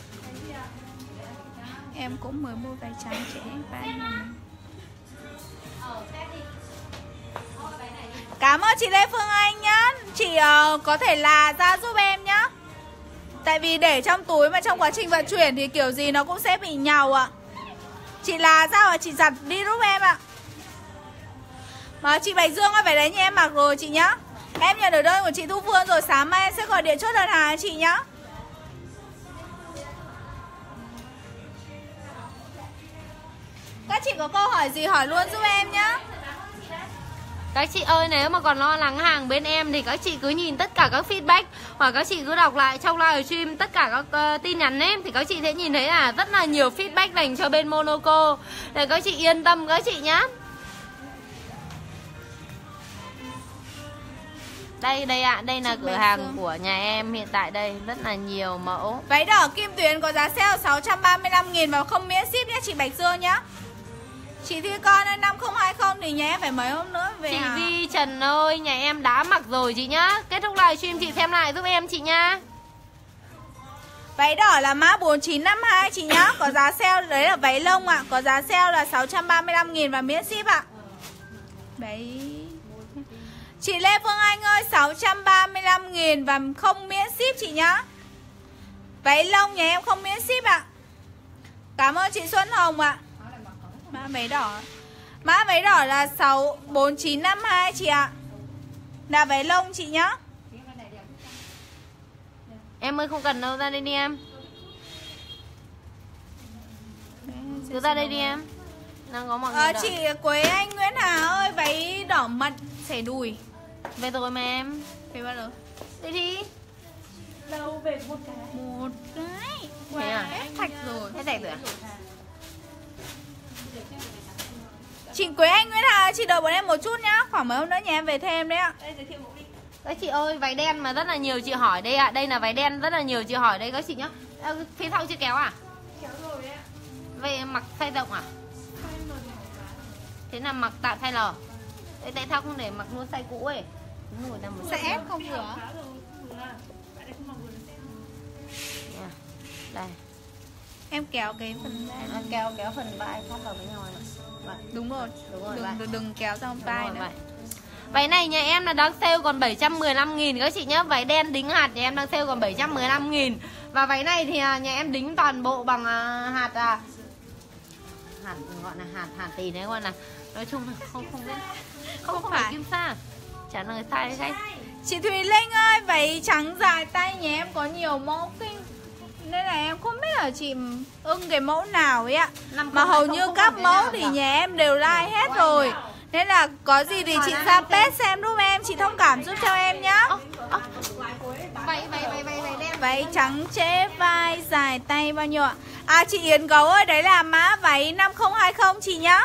Em cũng mới mua váy trắng chị váy này. Cảm ơn chị Lê Phương Anh nhá. Chị uh, có thể là ra giúp em nhá. Tại vì để trong túi mà trong quá trình vận chuyển thì kiểu gì nó cũng sẽ bị nhàu ạ. Chị là sao ạ? Chị giặt đi giúp em ạ. Mà chị Bạch Dương ơi, phải đấy như em mặc rồi chị nhá. Em nhận được đơn của chị Thu Phương rồi. Sáng mai em sẽ gọi điện chốt đơn hàng cho chị nhá. Các chị có câu hỏi gì hỏi luôn giúp em nhá. Các chị ơi, nếu mà còn lo lắng hàng bên em thì các chị cứ nhìn tất cả các feedback, hoặc các chị cứ đọc lại trong livestream tất cả các uh, tin nhắn em, thì các chị sẽ nhìn thấy là rất là nhiều feedback dành cho bên Monoco. Để các chị yên tâm các chị nhá. Đây đây ạ, à, đây là chị cửa hàng Dương của nhà em hiện tại đây, rất là nhiều mẫu. Váy đỏ kim tuyến có giá sale sáu trăm ba mươi lăm nghìn và không miễn ship nhé chị Bạch Dương nhá. Chị Thi Con ơi, năm không hai không thì nhà em phải mấy hôm nữa về Chị hả? Vi Trần ơi, nhà em đã mặc rồi chị nhá. Kết thúc livestream chị xem lại giúp em chị nhá. Váy đỏ là mã bốn chín năm hai chị nhá. Có giá sale, đấy là váy lông ạ. Có giá sale là sáu trăm ba mươi lăm nghìn và miễn ship ạ. Váy... Chị Lê Phương Anh ơi, sáu trăm ba mươi lăm nghìn và không miễn ship chị nhá. Váy lông nhà em không miễn ship ạ. Cảm ơn chị Xuân Hồng ạ. Mã váy đỏ. Mã váy đỏ là sáu bốn chín năm hai chị ạ. Là váy lông chị nhá. Em ơi không cần đâu, ra đây đi em. Cứ ra đây đi em. Đang có mọi người à, đợi. Chị Quế Anh Nguyễn Hà ơi, váy đỏ mật xẻ đùi. Về rồi mà em. Về bao giờ? Đi đi. Đâu về một cái. Một cái. Thế à? Hết thạch rồi. Hết thạch rồi à? Chị Quế Anh Nguyễn Hà, chị đợi bọn em một chút nhá. Khoảng mấy hôm nữa nhà em về thêm đấy ạ. Các chị ơi, váy đen mà rất là nhiều chị hỏi đây ạ. À. Đây là váy đen rất là nhiều chị hỏi đây các chị nhá. À, phía sau chưa kéo à? Kéo rồi đấy ạ. Vậy mặc size rộng à? Thế là mặc tạm size L. Thế tại sao không để mặc luôn size cũ ấy? Đúng rồi, size S không vừa. Yeah. Đây. Em kéo cái phần vai. À, kéo kéo phần vai sát vào với nhau này. Vậy. Đúng rồi. Đúng rồi, đừng, đừng, đừng kéo sang vai nữa. Vậy. Váy này nhà em là đang sale còn bảy trăm mười lăm nghìn các chị nhá. Váy đen đính hạt nhà em đang sale còn bảy trăm mười lăm nghìn. Và váy này thì nhà em đính toàn bộ bằng hạt hạt gọi là hạt hạt tí đấy, gọi là nói chung là không không biết. Không, không, không phải, phải kim sa. Trả lời sai đấy khách. Chị Thùy Linh ơi, váy trắng dài tay nhà em có nhiều mẫu kinh, nên là em không biết là chị ưng cái mẫu nào ấy ạ. Mà hầu như các mẫu thì nhà em đều like hết rồi. Nên là có gì thì chị ra page xem giúp em, chị thông cảm giúp cho em nhá. Váy váy váy váy váy đen. Váy trắng trễ vai dài tay bao nhiêu ạ? À chị Yến Gấu ơi, đấy là mã váy năm không hai không chị nhá.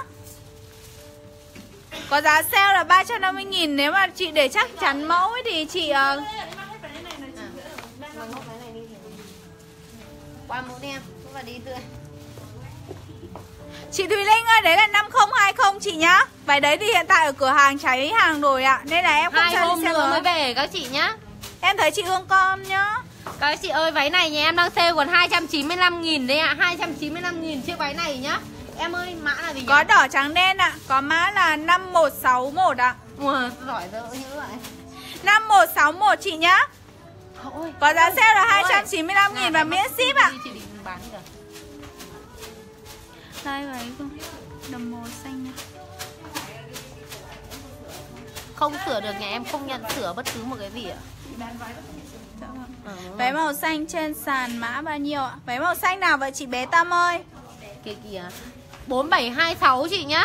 Có giá sale là ba trăm năm mươi nghìn. Nếu mà chị để chắc chắn mẫu ấy thì chị uh... qua mẫu đen, và đi tươi. Chị Thùy Linh ơi, đấy là năm không hai không chị nhá. Váy đấy thì hiện tại ở cửa hàng cháy hàng rồi ạ, nên là em không Hai cho hôm đi xem nữa nữa. mới về các chị nhá. Em thấy chị Hương con nhá. Các chị ơi, váy này nhà em đang sale còn hai trăm chín mươi lăm nghìn đấy ạ. hai trăm chín mươi lăm nghìn chiếc váy này nhá. Em ơi, mã là gì nhỉ? Có đỏ trắng đen ạ. Có mã là năm một sáu một ạ. Ủa, giỏi dỡ như vậy. năm một sáu một chị nhá. Ôi, Có giá sale là ôi. hai trăm chín mươi lăm nghìn và miễn ship ạ. Chị định bán kìa. Đây váy không? Đầm màu xanh này. Không sửa được, nhà em không nhận sửa bất cứ một cái gì ạ. Ừ. Váy màu xanh trên sàn mã bao nhiêu ạ? Váy màu xanh nào vậy chị bé Tâm ơi? Kìa kìa. bốn bảy hai sáu chị nhá.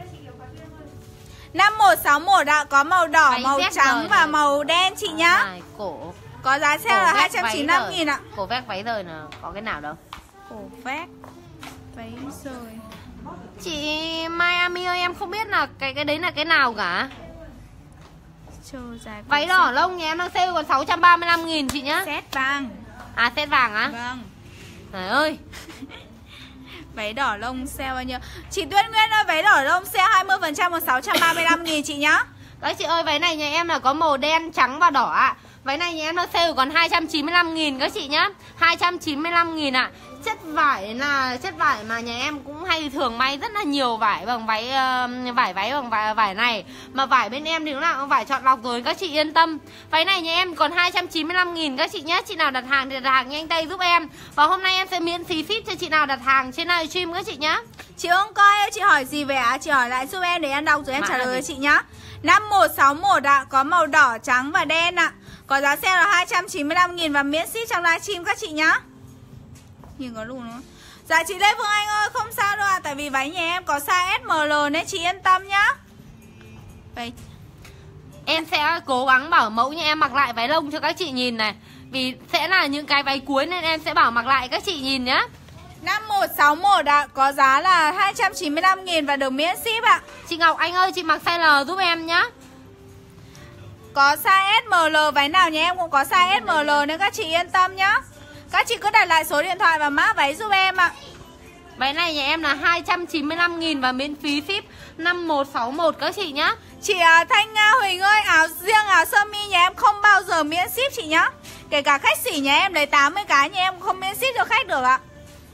năm một sáu một ạ. Có màu đỏ, Váy màu vét trắng rồi và này. màu đen chị nhá. Dài, cổ. Có giá sale là hai trăm chín mươi lăm nghìn ạ. Cổ vét váy rồi là có cái nào đâu. Cổ vét váy rồi. Chị Miami ơi, em không biết là cái cái đấy là cái nào cả. Chờ dài. Váy đỏ lông nhà em đang sale còn sáu trăm ba mươi lăm nghìn chị nhá. Set vàng. À, set vàng á? Vâng. Trời ơi. Váy đỏ lông sale bao nhiêu? Chị Tuyết Nguyên ơi, váy đỏ lông sale hai mươi phần trăm còn sáu trăm ba mươi lăm nghìn chị nhá. Các chị ơi, váy này nhà em là có màu đen, trắng và đỏ ạ. Váy này nhà em đang sale còn hai trăm chín mươi lăm nghìn các chị nhá. hai trăm chín mươi lăm nghìn ạ. Chất vải là chất vải mà nhà em cũng hay thường may rất là nhiều vải bằng váy uh, vải váy bằng vải, vải này. Mà vải bên em thì lúc nào cũng vải chọn lọc rồi, các chị yên tâm. Váy này nhà em còn hai trăm chín mươi lăm nghìn các chị nhé. Chị nào đặt hàng thì đặt hàng nhanh tay giúp em. Và hôm nay em sẽ miễn phí ship cho chị nào đặt hàng trên livestream các chị nhá. Chị Hương coi ơi, chị hỏi gì về ạ? À? Chị hỏi lại giúp em để em đọc rồi em Mã trả là lời gì? chị nhá. năm một sáu một ạ, có màu đỏ, trắng và đen ạ. Có giá sale là hai trăm chín mươi lăm nghìn và miễn ship trong livestream các chị nhá. Nhìn có lùn không? Dạ chị Lê Phương Anh ơi, không sao đâu ạ, à, tại vì váy nhà em có size ét em lờ nên chị yên tâm nhá. Vậy em sẽ cố gắng bảo mẫu nhà em mặc lại váy lông cho các chị nhìn này. Vì sẽ là những cái váy cuối nên em sẽ bảo mặc lại các chị nhìn nhá. năm một sáu một ạ, có giá là hai trăm chín mươi lăm nghìn và được miễn ship ạ. Chị Ngọc Anh ơi, chị mặc size L giúp em nhá. Có size ét em lờ, váy nào nhà em cũng có size ét em lờ nên các chị yên tâm nhá. Các chị cứ đặt lại số điện thoại và mã váy giúp em ạ. Váy này nhà em là hai trăm chín mươi lăm nghìn và miễn phí ship năm một sáu một các chị nhá. Chị uh, Thanh Nga Huỳnh ơi, áo riêng áo sơ mi nhà em không bao giờ miễn ship chị nhá. Kể cả khách sỉ nhà em lấy tám mươi cái nhà em không miễn ship cho khách được ạ.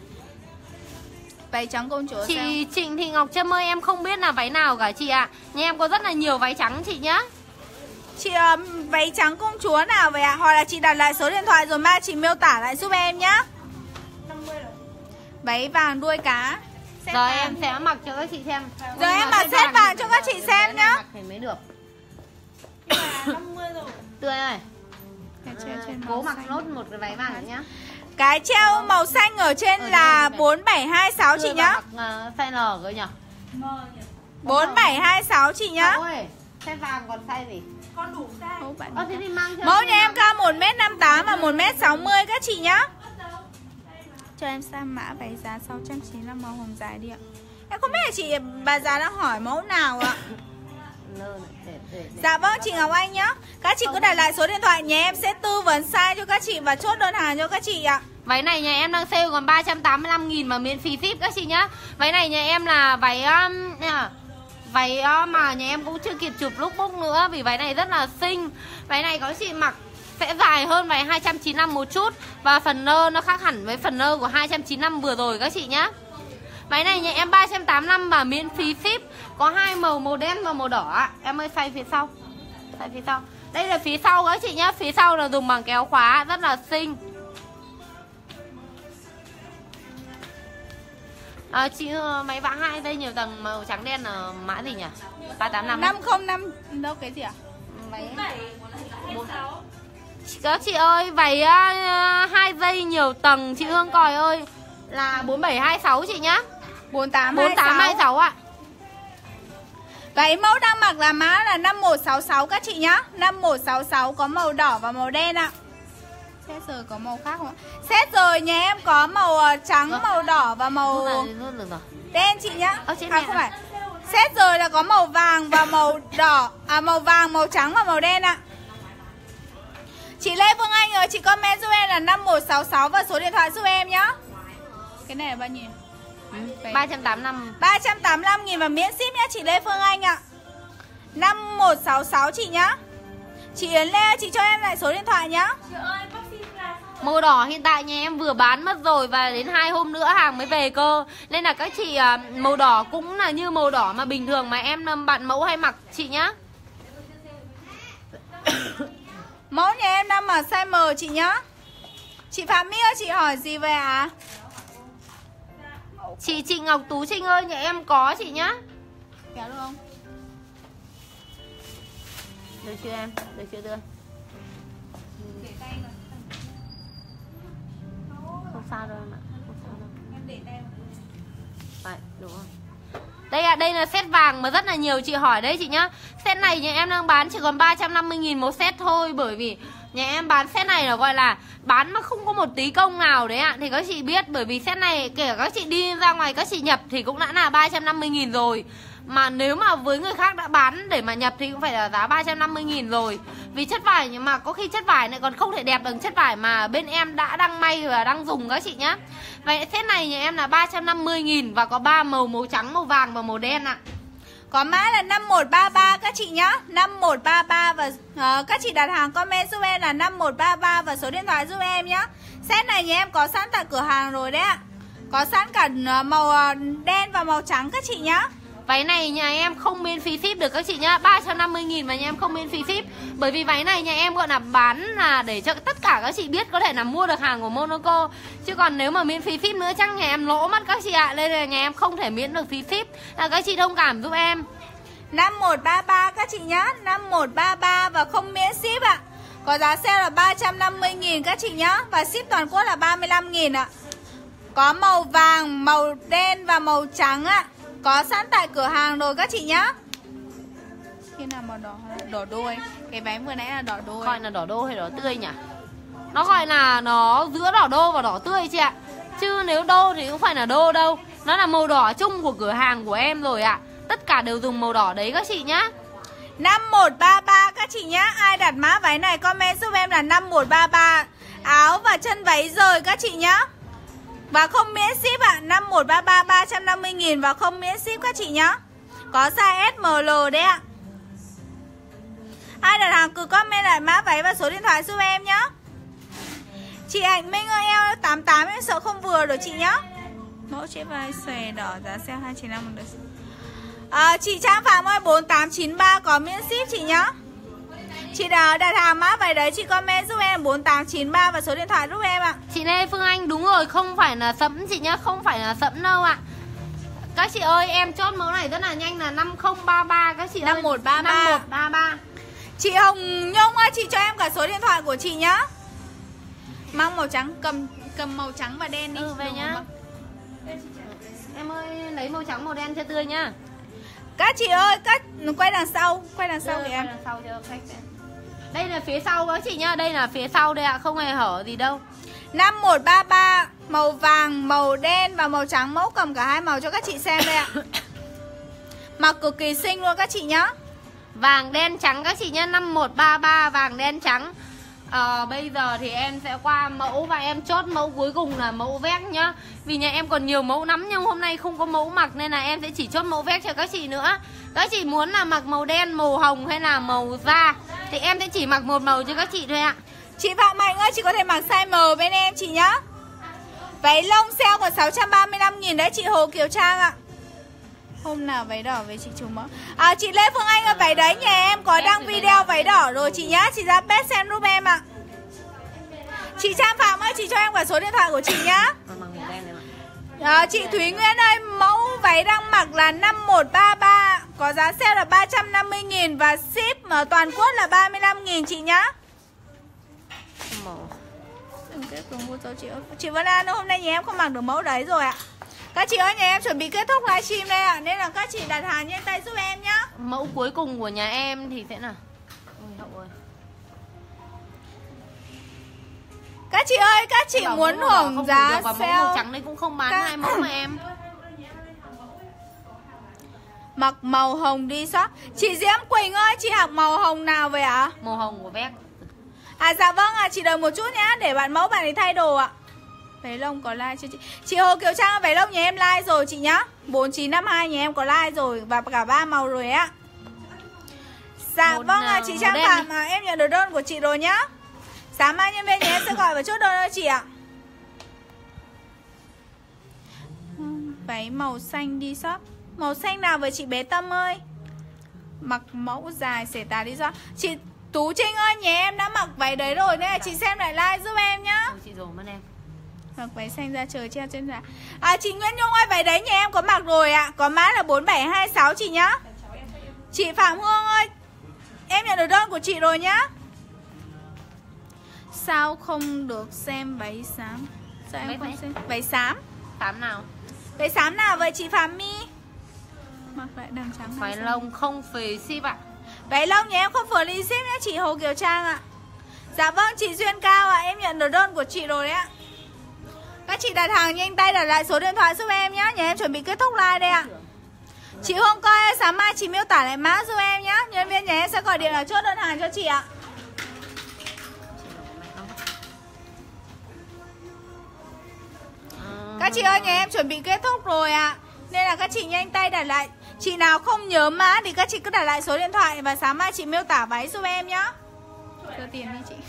Váy trắng công chúa Chị sao? Trịnh Thị Ngọc Trâm ơi, em không biết là váy nào cả chị ạ. Nhà em có rất là nhiều váy trắng chị nhá. Chị uh, váy trắng công chúa nào vậy ạ? Hoặc là chị đặt lại số điện thoại rồi mai chị miêu tả lại giúp em nhá. Váy vàng đuôi cá. Set Giờ vàng. em sẽ mặc cho các chị xem. Giờ em mặc set vàng cho các chị xem nhá. Mặc thì mới được. năm mươi rồi. Tươi ơi, Cái treo trên cố màu mặc xanh. nốt một cái váy vàng nữa nhá. Cái treo màu xanh ở trên Ở là đây, đây. bốn bảy hai sáu chị Tươi nhá. và mặc uh, size L cơ nhỉ. Mờ nhỉ. bốn bảy hai sáu chị nhá. Ôi, size vàng còn size gì? Con đủ size. Mẫu bạn. Ơ thế thì mang cho Mẫu chị nhà em nào? cao một mét năm mươi tám và một mét sáu mươi các chị nhá. Cho em xem mã váy giá sáu trăm chín mươi lăm màu hồng dài đi ạ. Em không biết là chị bà già đang hỏi mẫu nào ạ. Lơ này, để, để, để. Dạ vâng chị Ngọc Anh nhá. Các chị cứ đặt lại số điện thoại nhà em sẽ tư vấn size cho các chị và chốt đơn hàng cho các chị ạ. Váy này nhà em đang sale còn ba trăm tám mươi lăm nghìn mà miễn phí ship các chị nhá. Váy này nhà em là váy um, váy uh, mà nhà em cũng chưa kịp chụp lookbook nữa vì váy này rất là xinh. Váy này có chị mặc sẽ dài hơn váy hai trăm chín mươi lăm một chút và phần nơ nó khác hẳn với phần nơ của hai trăm chín mươi lăm vừa rồi các chị nhá. Váy này nhà em ba trăm tám mươi lăm và miễn phí ship, có hai màu, màu đen và màu đỏ ạ. Em ơi size phía sau. Size phía sau. Đây là phía sau các chị nhá, phía sau là dùng bằng kéo khóa rất là xinh. À, chị máy vã hai đây nhiều tầng màu trắng đen là mã gì nhỉ? ba tám năm. năm không năm đâu cái gì ạ? Váy các chị ơi, váy uh, hai dây nhiều tầng chị Hương Còi ơi là bốn bảy hai sáu chị nhá. bốn tám bốn tám hai sáu ạ. Váy mẫu đang mặc là mã là năm một sáu sáu các chị nhá. năm một sáu sáu có màu đỏ và màu đen ạ. Set rồi có màu khác không ạ? Set rồi nhà em có màu trắng, Vâng. màu đỏ và màu Được rồi. đen chị nhá. Ơ, chị À mẹ không à? phải. Set rồi là có màu vàng và màu đỏ, à màu vàng, màu trắng và màu đen ạ. Chị Lê Phương Anh ơi, chị comment giúp em là năm một sáu sáu và số điện thoại giúp em nhá. Cái này là bao nhiêu? Ừ, ba trăm tám mươi lăm. ba trăm tám mươi lăm nghìn và miễn ship nhá chị Lê Phương Anh ạ. Năm một sáu sáu chị nhá. Chị Yến Lê, chị cho em lại số điện thoại nhá. Chị ơi, bác xin là Màu đỏ hiện tại nhà em vừa bán mất rồi và đến hai hôm nữa hàng mới về cơ. Nên là các chị màu đỏ cũng là như màu đỏ mà bình thường mà em bạn mẫu hay mặc chị nhá. Mẫu nhà em đang mặc size M chị nhá. Chị Phạm My ơi, chị hỏi gì về ạ? À? Chị chị Ngọc Tú Trinh ơi, nhà em có chị nhá. Kéo được không? Được chưa em? Được chưa đưa? Không sao đâu em ạ. Không sao đâu. Em để tay. Vậy, đúng không? Đây ạ, à, đây là set vàng mà rất là nhiều chị hỏi đấy chị nhá. Set này nhà em đang bán chỉ còn ba trăm năm mươi nghìn một set thôi. Bởi vì nhà em bán set này là gọi là bán mà không có một tí công nào đấy ạ. À. Thì các chị biết, bởi vì set này kể cả các chị đi ra ngoài các chị nhập thì cũng đã là ba trăm năm mươi nghìn rồi. Mà nếu mà với người khác đã bán để mà nhập thì cũng phải là giá ba trăm năm mươi nghìn rồi. Vì chất vải, nhưng mà có khi chất vải này còn không thể đẹp bằng chất vải mà bên em đã đang may và đang dùng các chị nhá. Vậy set này nhà em là ba trăm năm mươi nghìn và có ba màu, màu trắng, màu vàng và màu đen ạ. Có mã là năm một ba ba các chị nhá. Năm một ba ba và uh, các chị đặt hàng comment giúp em là năm một ba ba và số điện thoại giúp em nhá. Set này nhà em có sẵn tại cửa hàng rồi đấy ạ. Có sẵn cả màu đen và màu trắng các chị nhá. Váy này nhà em không miễn phí ship được các chị nhá. Ba trăm năm mươi nghìn mà nhà em không miễn phí ship. Bởi vì váy này nhà em gọi là bán là để cho tất cả các chị biết có thể là mua được hàng của Monaco. Chứ còn nếu mà miễn phí ship nữa chắc nhà em lỗ mất các chị ạ. Nên là nhà em không thể miễn được phí ship. Là các chị thông cảm giúp em. Năm một ba ba các chị nhá. Năm một ba ba và không miễn ship ạ. Có giá sale là ba trăm năm mươi nghìn các chị nhá. Và ship toàn quốc là ba mươi lăm nghìn ạ. Có màu vàng, màu đen và màu trắng ạ. Có sẵn tại cửa hàng rồi các chị nhá. Cái nào màu đỏ đỏ đôi. Cái váy vừa nãy là đỏ đôi. Gọi là đỏ đô hay đỏ tươi nhỉ? Nó gọi là nó giữa đỏ đô và đỏ tươi chị ạ. Chứ nếu đô thì cũng phải là đô đâu. Nó là màu đỏ chung của cửa hàng của em rồi ạ. Tất cả đều dùng màu đỏ đấy các chị nhá. Năm một ba ba các chị nhá. Ai đặt mã váy này comment giúp em là năm một ba ba. Áo và chân váy rời các chị nhá. Và không miễn ship ạ. À. Năm một ba ba ba trăm năm mươi nghìn và không miễn ship các chị nhá. Có size ét em lờ đấy ạ. À. Ai đặt hàng cứ comment lại mã váy và số điện thoại giúp em nhá. Chị Hạnh Minh ơi, eo tám tám em sợ không vừa rồi chị nhá. Mẫu chế vai xòe đỏ giá sale hai chín năm một đợt. À, chị Trang Phạm ơi, bốn tám chín ba có miễn ship chị nhá. Chị đã đặt hàng mã váy đấy, chị comment giúp em bốn tám chín ba và số điện thoại giúp em ạ. Chị Lê Phương Anh đúng rồi, không phải là sẫm chị nhá, không phải là sẫm đâu ạ. Các chị ơi, em chốt mẫu này rất là nhanh là năm không ba ba các chị ơi. năm một ba ba. năm một ba ba. Chị Hồng Nhung ơi, chị cho em cả số điện thoại của chị nhá. Mang màu trắng, cầm cầm màu trắng và đen đi. Ừ, về nhá. Em ơi, lấy màu trắng màu đen cho tươi nhá. Các chị ơi, các quay đằng sau, quay đằng sau ừ, kìa em. Đằng sau cho khách xem. Đây là phía sau các chị nhá, đây là phía sau đây ạ, không hề hở gì đâu. Năm một ba ba, màu vàng, màu đen và màu trắng, mẫu cầm cả hai màu cho các chị xem đây ạ. Mặc cực kỳ xinh luôn các chị nhá. Vàng đen trắng các chị nhá, năm một ba ba vàng đen trắng. À, bây giờ thì em sẽ qua mẫu và em chốt mẫu cuối cùng là mẫu vest nhá. Vì nhà em còn nhiều mẫu lắm nhưng hôm nay không có mẫu mặc nên là em sẽ chỉ chốt mẫu vest cho các chị nữa. Các chị muốn là mặc màu đen, màu hồng hay là màu da thì em sẽ chỉ mặc một màu cho các chị thôi ạ. Chị Phạm Mạnh ơi, chị có thể mặc size M bên em chị nhá. Váy lông sale còn sáu trăm ba mươi lăm nghìn đấy chị Hồ Kiều Trang ạ. Hôm nào váy đỏ với chị Trùng mẫu. À, chị Lê Phương Anh ơi, váy đấy nhà em có đăng video váy đỏ rồi chị nhá. Chị ra page xem giúp em ạ. Chị Trang Phạm ơi, chị cho em cả số điện thoại của chị nhá. À, chị Thúy Nguyễn ơi, mẫu váy đang mặc là năm một ba ba. Có giá sale là ba trăm năm mươi nghìn và ship ở toàn quốc là ba mươi lăm nghìn chị nhá. Chị, chị Vân An hôm nay nhà em không mặc được mẫu đấy rồi ạ. Các chị ơi, nhà em chuẩn bị kết thúc livestream đây ạ. Nên là các chị đặt hàng nhanh tay giúp em nhá. Mẫu cuối cùng của nhà em thì sẽ là Ôi, các chị ơi, các chị muốn hưởng giá sale. Màu trắng đấy cũng không bán các... hai mẫu mà em. Mặc màu hồng đi shop. Chị Diễm Quỳnh ơi, chị học màu hồng nào vậy ạ? Màu hồng của vest. À dạ vâng ạ, à, chị đợi một chút nhá. Để bạn mẫu bạn ấy thay đồ ạ. Váy lông có like cho chị. Chị Hồ Kiều Trang váy lông nhà em like rồi chị nhá. Bốn chín năm hai nhà em có like rồi. Và cả ba màu rồi á. Dạ Một, vâng ạ, uh, chị Trang Phạm à, em nhận được đơn của chị rồi nhá. Sáng mai nhân viên nhà em sẽ gọi và chốt đơn cho chị ạ. Váy màu xanh đi shop. Màu xanh nào với chị bé Tâm ơi? Mặc mẫu dài xẻ tà đi shop. Chị Tú Trinh ơi, nhà em đã mặc váy đấy rồi nên là chị xem lại like giúp em nhá. Ừ, chị rồi mất em. Mặc váy xanh ra trời treo trên giá. À chị Nguyễn Nhung ơi, váy đấy nhà em có mặc rồi ạ. À. Có mã là bốn bảy hai sáu chị nhá. Chị Phạm Hương ơi, em nhận được đơn của chị rồi nhá. Sao không được xem váy xám? Sao em Váy không váy. xem? Váy xám. Tám nào? Váy xám nào vậy chị Phạm My? Mặc lại đằng trắng. Váy lông không phì ship ạ. Váy lông nhà em không free ship nhá chị Hồ Kiều Trang ạ. Dạ vâng chị Duyên Cao ạ, em nhận được đơn của chị rồi đấy ạ. Các chị đặt hàng nhanh tay đặt lại số điện thoại giúp em nhá. Nhà em chuẩn bị kết thúc live đây ạ. Chị Hương coi ơi, sáng mai chị miêu tả lại mã giúp em nhá. Nhân viên nhà em sẽ gọi điện là chốt đơn hàng cho chị ạ. Các chị ơi, nhà em chuẩn bị kết thúc rồi ạ. Nên là các chị nhanh tay đặt lại. Chị nào không nhớ mã thì các chị cứ đặt lại số điện thoại. Và sáng mai chị miêu tả váy giúp em nhá. Cho tiền đi chị.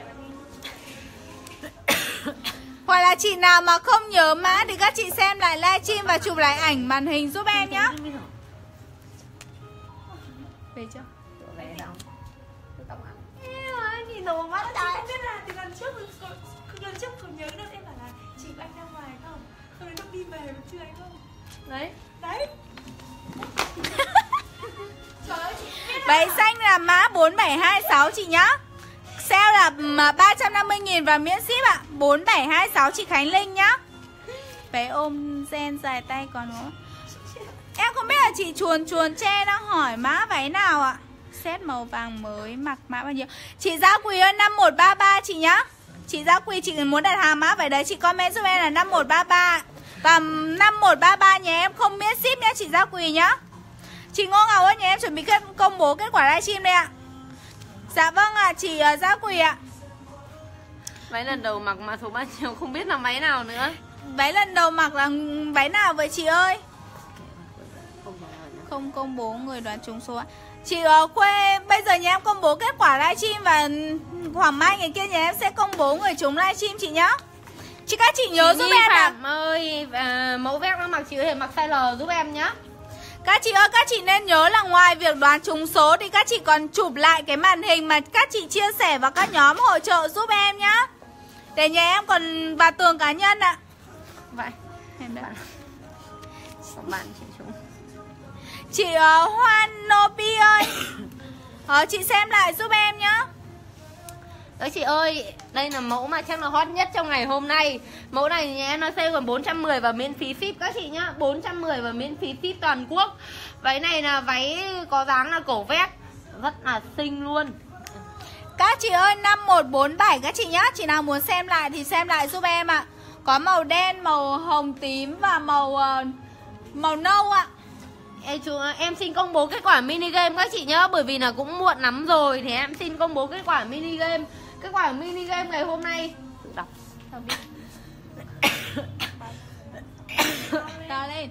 Hoặc là chị nào mà không nhớ mã thì các chị xem lại livestream và chụp lại ảnh màn hình giúp em nhá. Về chưa? Về đâu? Em ơi, nhìn đồ mắt trời. Không biết là từ lần trước, lần trước còn nhớ đâu em bảo là chị của anh ra ngoài không? Không đến lúc đi về mà chưa anh không? Đấy. Đấy. Trời ơi, chị biết Váy xanh là mã bốn bảy hai sáu chị nhá. Sale là ba trăm năm mươi nghìn và miễn ship ạ. Bốn bảy hai sáu chị Khánh Linh nhá. Váy ôm gen dài tay còn không? Em không biết là chị chuồn chuồn che đang hỏi mã váy nào ạ. Set màu vàng mới mặc mã bao nhiêu? Chị Gia Quỳ ơi, năm một ba ba chị nhá. Chị Gia Quỳ chị muốn đặt hàng mã váy đấy chị comment giúp em là năm một ba ba. Và năm một ba ba nhà em không miễn ship nhá chị Gia Quỳ nhá. Chị Ngô Ngọc ơi, nhà em chuẩn bị kết, công bố kết quả livestream đây ạ. Dạ vâng ạ, à, chị uh, Gia Quỳ ạ. Váy lần đầu mặc mã số bao nhiêu không biết là váy nào nữa. Váy lần đầu mặc là váy nào vậy chị ơi? Không công bố người đoán trúng số ạ. Chị uh, Khuê, bây giờ nhà em công bố kết quả livestream và khoảng mai ngày kia nhà em sẽ công bố người trúng livestream chị nhá. Chị các chị nhớ chị giúp Nhi em ạ. Phạm ơi, à, mẫu vest đang mặc chị có thể mặc size L giúp em nhá. Các chị ơi, các chị nên nhớ là ngoài việc đoán trúng số thì các chị còn chụp lại cái màn hình mà các chị chia sẻ vào các nhóm hỗ trợ giúp em nhá. Để nhà em còn vào tường cá nhân ạ. Vậy em đã bạn chị chúng. Chị uh, Hoan Nopi ơi. Ờ, chị xem lại giúp em nhá. Đấy chị ơi, đây là mẫu mà chắc là hot nhất trong ngày hôm nay. Mẫu này nhà em nó sale còn bốn trăm mười và miễn phí ship các chị nhá. Bốn trăm mười và miễn phí ship toàn quốc. Váy này là váy có dáng là cổ vest, rất là xinh luôn. Các chị ơi, năm một bốn bảy các chị nhá. Chị nào muốn xem lại thì xem lại giúp em ạ. Có màu đen, màu hồng tím và màu uh, màu nâu ạ. Ê, chú, em xin công bố kết quả mini game các chị nhá. Bởi vì là cũng muộn lắm rồi thì em xin công bố kết quả mini game. Kết quả mini game ngày hôm nay. Tự đọc sao biết. To lên.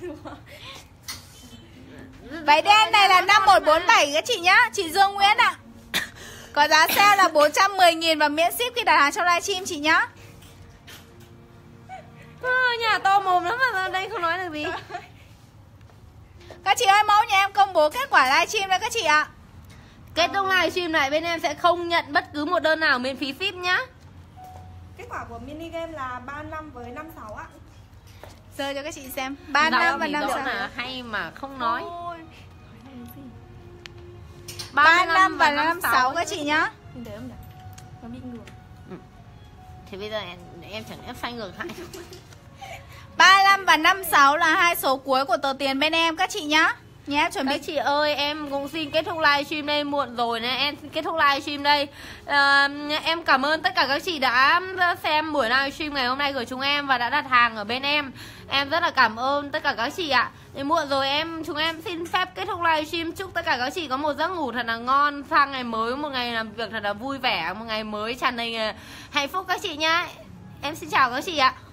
Váy đen này là năm một bốn bảy các chị nhá. Chị Dương Nguyễn ạ. Có giá sale là bốn trăm mười nghìn và miễn ship khi đặt hàng trong livestream chị nhá. À, nhà to mồm lắm mà đây không nói được gì. Các chị ơi, mẫu nhà em công bố kết quả livestream đây các chị ạ. Kết thúc livestream này bên em sẽ không nhận bất cứ một đơn nào miễn phí ship nhá. kết quả của mini game là ba năm với năm sáu ạ. Giờ cho các chị xem. ba năm và năm sáu là hay mà không nói. ba năm và năm sáu các chị nhá. Nhìn thấy không nhỉ? Nó bị ngược. Ừ. Thì bây giờ em, em chẳng em xoay ngược lại. ba năm và năm sáu là hai số cuối của tờ tiền bên em các chị nhá. Nhé, chuẩn bị. Các chị ơi, em cũng xin kết thúc livestream đây, muộn rồi nên em xin kết thúc livestream đây. à, Em cảm ơn tất cả các chị đã xem buổi livestream ngày hôm nay của chúng em và đã đặt hàng ở bên em. Em rất là cảm ơn tất cả các chị ạ. Thì muộn rồi em, chúng em xin phép kết thúc livestream. Chúc tất cả các chị có một giấc ngủ thật là ngon, sang ngày mới, một ngày làm việc thật là vui vẻ, một ngày mới tràn đầy hạnh phúc các chị nhá. Em xin chào các chị ạ.